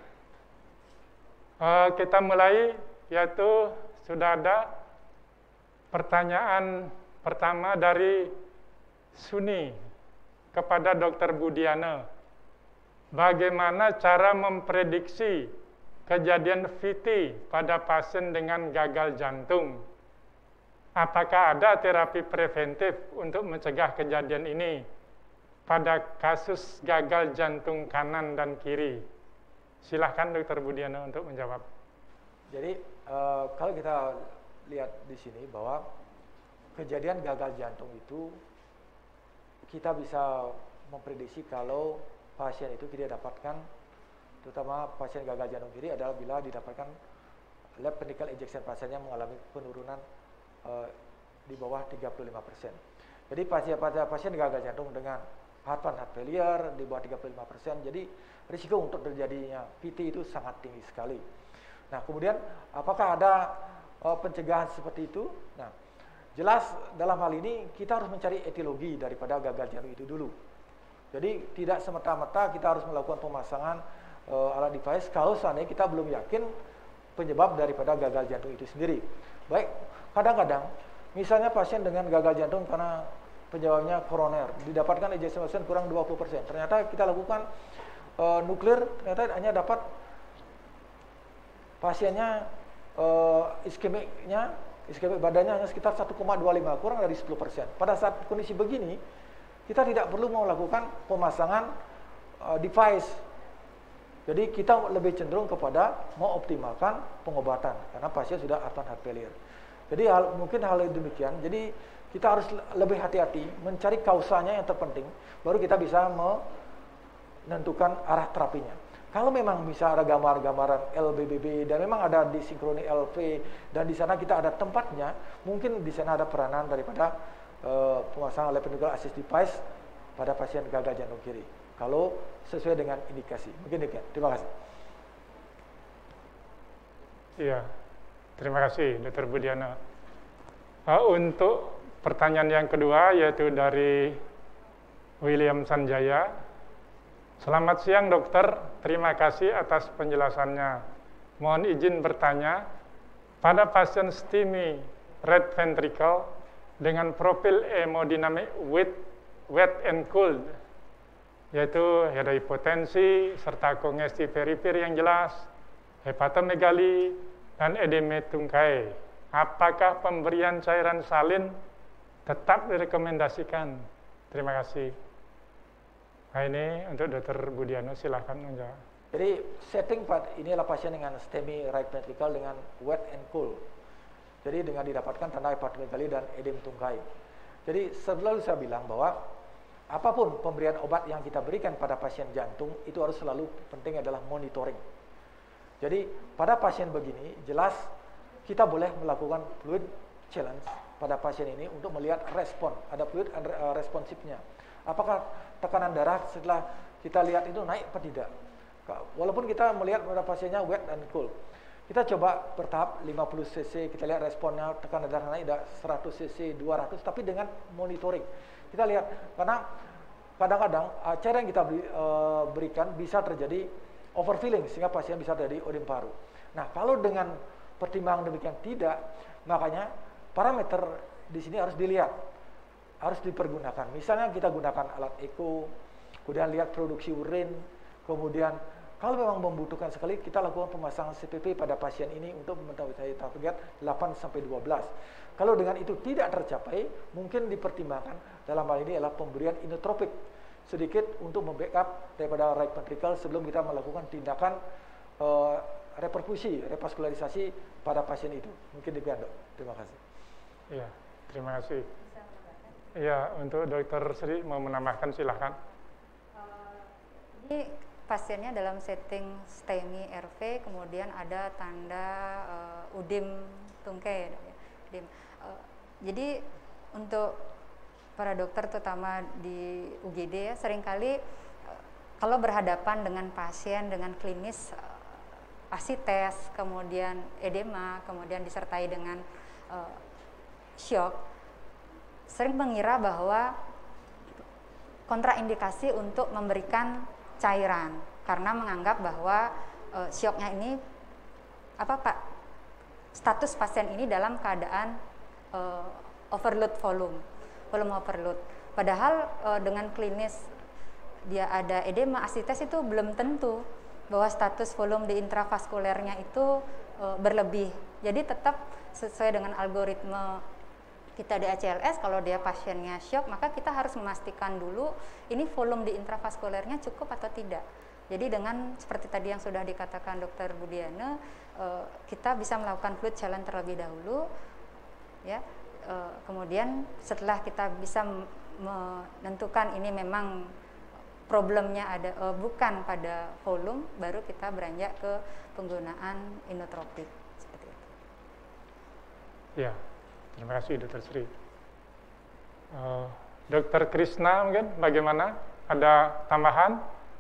Kita mulai, yaitu sudah ada pertanyaan pertama dari Suni kepada Dr. Budiana. Bagaimana cara memprediksi kejadian VT pada pasien dengan gagal jantung? Apakah ada terapi preventif untuk mencegah kejadian ini pada kasus gagal jantung kanan dan kiri? Silahkan Dr. Budiana untuk menjawab. Jadi kalau kita lihat di sini bahwa kejadian gagal jantung itu kita bisa memprediksi kalau pasien itu tidak dapatkan, terutama pasien gagal jantung kiri adalah bila didapatkan left ventricle ejection pasiennya mengalami penurunan di bawah 35%. Jadi pasien gagal jantung dengan heart failure di bawah 35%, jadi risiko untuk terjadinya VT itu sangat tinggi sekali. Nah, kemudian apakah ada pencegahan seperti itu? Nah, jelas dalam hal ini kita harus mencari etiologi daripada gagal jantung itu dulu. Jadi tidak semata-mata kita harus melakukan pemasangan alat device kalau seandainya kita belum yakin penyebab daripada gagal jantung itu sendiri. Baik, kadang-kadang misalnya pasien dengan gagal jantung karena penyebabnya koroner, didapatkan ejection fraction kurang 20%. Ternyata kita lakukan nuklir, ternyata hanya dapat pasiennya iskemik badannya hanya sekitar 1,25, kurang dari 10%. Pada saat kondisi begini, kita tidak perlu melakukan pemasangan device. Jadi kita lebih cenderung kepada mengoptimalkan pengobatan karena pasien sudah heart failure. Jadi mungkin hal demikian. Jadi kita harus lebih hati-hati mencari kausanya yang terpenting, baru kita bisa menentukan arah terapinya. Kalau memang bisa ada gambar-gambaran LBBB dan memang ada disinkroni LV dan di sana kita ada tempatnya, mungkin di sana ada peranan daripada pemasangan left ventricular assist device pada pasien gagal jantung kiri. Kalau sesuai dengan indikasi. Mungkin demikian. Terima kasih. Iya, terima kasih Dr. Budiana. Untuk pertanyaan yang kedua yaitu dari William Sanjaya. Selamat siang dokter, terima kasih atas penjelasannya. Mohon izin bertanya, pada pasien STEMI right ventricle dengan profil hemodinamik wet and cold, yaitu ada hipotensi serta kongestif peripher yang jelas, hepatomegali, dan edema tungkai. Apakah pemberian cairan salin tetap direkomendasikan? Terima kasih. Nah, ini untuk Dr. Budiana, silahkan menjawab. Jadi setting ini adalah pasien dengan STEMI right ventricle dengan wet and cold. Jadi dengan didapatkan tanda hepatomegali dan edema tungkai. Jadi selalu saya bilang bahwa apapun pemberian obat yang kita berikan pada pasien jantung itu harus selalu penting adalah monitoring. Jadi pada pasien begini jelas kita boleh melakukan fluid challenge pada pasien ini untuk melihat respon, ada fluid responsifnya. Apakah tekanan darah setelah kita lihat itu naik atau tidak? Walaupun kita melihat pada pasiennya wet and cold, kita coba bertahap 50 cc, kita lihat responnya, tekanan darah naik 100 cc, 200, tapi dengan monitoring. Kita lihat, karena kadang-kadang cairan yang kita berikan bisa terjadi overfilling, sehingga pasien bisa terjadi odem paru. Nah, kalau dengan pertimbangan demikian tidak, makanya parameter di sini harus dilihat, harus dipergunakan. Misalnya kita gunakan alat echo, kemudian lihat produksi urin, kemudian kalau memang membutuhkan sekali, kita lakukan pemasangan CPP pada pasien ini untuk mencapai target 8-12. Kalau dengan itu tidak tercapai, mungkin dipertimbangkan dalam hal ini adalah pemberian inotropik sedikit untuk membackup daripada right ventricle sebelum kita melakukan tindakan reperfusi, revaskularisasi pada pasien itu. Mungkin demikian, Dok. Terima kasih. Iya, terima kasih. Iya, untuk Dokter Sri mau menambahkan silahkan. Ini pasiennya dalam setting STEMI RV, kemudian ada tanda UDIM tungkai. Jadi untuk para dokter terutama di UGD ya, seringkali kalau berhadapan dengan pasien dengan klinis asites, kemudian edema, kemudian disertai dengan syok, sering mengira bahwa kontraindikasi untuk memberikan cairan karena menganggap bahwa syoknya ini status pasien ini dalam keadaan overload volume overload. Padahal dengan klinis dia ada edema asites itu belum tentu bahwa status volume di intravaskulernya itu berlebih. Jadi tetap sesuai dengan algoritma kita di ACLS, kalau dia pasiennya syok, maka kita harus memastikan dulu ini volume di intravaskulernya cukup atau tidak. Jadi dengan seperti tadi yang sudah dikatakan Dr. Budiana, kita bisa melakukan fluid challenge terlebih dahulu, ya. Kemudian setelah kita bisa menentukan ini memang problemnya ada bukan pada volume, baru kita beranjak ke penggunaan inotropik seperti itu. Ya. Terima kasih Dr. Sri. Dr. Krishna mungkin bagaimana? Ada tambahan?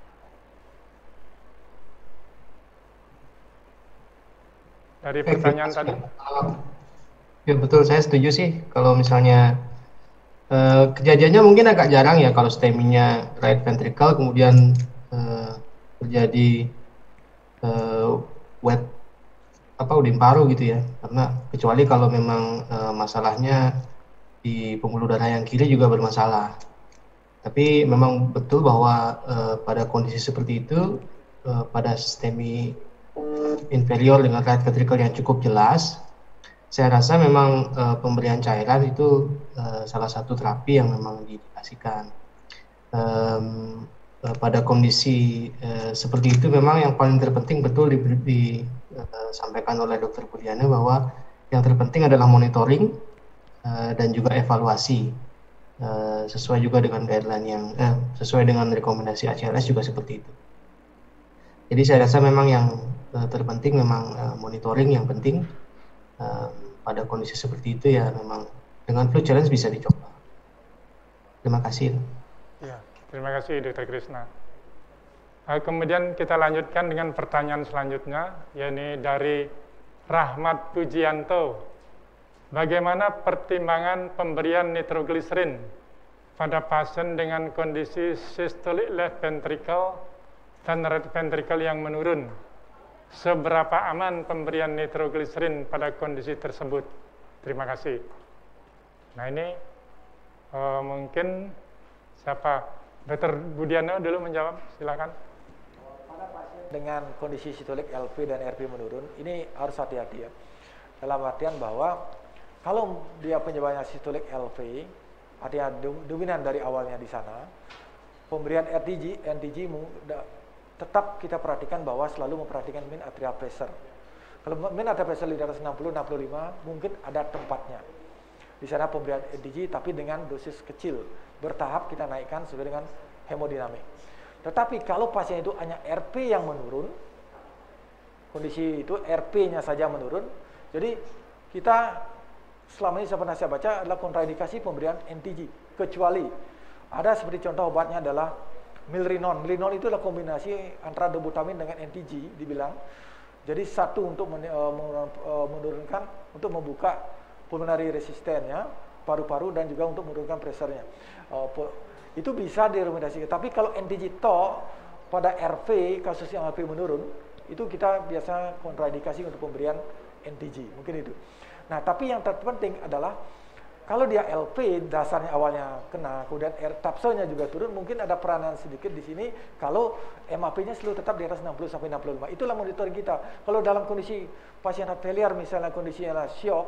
Dari pertanyaan tadi? Ya betul, saya setuju sih. Kalau misalnya kejadiannya mungkin agak jarang ya kalau STEMI-nya right ventricle kemudian terjadi wet udin paru gitu ya, karena kecuali kalau memang masalahnya di pembuluh darah yang kiri juga bermasalah. Tapi memang betul bahwa pada kondisi seperti itu pada STEMI inferior dengan right ventricle yang cukup jelas, saya rasa memang pemberian cairan itu salah satu terapi yang memang diindikasikan. Pada kondisi seperti itu memang yang paling terpenting betul disampaikan oleh Dr. Budiana bahwa yang terpenting adalah monitoring dan juga evaluasi sesuai juga dengan guideline yang sesuai dengan rekomendasi ACLS juga seperti itu. Jadi saya rasa memang yang terpenting memang monitoring yang penting pada kondisi seperti itu ya, memang dengan fluid challenge bisa dicoba. Terima kasih. Ya, terima kasih Dr. Krishna. Kemudian kita lanjutkan dengan pertanyaan selanjutnya, yakni dari Rahmat Pujianto. Bagaimana pertimbangan pemberian nitrogliserin pada pasien dengan kondisi systolic left ventricle dan right ventricle yang menurun? Seberapa aman pemberian nitrogliserin pada kondisi tersebut? Terima kasih. Nah ini mungkin siapa? Dr. Budiana dulu menjawab, silakan. Pada pasien dengan kondisi sistolik LV dan RV menurun, ini harus hati-hati ya. Dalam artian bahwa kalau dia penyebabnya sistolik LV, artinya dominan dari awalnya di sana, pemberian NTG tetap kita perhatikan bahwa selalu memperhatikan mean arterial pressure. Kalau mean arterial pressure di atas 60-65, mungkin ada tempatnya. Di sana pemberian NTG tapi dengan dosis kecil, bertahap kita naikkan sesuai dengan hemodinamik. Tetapi kalau pasien itu hanya RP yang menurun, kondisi itu RP-nya saja menurun, jadi kita selama ini saya baca adalah kontraindikasi pemberian NTG, kecuali ada seperti contoh obatnya adalah milrinone. Milrinone itu adalah kombinasi antara dobutamin dengan NTG dibilang. Jadi satu untuk menurunkan, untuk membuka pulmonary resistennya, paru-paru, dan juga untuk menurunkan pressure-nya. Itu bisa direkomendasikan. Tapi kalau NTG toh pada RV, kasus yang RV menurun, itu kita biasa kontraindikasi untuk pemberian NTG. Mungkin itu. Nah, tapi yang terpenting adalah kalau dia LP dasarnya awalnya kena, kemudian tapsonya juga turun, mungkin ada peranan sedikit di sini kalau MAP-nya selalu tetap di atas 60 sampai 65. Itulah monitoring kita. Kalau dalam kondisi pasien heart failure misalnya kondisinya shock,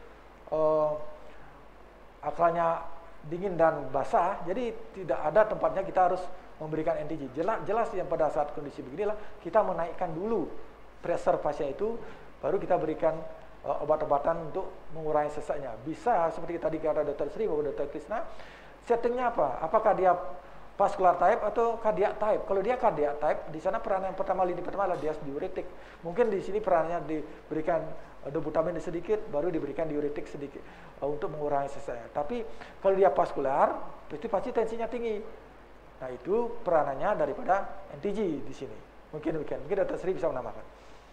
akalnya dingin dan basah, jadi tidak ada tempatnya kita harus memberikan NTG. Jelas yang pada saat kondisi beginilah kita menaikkan dulu pressure pasien itu, baru kita berikan obat-obatan untuk mengurangi sesaknya. Bisa seperti tadi kata Dr. Sri maupun Dr. Krishna, settingnya apa? Apakah dia vascular type atau cardiac type. Kalau dia cardiac type, di sana peran yang pertama, lini pertama adalah dia diuretik. Mungkin di sini perannya diberikan dobutamin sedikit, baru diberikan diuretik sedikit untuk mengurangi sesek. Tapi kalau dia vaskular, itu pasti tensinya tinggi. Nah, itu peranannya daripada NTG di sini. Mungkin Dr. Sri bisa menambahkan.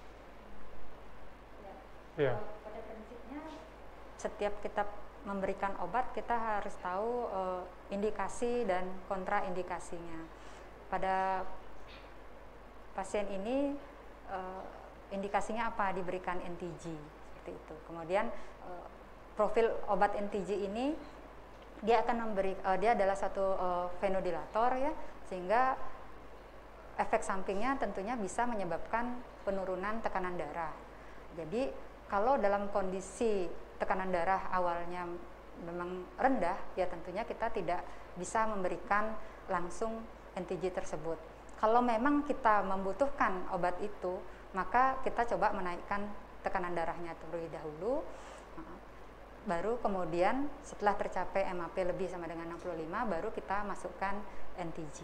Ya. Pada prinsipnya setiap kita memberikan obat kita harus tahu indikasi dan kontraindikasinya. Pada pasien ini indikasinya apa diberikan NTG seperti itu. Kemudian profil obat NTG ini dia akan dia adalah satu vasodilator ya, sehingga efek sampingnya tentunya bisa menyebabkan penurunan tekanan darah. Jadi kalau dalam kondisi tekanan darah awalnya memang rendah, ya tentunya kita tidak bisa memberikan langsung NTG tersebut. Kalau memang kita membutuhkan obat itu, maka kita coba menaikkan tekanan darahnya terlebih dahulu, baru kemudian setelah tercapai MAP lebih sama dengan 65, baru kita masukkan NTG.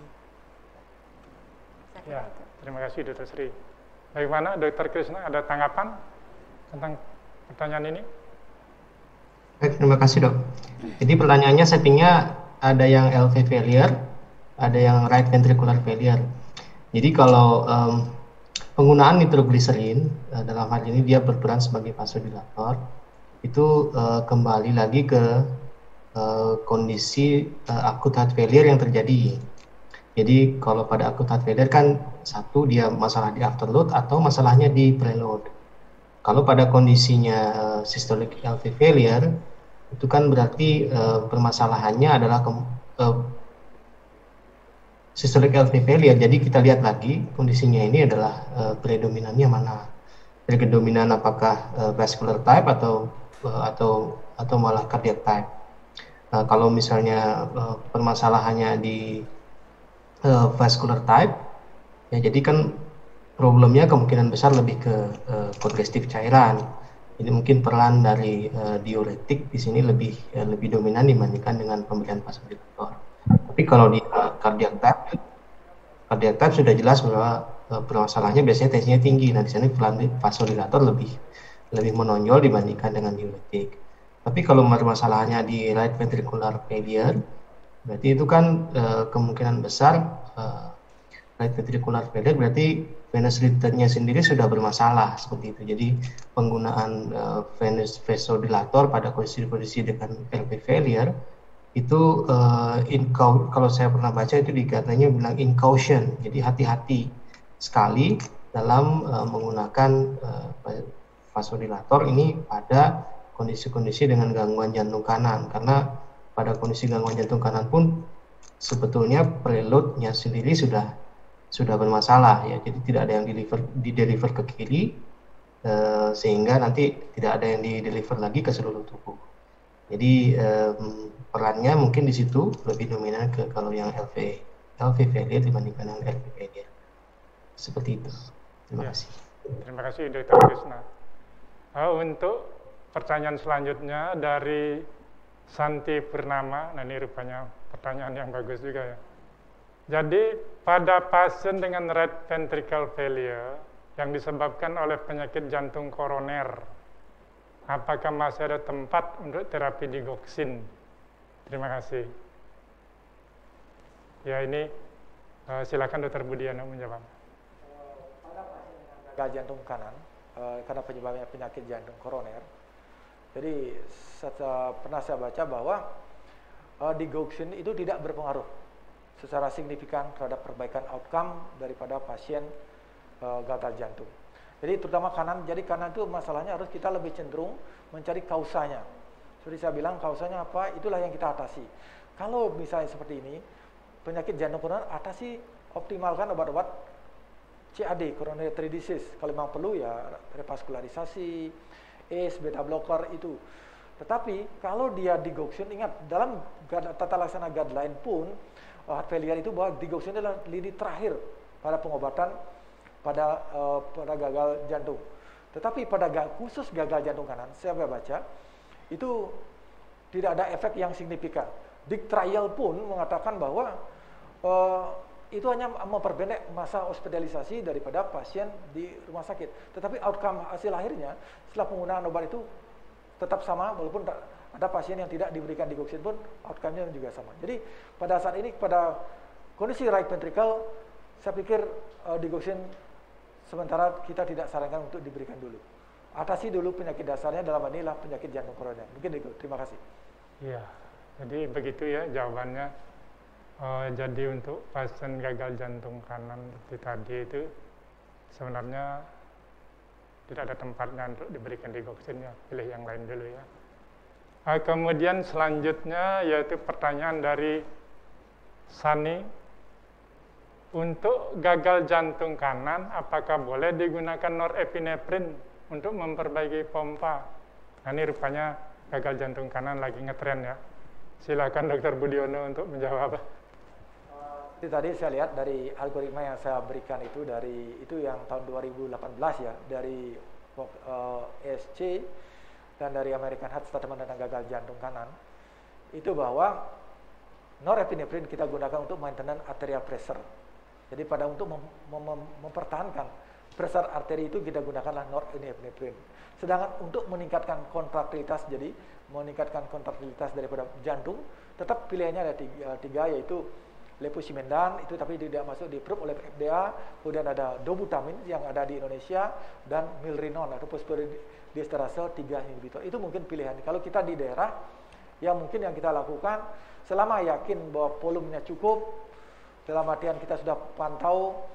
Ya, terima kasih Dr. Sri. Bagaimana Dr. Krishna, ada tanggapan tentang pertanyaan ini? Baik, terima kasih dok. Jadi pertanyaannya settingnya ada yang LV failure, ada yang right ventricular failure. Jadi kalau penggunaan nitroglycerin dalam hal ini dia berperan sebagai vasodilator, itu kembali lagi ke kondisi acute heart failure yang terjadi. Jadi kalau pada acute heart failure kan satu dia masalah di afterload atau masalahnya di preload. Kalau pada kondisinya systolic LV failure, itu kan berarti permasalahannya adalah systolic LV failure. Jadi kita lihat lagi kondisinya ini adalah predominannya mana. Predominan apakah vascular type atau malah cardiac type. Kalau misalnya permasalahannya di vascular type, ya jadi kan problemnya kemungkinan besar lebih ke kongestif cairan. Ini mungkin peran dari diuretik di sini lebih dominan dibandingkan dengan pemberian vasodilator. Tapi kalau di cardiac type sudah jelas bahwa permasalahannya biasanya tensinya tinggi. Nah di sini peran vasodilator lebih menonjol dibandingkan dengan diuretik. Tapi kalau permasalahannya di right ventricular failure, berarti itu kan kemungkinan besar right ventricular failure berarti venous return-nya sendiri sudah bermasalah seperti itu. Jadi penggunaan venous vasodilator pada kondisi-kondisi dengan LV failure itu kalau saya pernah baca itu katanya bilang incaution. Jadi hati-hati sekali dalam menggunakan vasodilator ini pada kondisi-kondisi dengan gangguan jantung kanan, karena pada kondisi gangguan jantung kanan pun sebetulnya preload-nya sendiri sudah bermasalah ya, jadi tidak ada yang dideliver ke kiri sehingga nanti tidak ada yang dideliver lagi ke seluruh tubuh. Jadi perannya mungkin di situ lebih dominan ke kalau yang LV failure dibandingkan yang LV failure. Seperti itu. Terima kasih. Terima kasih Dr. Krishna. Untuk pertanyaan selanjutnya dari Santi Purnama. Nah ini rupanya pertanyaan yang bagus juga ya. Jadi pada pasien dengan right ventricle failure yang disebabkan oleh penyakit jantung koroner, apakah masih ada tempat untuk terapi digoxin? Terima kasih. Ya ini silakan Dr. Budiana menjawab. Pada pasien dengan gagal jantung kanan, karena penyebabnya penyakit jantung koroner, jadi pernah saya baca bahwa digoxin itu tidak berpengaruh secara signifikan terhadap perbaikan outcome daripada pasien gagal jantung. Jadi terutama kanan, jadi kanan itu masalahnya harus kita lebih cenderung mencari kausanya. Seperti saya bilang, kausanya apa, itulah yang kita atasi. Kalau misalnya seperti ini, penyakit jantung koroner atasi, optimalkan obat-obat CAD, coronary artery disease. Kalau memang perlu ya revaskularisasi, ACE, beta blocker itu. Tetapi kalau dia digoxin, ingat dalam tata laksana guideline pun heart failure itu bahwa digoxin adalah lini terakhir pada pengobatan pada gagal jantung. Tetapi pada khusus gagal jantung kanan, saya baca itu tidak ada efek yang signifikan. Dick trial pun mengatakan bahwa itu hanya memperpendek masa hospitalisasi daripada pasien di rumah sakit. Tetapi outcome hasil akhirnya setelah penggunaan obat itu tetap sama, walaupun ada pasien yang tidak diberikan digoxin pun outcome-nya juga sama. Jadi pada saat ini pada kondisi right ventricle, saya pikir digoxin sementara kita tidak sarankan untuk diberikan dulu. Atasi dulu penyakit dasarnya, dalam inilah penyakit jantung koroner. Mungkin itu. Terima kasih. Iya, jadi begitu ya jawabannya. Jadi untuk pasien gagal jantung kanan seperti tadi itu sebenarnya tidak ada tempatnya untuk diberikan digoxin ya, pilih yang lain dulu ya. Kemudian selanjutnya yaitu pertanyaan dari Sani, untuk gagal jantung kanan apakah boleh digunakan norepinefrin untuk memperbaiki pompa? Nah, ini rupanya gagal jantung kanan lagi ngetren ya. Silakan Dr. Budiono untuk menjawab. Itu tadi saya lihat dari algoritma yang saya berikan itu yang tahun 2018 ya, dari ESC dan dari American Heart Statement tentang gagal jantung kanan, itu bahwa norepinefrin kita gunakan untuk maintenance arterial pressure. Jadi pada untuk mempertahankan pressure arteri itu kita gunakanlah norepinefrin. Sedangkan untuk meningkatkan kontraktilitas, jadi meningkatkan kontraktilitas daripada jantung, tetap pilihannya ada tiga yaitu levosimendan, itu tapi tidak masuk di approve oleh FDA. Kemudian ada dobutamin yang ada di Indonesia dan milrinone atau phosphodiesterase 3 inhibitor. Itu mungkin pilihan. Kalau kita di daerah, ya mungkin yang kita lakukan selama yakin bahwa volumenya cukup, dalam artian kita sudah pantau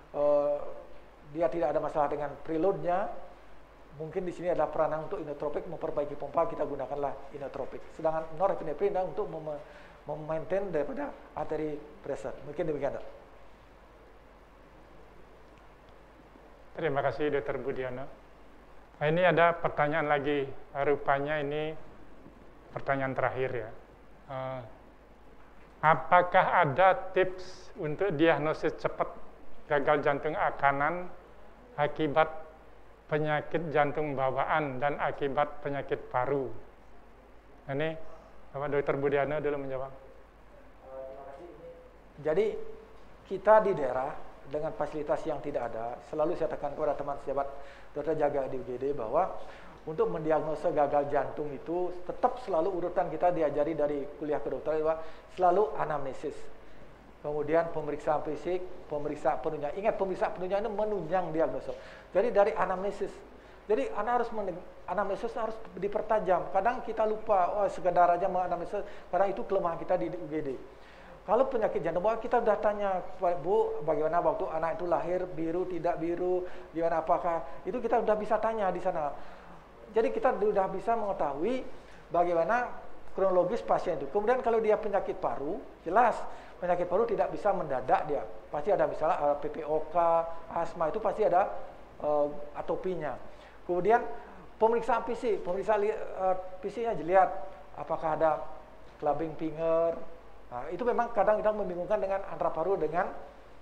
dia tidak ada masalah dengan preloadnya, mungkin di sini ada peranan untuk inotropik, memperbaiki pompa, kita gunakanlah inotropik. Sedangkan norepinefrin untuk memaintain daripada arteri pressure. Mungkin demikian, Dok. Terima kasih Dr. Budiono. Nah, ini ada pertanyaan lagi, rupanya ini pertanyaan terakhir ya. Apakah ada tips untuk diagnosis cepat gagal jantung kanan akibat penyakit jantung bawaan dan akibat penyakit paru? Ini Bapak Dr. Budiono dulu menjawab. Jadi kita di daerah dengan fasilitas yang tidak ada, selalu saya tekan kepada teman sahabat dokter jaga di UGD bahwa untuk mendiagnosa gagal jantung itu tetap selalu urutan kita diajari dari kuliah kedokteran bahwa selalu anamnesis. Kemudian pemeriksaan fisik, pemeriksaan penunjang. Ingat pemeriksaan penunjang itu menunjang diagnosa. Jadi dari anamnesis. Jadi anamnesis harus dipertajam. Kadang kita lupa, sekedar aja menganamnesis, karena itu kelemahan kita di UGD. Kalau penyakit jantung bawaan, kita sudah tanya, Bu, bagaimana waktu anak itu lahir, biru, tidak biru, gimana apakah, itu kita sudah bisa tanya di sana. Jadi kita sudah bisa mengetahui bagaimana kronologis pasien itu. Kemudian kalau dia penyakit paru, jelas penyakit paru tidak bisa mendadak dia. Pasti ada misalnya PPOK, asma, itu pasti ada atopinya. Kemudian pemeriksaan fisik, fisiknya dilihat apakah ada clubbing finger. Nah, itu memang kadang-kadang membingungkan dengan antara paru dengan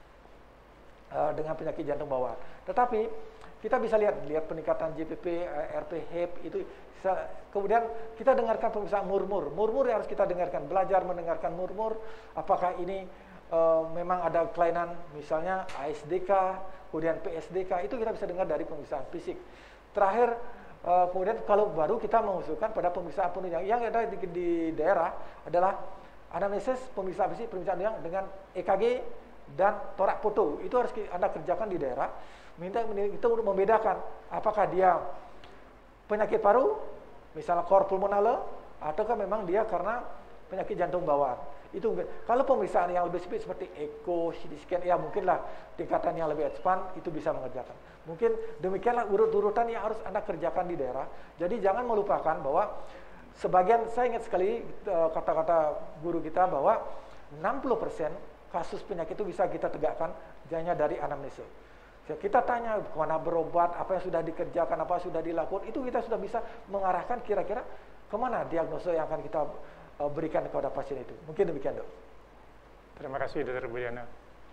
penyakit jantung bawaan. Tetapi kita bisa lihat peningkatan JPP, RP, HEP itu. Kemudian kita dengarkan pemeriksaan murmur. Murmur yang harus kita dengarkan, belajar mendengarkan murmur. Apakah ini memang ada kelainan, misalnya ASDK, kemudian PSDK, itu kita bisa dengar dari pemeriksaan fisik. Terakhir, kemudian kalau baru kita mengusulkan pada pemeriksaan penunjang yang ada di daerah adalah anamnesis, pemeriksaan fisik, pemeriksaan yang dengan EKG dan torak foto. Itu harus Anda kerjakan di daerah. Minta kita untuk membedakan apakah dia penyakit paru, misalnya cor pulmonale, ataukah memang dia karena penyakit jantung bawaan. Itu kalau pemeriksaan yang lebih spesifik seperti echo, CT scan, ya mungkinlah tingkatan yang lebih advance itu bisa mengerjakan. Mungkin demikianlah urut-urutan yang harus Anda kerjakan di daerah. Jadi jangan melupakan bahwa sebagian, saya ingat sekali kata-kata guru kita bahwa 60% kasus penyakit itu bisa kita tegakkan hanya dari anamnesis. Kita tanya kemana berobat, apa yang sudah dikerjakan, apa yang sudah dilakukan, itu kita sudah bisa mengarahkan kira-kira kemana diagnosa yang akan kita berikan kepada pasien itu. Mungkin demikian, Dok. Terima kasih, Dr. Budiono.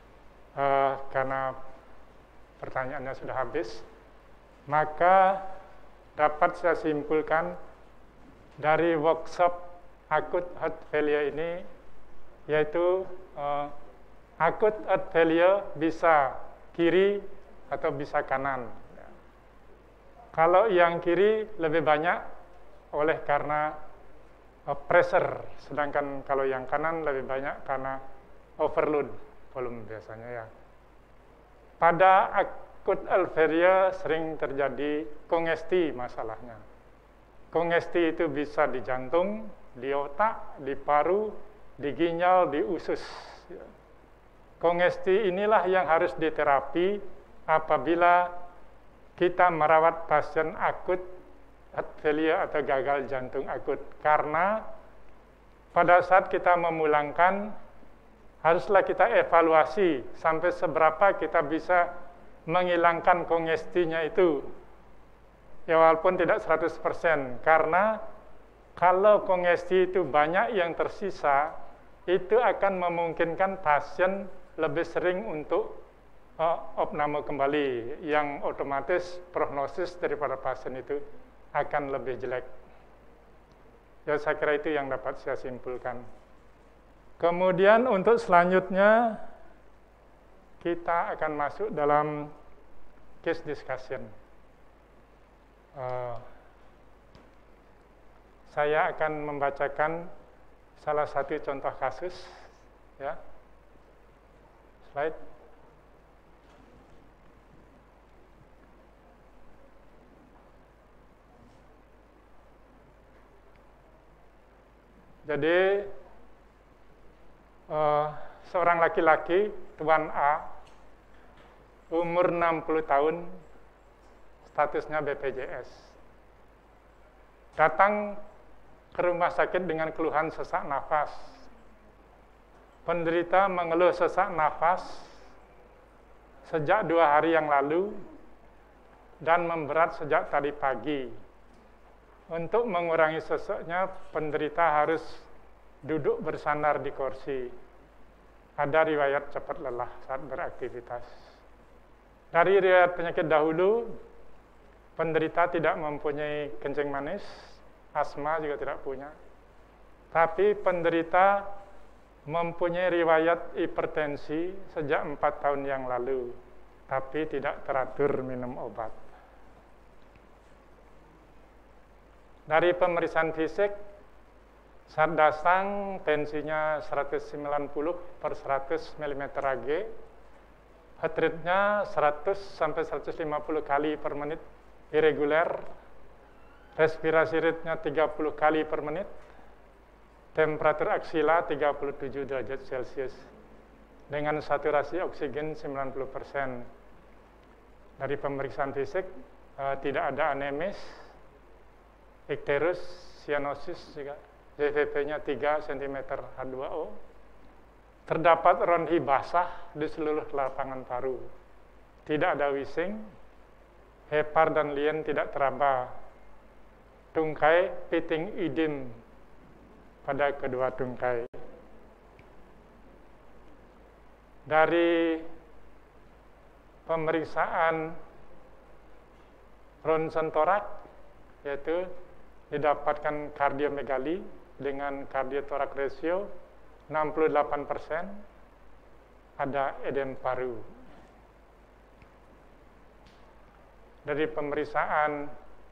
Karena pertanyaannya sudah habis, maka dapat saya simpulkan dari workshop akut heart failure ini, yaitu Acute heart failure bisa kiri atau bisa kanan. Kalau yang kiri lebih banyak oleh karena pressure, sedangkan kalau yang kanan lebih banyak karena overload volume biasanya ya. Pada acute heart failure sering terjadi kongesti masalahnya. Kongesti itu bisa di jantung, di otak, di paru, di ginjal, di usus. Kongesti inilah yang harus diterapi apabila kita merawat pasien akut heart failure atau gagal jantung akut. Karena pada saat kita memulangkan, haruslah kita evaluasi sampai seberapa kita bisa menghilangkan kongestinya itu. Ya walaupun tidak 100%, karena kalau kongesti itu banyak yang tersisa, itu akan memungkinkan pasien lebih sering untuk opname kembali, yang otomatis prognosis daripada pasien itu akan lebih jelek. Ya saya kira itu yang dapat saya simpulkan. Kemudian untuk selanjutnya kita akan masuk dalam case discussion. Saya akan membacakan salah satu contoh kasus, ya. Slide. Jadi seorang laki-laki, Tuan A, umur 60 tahun, statusnya BPJS. Datang ke rumah sakit dengan keluhan sesak nafas. Penderita mengeluh sesak nafas sejak 2 hari yang lalu dan memberat sejak tadi pagi. Untuk mengurangi sesaknya, penderita harus duduk bersandar di kursi. Ada riwayat cepat lelah saat beraktivitas. Dari riwayat penyakit dahulu, penderita tidak mempunyai kencing manis, asma juga tidak punya. Tapi penderita mempunyai riwayat hipertensi sejak 4 tahun yang lalu, tapi tidak teratur minum obat. Dari pemeriksaan fisik, saat datang tensinya 190/100 mm/Hg, heart rate-nya 100 sampai 150 kali per menit, irregular, respirasi rate-nya 30 kali per menit, temperatur aksila 37 derajat Celcius, dengan saturasi oksigen 90%. Dari pemeriksaan fisik, tidak ada anemis, ikterus, cyanosis juga, CVP-nya 3 cm H2O, terdapat ronhi basah di seluruh lapangan paru, tidak ada wheezing, hepar dan lien tidak teraba, tungkai pitting idem pada kedua tungkai. Dari pemeriksaan ronsen torak, yaitu didapatkan kardiomegali dengan kardiotorak ratio 68%, ada edem paru. Dari pemeriksaan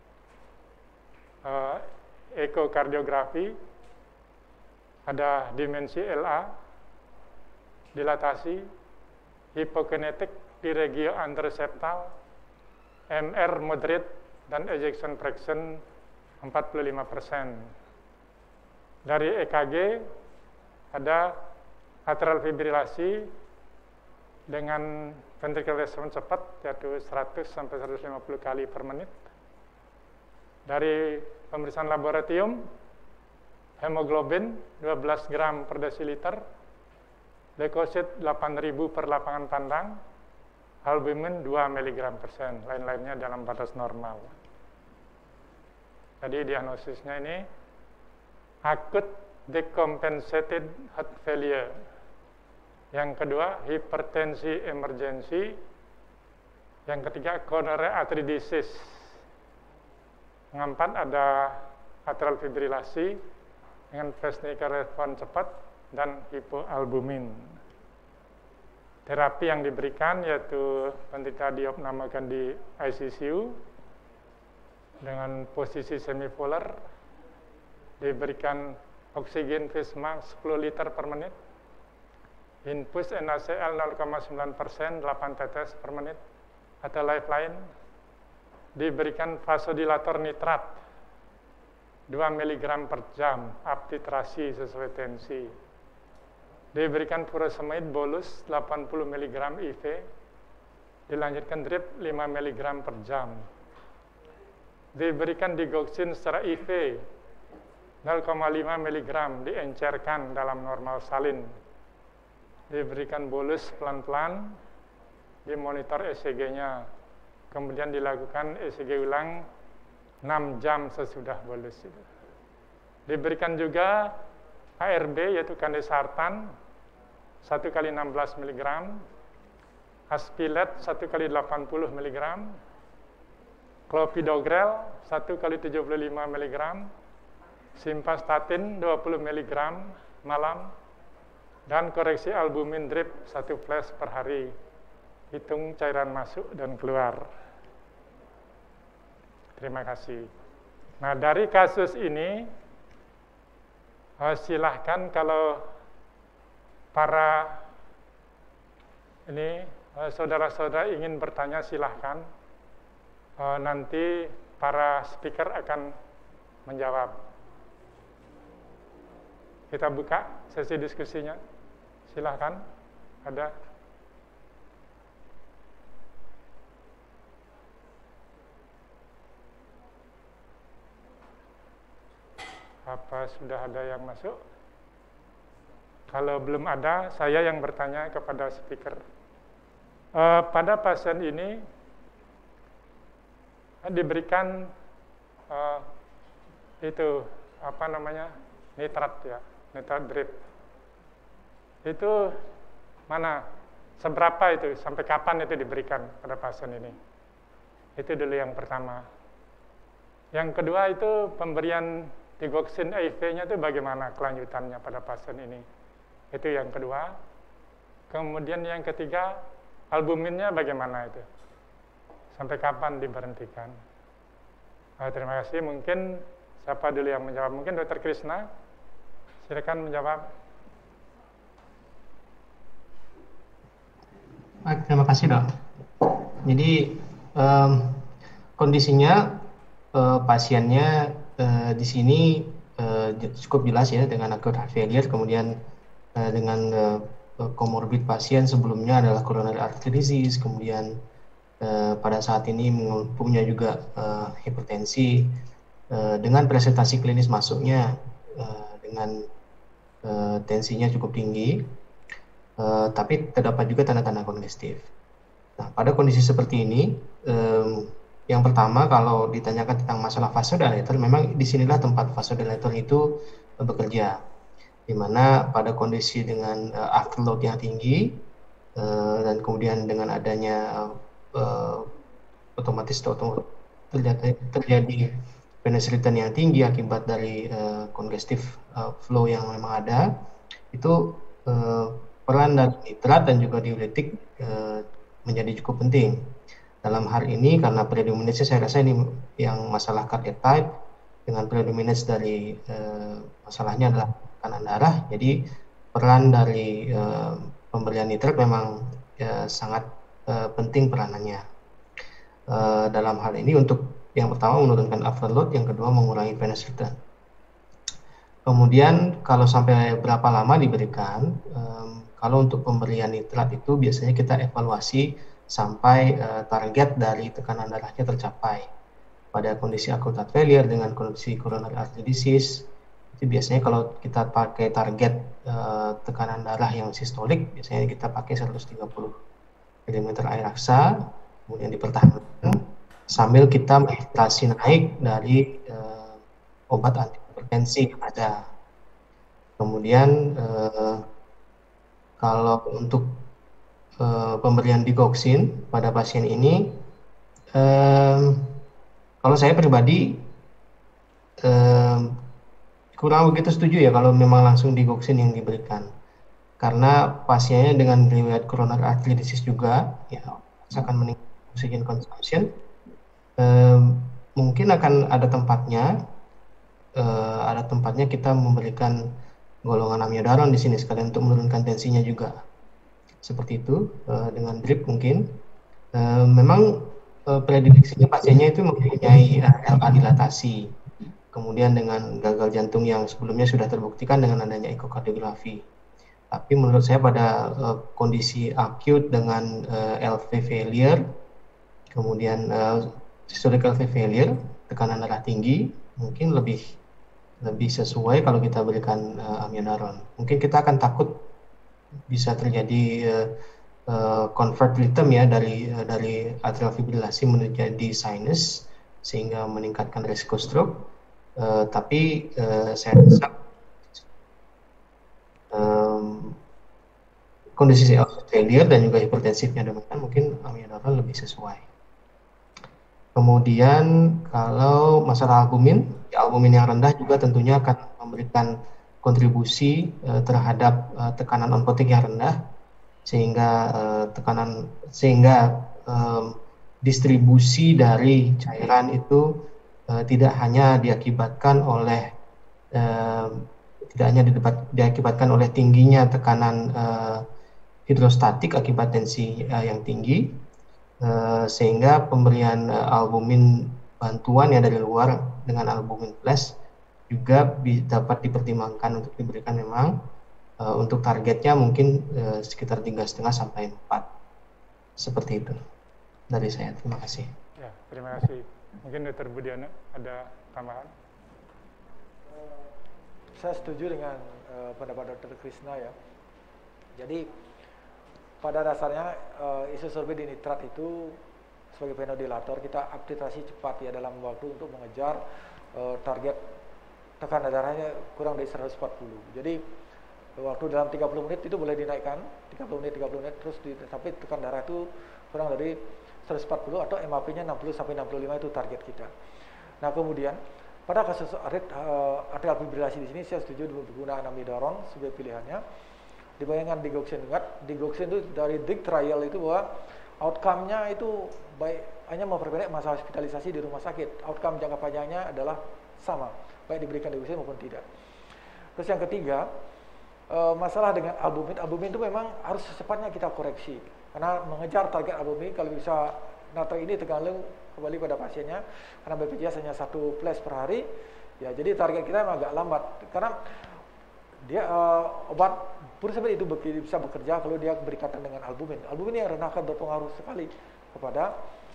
ekokardiografi, ada dimensi LA, dilatasi, hipokinetik di regio anteroseptal, MR moderate, dan ejection fraction 45%. Dari EKG, ada atrial fibrilasi dengan ventricular response cepat, yaitu 100 sampai 150 kali per menit. Dari pemeriksaan laboratorium, hemoglobin 12 gram per desiliter, leukosit 8.000 per lapangan pandang, albumin 2 mg/sen, lain-lainnya dalam batas normal. Jadi diagnosisnya ini acute decompensated heart failure. Yang kedua, hipertensi emergency. Yang ketiga, coronary artery disease. Yang keempat, ada atrial fibrilasi dengan pacemaker respon cepat dan hipoalbumin. terapi yang diberikan yaitu penderita diopnamakan di ICU dengan posisi semipolar, diberikan oksigen face mask 10 liter per menit, infus NaCl 0,9%, 8 tetes per menit, atau lifeline, diberikan vasodilator nitrat 2 mg per jam, uptitrasi sesuai tensi, diberikan furosemide bolus 80 mg IV, dilanjutkan drip 5 mg per jam, diberikan digoxin secara IV 0,5 mg, diencerkan dalam normal salin, diberikan bolus pelan-pelan, dimonitor ECG-nya, kemudian dilakukan ECG ulang 6 jam sesudah bolus itu. Diberikan juga ARB yaitu kandesartan 1 kali 16 mg, aspilet 1 kali 80 mg, clopidogrel 1 kali 75 mg, simvastatin 20 mg malam, dan koreksi albumin drip 1 flash per hari. Hitung cairan masuk dan keluar. Terima kasih. Nah, dari kasus ini, silahkan kalau para ini saudara-saudara ingin bertanya, silahkan. Nanti para speaker akan menjawab. Kita buka sesi diskusinya. Silahkan. Ada? Apa sudah ada yang masuk? Kalau belum ada, saya yang bertanya kepada speaker. Pada pasien ini diberikan itu apa namanya, nitrat ya, nitrat drip. Itu mana? Seberapa itu? Sampai kapan itu diberikan pada pasien ini? Itu dulu yang pertama. Yang kedua itu pemberian digoxin IV-nya itu bagaimana kelanjutannya pada pasien ini? Itu yang kedua. Kemudian yang ketiga, albuminnya bagaimana itu? Sampai kapan diberhentikan? Terima kasih. Mungkin siapa dulu yang menjawab? Mungkin Dr. Krishna, silakan menjawab. Terima kasih, Dok. Jadi kondisinya pasiennya di sini cukup jelas ya, dengan acute heart failure, kemudian dengan comorbid pasien sebelumnya adalah coronary artery disease, kemudian pada saat ini punya juga hipertensi, dengan presentasi klinis masuknya dengan tensinya cukup tinggi, tapi terdapat juga tanda-tanda kongestif. Nah, pada kondisi seperti ini, yang pertama kalau ditanyakan tentang masalah vasodilator, memang disinilah tempat vasodilator itu bekerja, di mana pada kondisi dengan afterload yang tinggi dan kemudian dengan adanya otomatis terjadi venous return yang tinggi akibat dari congestive flow yang memang ada, itu peran dari nitrat dan juga diuretik menjadi cukup penting. Dalam hal ini karena predominance saya rasa ini yang masalah cardiac type, dengan predominance dari masalahnya adalah tekanan darah, jadi peran dari pemberian nitrat memang sangat penting peranannya. Dalam hal ini untuk yang pertama menurunkan afterload, yang kedua mengurangi venous return. Kemudian kalau sampai berapa lama diberikan, kalau untuk pemberian nitrat itu biasanya kita evaluasi sampai target dari tekanan darahnya tercapai. Pada kondisi acute heart failure dengan kondisi coronary artery disease, itu biasanya kalau kita pakai target tekanan darah yang sistolik, biasanya kita pakai 130 mm air raksa, kemudian dipertahankan sambil kita mengiritasi naik dari obat antihipertensi yang ada. Kemudian kalau untuk pemberian digoxin pada pasien ini, kalau saya pribadi kurang begitu setuju ya kalau memang langsung digoxin yang diberikan, karena pasiennya dengan riwayat coronary artery disease juga ya akan meningkat oxygen consumption. Mungkin akan ada tempatnya kita memberikan golongan amiodaron di sini sekalian untuk menurunkan tensinya juga. Seperti itu dengan drip mungkin. Memang prediksinya pasiennya itu mempunyai LA dilatasi. Kemudian dengan gagal jantung yang sebelumnya sudah terbuktikan dengan adanya ekokardiografi. Tapi menurut saya pada kondisi acute dengan LV failure, kemudian systolic LV failure, tekanan darah tinggi, mungkin lebih sesuai kalau kita berikan amiodaron. Mungkin kita akan takut bisa terjadi convert rhythm ya dari atrial fibrilasi menjadi sinus sehingga meningkatkan risiko stroke. Tapi saya rasa kondisi failure dan juga hipertensifnya demikian mungkin amiodaron lebih sesuai. Kemudian kalau masalah albumin yang rendah juga tentunya akan memberikan kontribusi terhadap tekanan oncotic yang rendah sehingga distribusi dari cairan itu tidak hanya diakibatkan oleh tingginya tekanan hidrostatik akibat tensi yang tinggi, sehingga pemberian albumin bantuan ya dari luar dengan albumin plus juga dapat dipertimbangkan untuk diberikan memang untuk targetnya mungkin sekitar 3,5 sampai 4. Seperti itu dari saya. Terima kasih. Ya, terima kasih. Mungkin Dr. Budiana ada tambahan? Saya setuju dengan pendapat Dr. Krishna ya. Jadi pada dasarnya isosorbide nitrat itu sebagai venodilator kita uptitrasi cepat ya dalam waktu untuk mengejar target tekanan darahnya kurang dari 140. Jadi waktu dalam 30 menit itu boleh dinaikkan 30 menit terus sampai tekanan darah itu kurang dari 140 atau MAP-nya 60 sampai 65 itu target kita. Nah, kemudian pada kasus atrial fibrilasi di sini saya setuju dengan penggunaan amiodaron sebagai pilihannya. Dibayangkan digoxin itu dari DIG trial itu bahwa outcome-nya itu baik hanya memperpendek masa hospitalisasi di rumah sakit. Outcome jangka panjangnya adalah sama, baik diberikan digoxin maupun tidak. Terus yang ketiga, masalah dengan albumin itu memang harus secepatnya kita koreksi. Karena mengejar target albumin kalau bisa nato ini tergantung kembali pada pasiennya. Karena BPJS hanya 1 flash per hari, ya jadi target kita memang agak lambat. Karena dia obat furosemide itu bisa bekerja kalau dia berkaitan dengan albumin. Albumin yang rendah akan berpengaruh sekali kepada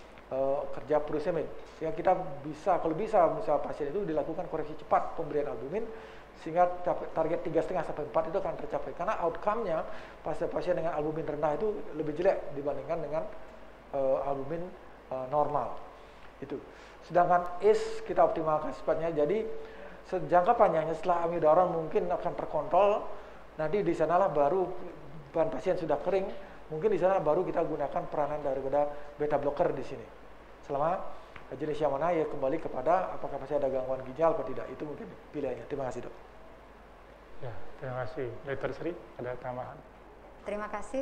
kerja furosemide. Yang kita bisa, kalau bisa misalnya pasien itu dilakukan koreksi cepat pemberian albumin sehingga target 3,5 sampai 4 itu akan tercapai. Karena outcome-nya pasien dengan albumin rendah itu lebih jelek dibandingkan dengan albumin normal. Itu. Sedangkan ACE kita optimalkan sifatnya. Jadi jangka panjangnya setelah amiodaron mungkin akan terkontrol. Nanti di sanalah baru bahan pasien sudah kering, mungkin di sana baru kita gunakan peranan daripada beta blocker di sini. Selama jenis yang mana ya kembali kepada apakah pasien ada gangguan ginjal atau tidak, itu mungkin pilihannya. Terima kasih, Dok. Ya, terima kasih. Dr. Sri, ada tambahan? Terima kasih.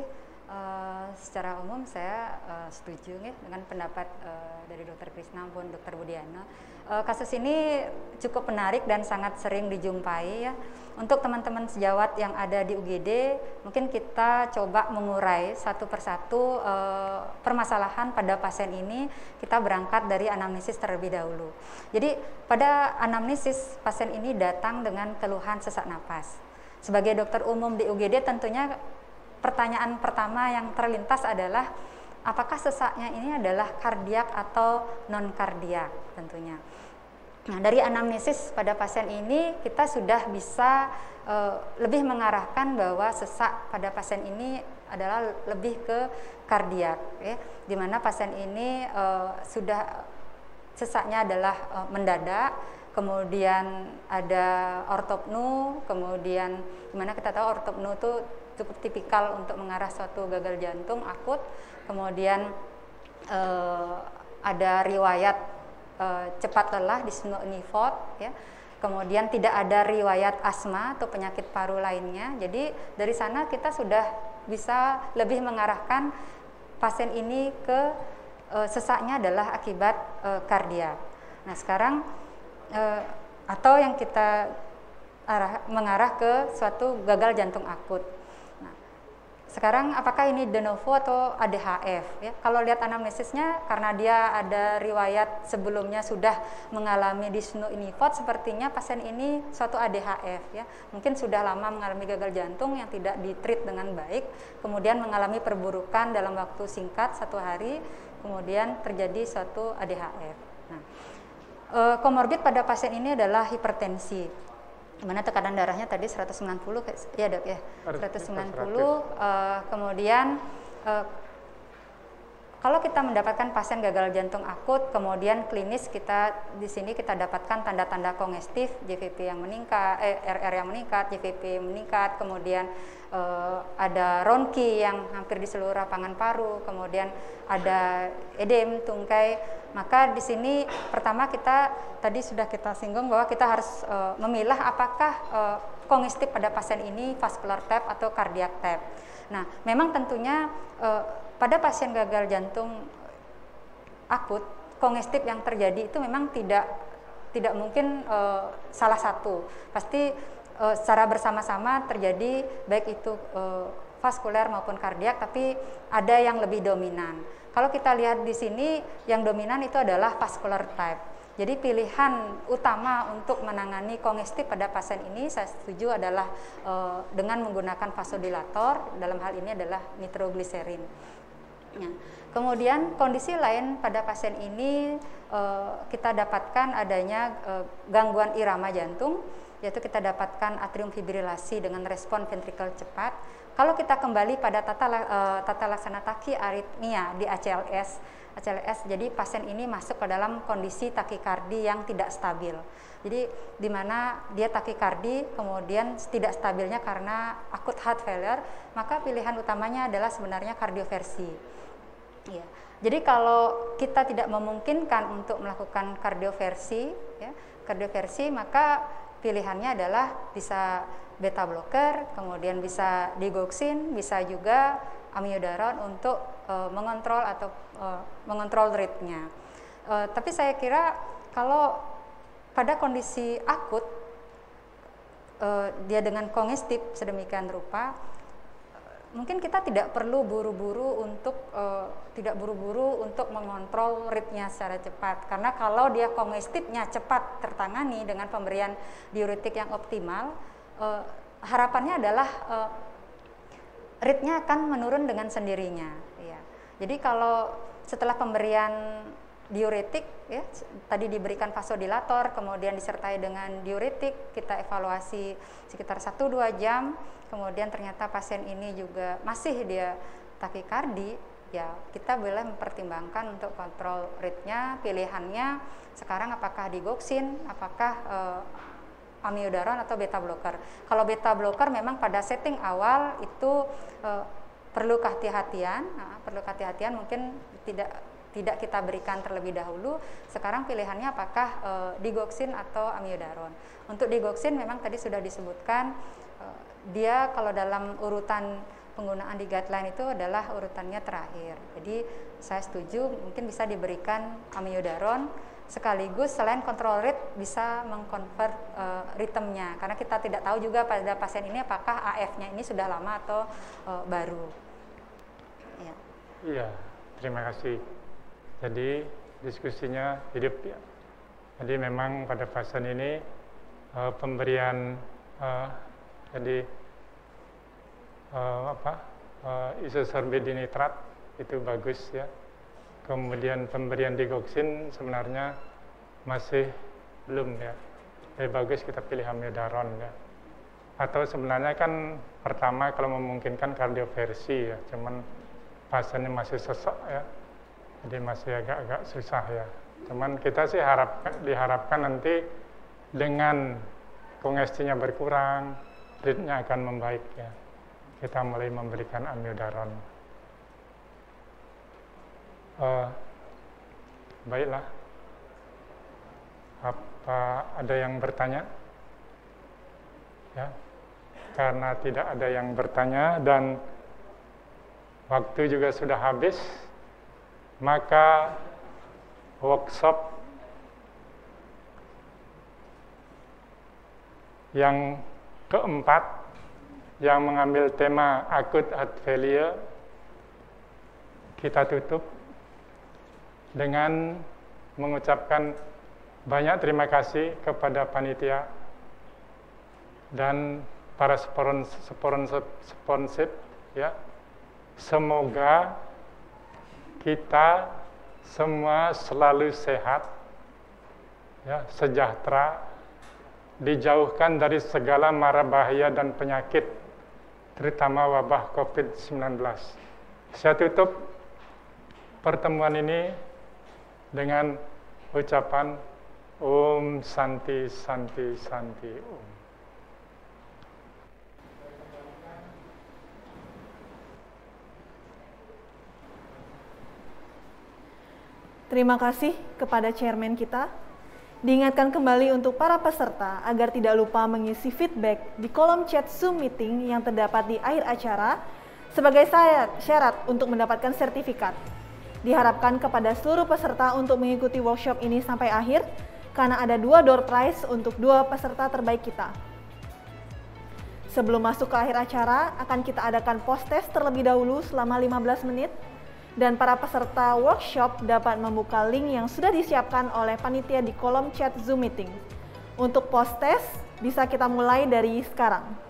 Secara umum saya setuju ya dengan pendapat dari Dr. Krishna maupun Dr. Budiana. Kasus ini cukup menarik dan sangat sering dijumpai ya. Untuk teman-teman sejawat yang ada di UGD, mungkin kita coba mengurai satu persatu permasalahan pada pasien ini. Kita berangkat dari anamnesis terlebih dahulu. Jadi pada anamnesis pasien ini datang dengan keluhan sesak napas. Sebagai dokter umum di UGD tentunya pertanyaan pertama yang terlintas adalah apakah sesaknya ini adalah kardiak atau non kardiak tentunya. Nah, dari anamnesis pada pasien ini kita sudah bisa lebih mengarahkan bahwa sesak pada pasien ini adalah lebih ke kardiak, ya, di mana pasien ini sudah sesaknya adalah mendadak, kemudian ada ortopnu, kemudian di mana kita tahu ortopnu itu cukup tipikal untuk mengarah suatu gagal jantung akut, kemudian ada riwayat cepat lelah, dyspnea univot, ya. kemudian tidak ada riwayat asma atau penyakit paru lainnya. Jadi dari sana kita sudah bisa lebih mengarahkan pasien ini ke sesaknya adalah akibat kardiak. Nah sekarang atau yang kita mengarah ke suatu gagal jantung akut. Nah, sekarang apakah ini de novo atau ADHF? Ya, kalau lihat anamnesisnya, karena dia ada riwayat sebelumnya sudah mengalami dyspnea univot, sepertinya pasien ini suatu ADHF. Ya, mungkin sudah lama mengalami gagal jantung yang tidak ditreat dengan baik, kemudian mengalami perburukan dalam waktu singkat 1 hari, kemudian terjadi suatu ADHF. Nah, komorbid pada pasien ini adalah hipertensi. Dimana tekanan darahnya tadi 190 ya dok ya, 190. Kemudian kalau kita mendapatkan pasien gagal jantung akut, kemudian klinis kita di sini kita dapatkan tanda-tanda kongestif, JVP yang meningkat, RR yang meningkat, JVP meningkat, kemudian ada ronki yang hampir di seluruh lapangan paru, kemudian ada edem, tungkai. Maka di sini pertama kita tadi sudah kita singgung bahwa kita harus memilah apakah kongestif pada pasien ini vascular tap atau cardiac tap. Nah, memang tentunya pada pasien gagal jantung akut, kongestif yang terjadi itu memang tidak mungkin salah satu. Pasti secara bersama-sama terjadi baik itu vaskuler maupun kardiak, tapi ada yang lebih dominan. Kalau kita lihat di sini yang dominan itu adalah vascular type. Jadi pilihan utama untuk menangani kongestif pada pasien ini saya setuju adalah dengan menggunakan vasodilator, dalam hal ini adalah nitrogliserin. Ya. Kemudian kondisi lain pada pasien ini kita dapatkan adanya gangguan irama jantung, yaitu kita dapatkan atrium fibrilasi dengan respon ventrikel cepat. Kalau kita kembali pada tata laksana takiaritmia di ACLS, jadi pasien ini masuk ke dalam kondisi takikardi yang tidak stabil. Jadi di mana dia takikardi kemudian tidak stabilnya karena akut heart failure, maka pilihan utamanya adalah sebenarnya kardioversi. Ya. Jadi kalau kita tidak memungkinkan untuk melakukan kardioversi, maka pilihannya adalah bisa beta blocker, kemudian bisa digoxin, bisa juga amiodaron untuk mengontrol atau mengontrol rate-nya. Tapi saya kira kalau pada kondisi akut dia dengan kongestif sedemikian rupa, mungkin kita tidak perlu buru-buru untuk mengontrol rate-nya secara cepat, karena kalau dia kongestifnya cepat tertangani dengan pemberian diuretik yang optimal, harapannya adalah rate-nya akan menurun dengan sendirinya. Ya. Jadi kalau setelah pemberian diuretik, ya, tadi diberikan vasodilator, kemudian disertai dengan diuretik, kita evaluasi sekitar 1-2 jam, kemudian ternyata pasien ini juga masih dia takikardi, ya kita boleh mempertimbangkan untuk kontrol rate-nya. Pilihannya sekarang apakah digoxin, apakah amiodaron atau beta blocker. Kalau beta blocker memang pada setting awal itu perlu kehati-hatian, mungkin tidak kita berikan terlebih dahulu. Sekarang pilihannya apakah digoxin atau amiodaron. Untuk digoxin memang tadi sudah disebutkan dia kalau dalam urutan penggunaan di guideline itu adalah urutannya terakhir. Jadi saya setuju mungkin bisa diberikan amiodaron, sekaligus selain control rate bisa mengkonvert ritmenya, karena kita tidak tahu juga pada pasien ini apakah AF-nya ini sudah lama atau baru. Ya. Iya, terima kasih. Jadi diskusinya hidup ya. Jadi memang pada pasien ini pemberian isosorbidinitrat itu bagus ya. Kemudian pemberian digoxin sebenarnya masih belum ya. Lebih bagus kita pilih amiodaron ya. Atau sebenarnya kan pertama kalau memungkinkan kardioversi ya, cuman pasiennya masih sesek ya. Jadi masih agak-agak susah ya. Cuman kita sih diharapkan nanti dengan kongestinya berkurang, rate-nya akan membaik ya. Kita mulai memberikan amiodaron. Baiklah. Apa ada yang bertanya? Ya, karena tidak ada yang bertanya dan waktu juga sudah habis, maka workshop yang keempat yang mengambil tema acute heart failure kita tutup dengan mengucapkan banyak terima kasih kepada panitia dan para sponsor ya. Semoga kita semua selalu sehat ya, sejahtera, dijauhkan dari segala mara bahaya dan penyakit, terutama wabah COVID-19. Saya tutup pertemuan ini dengan ucapan Om Santi Santi Santi Om. Terima kasih kepada chairman kita. Diingatkan kembali untuk para peserta agar tidak lupa mengisi feedback di kolom chat Zoom meeting yang terdapat di akhir acara sebagai syarat untuk mendapatkan sertifikat. Diharapkan kepada seluruh peserta untuk mengikuti workshop ini sampai akhir karena ada 2 door prize untuk 2 peserta terbaik kita. Sebelum masuk ke akhir acara, akan kita adakan post test terlebih dahulu selama 15 menit. Dan para peserta workshop dapat membuka link yang sudah disiapkan oleh panitia di kolom chat Zoom meeting. Untuk post test bisa kita mulai dari sekarang.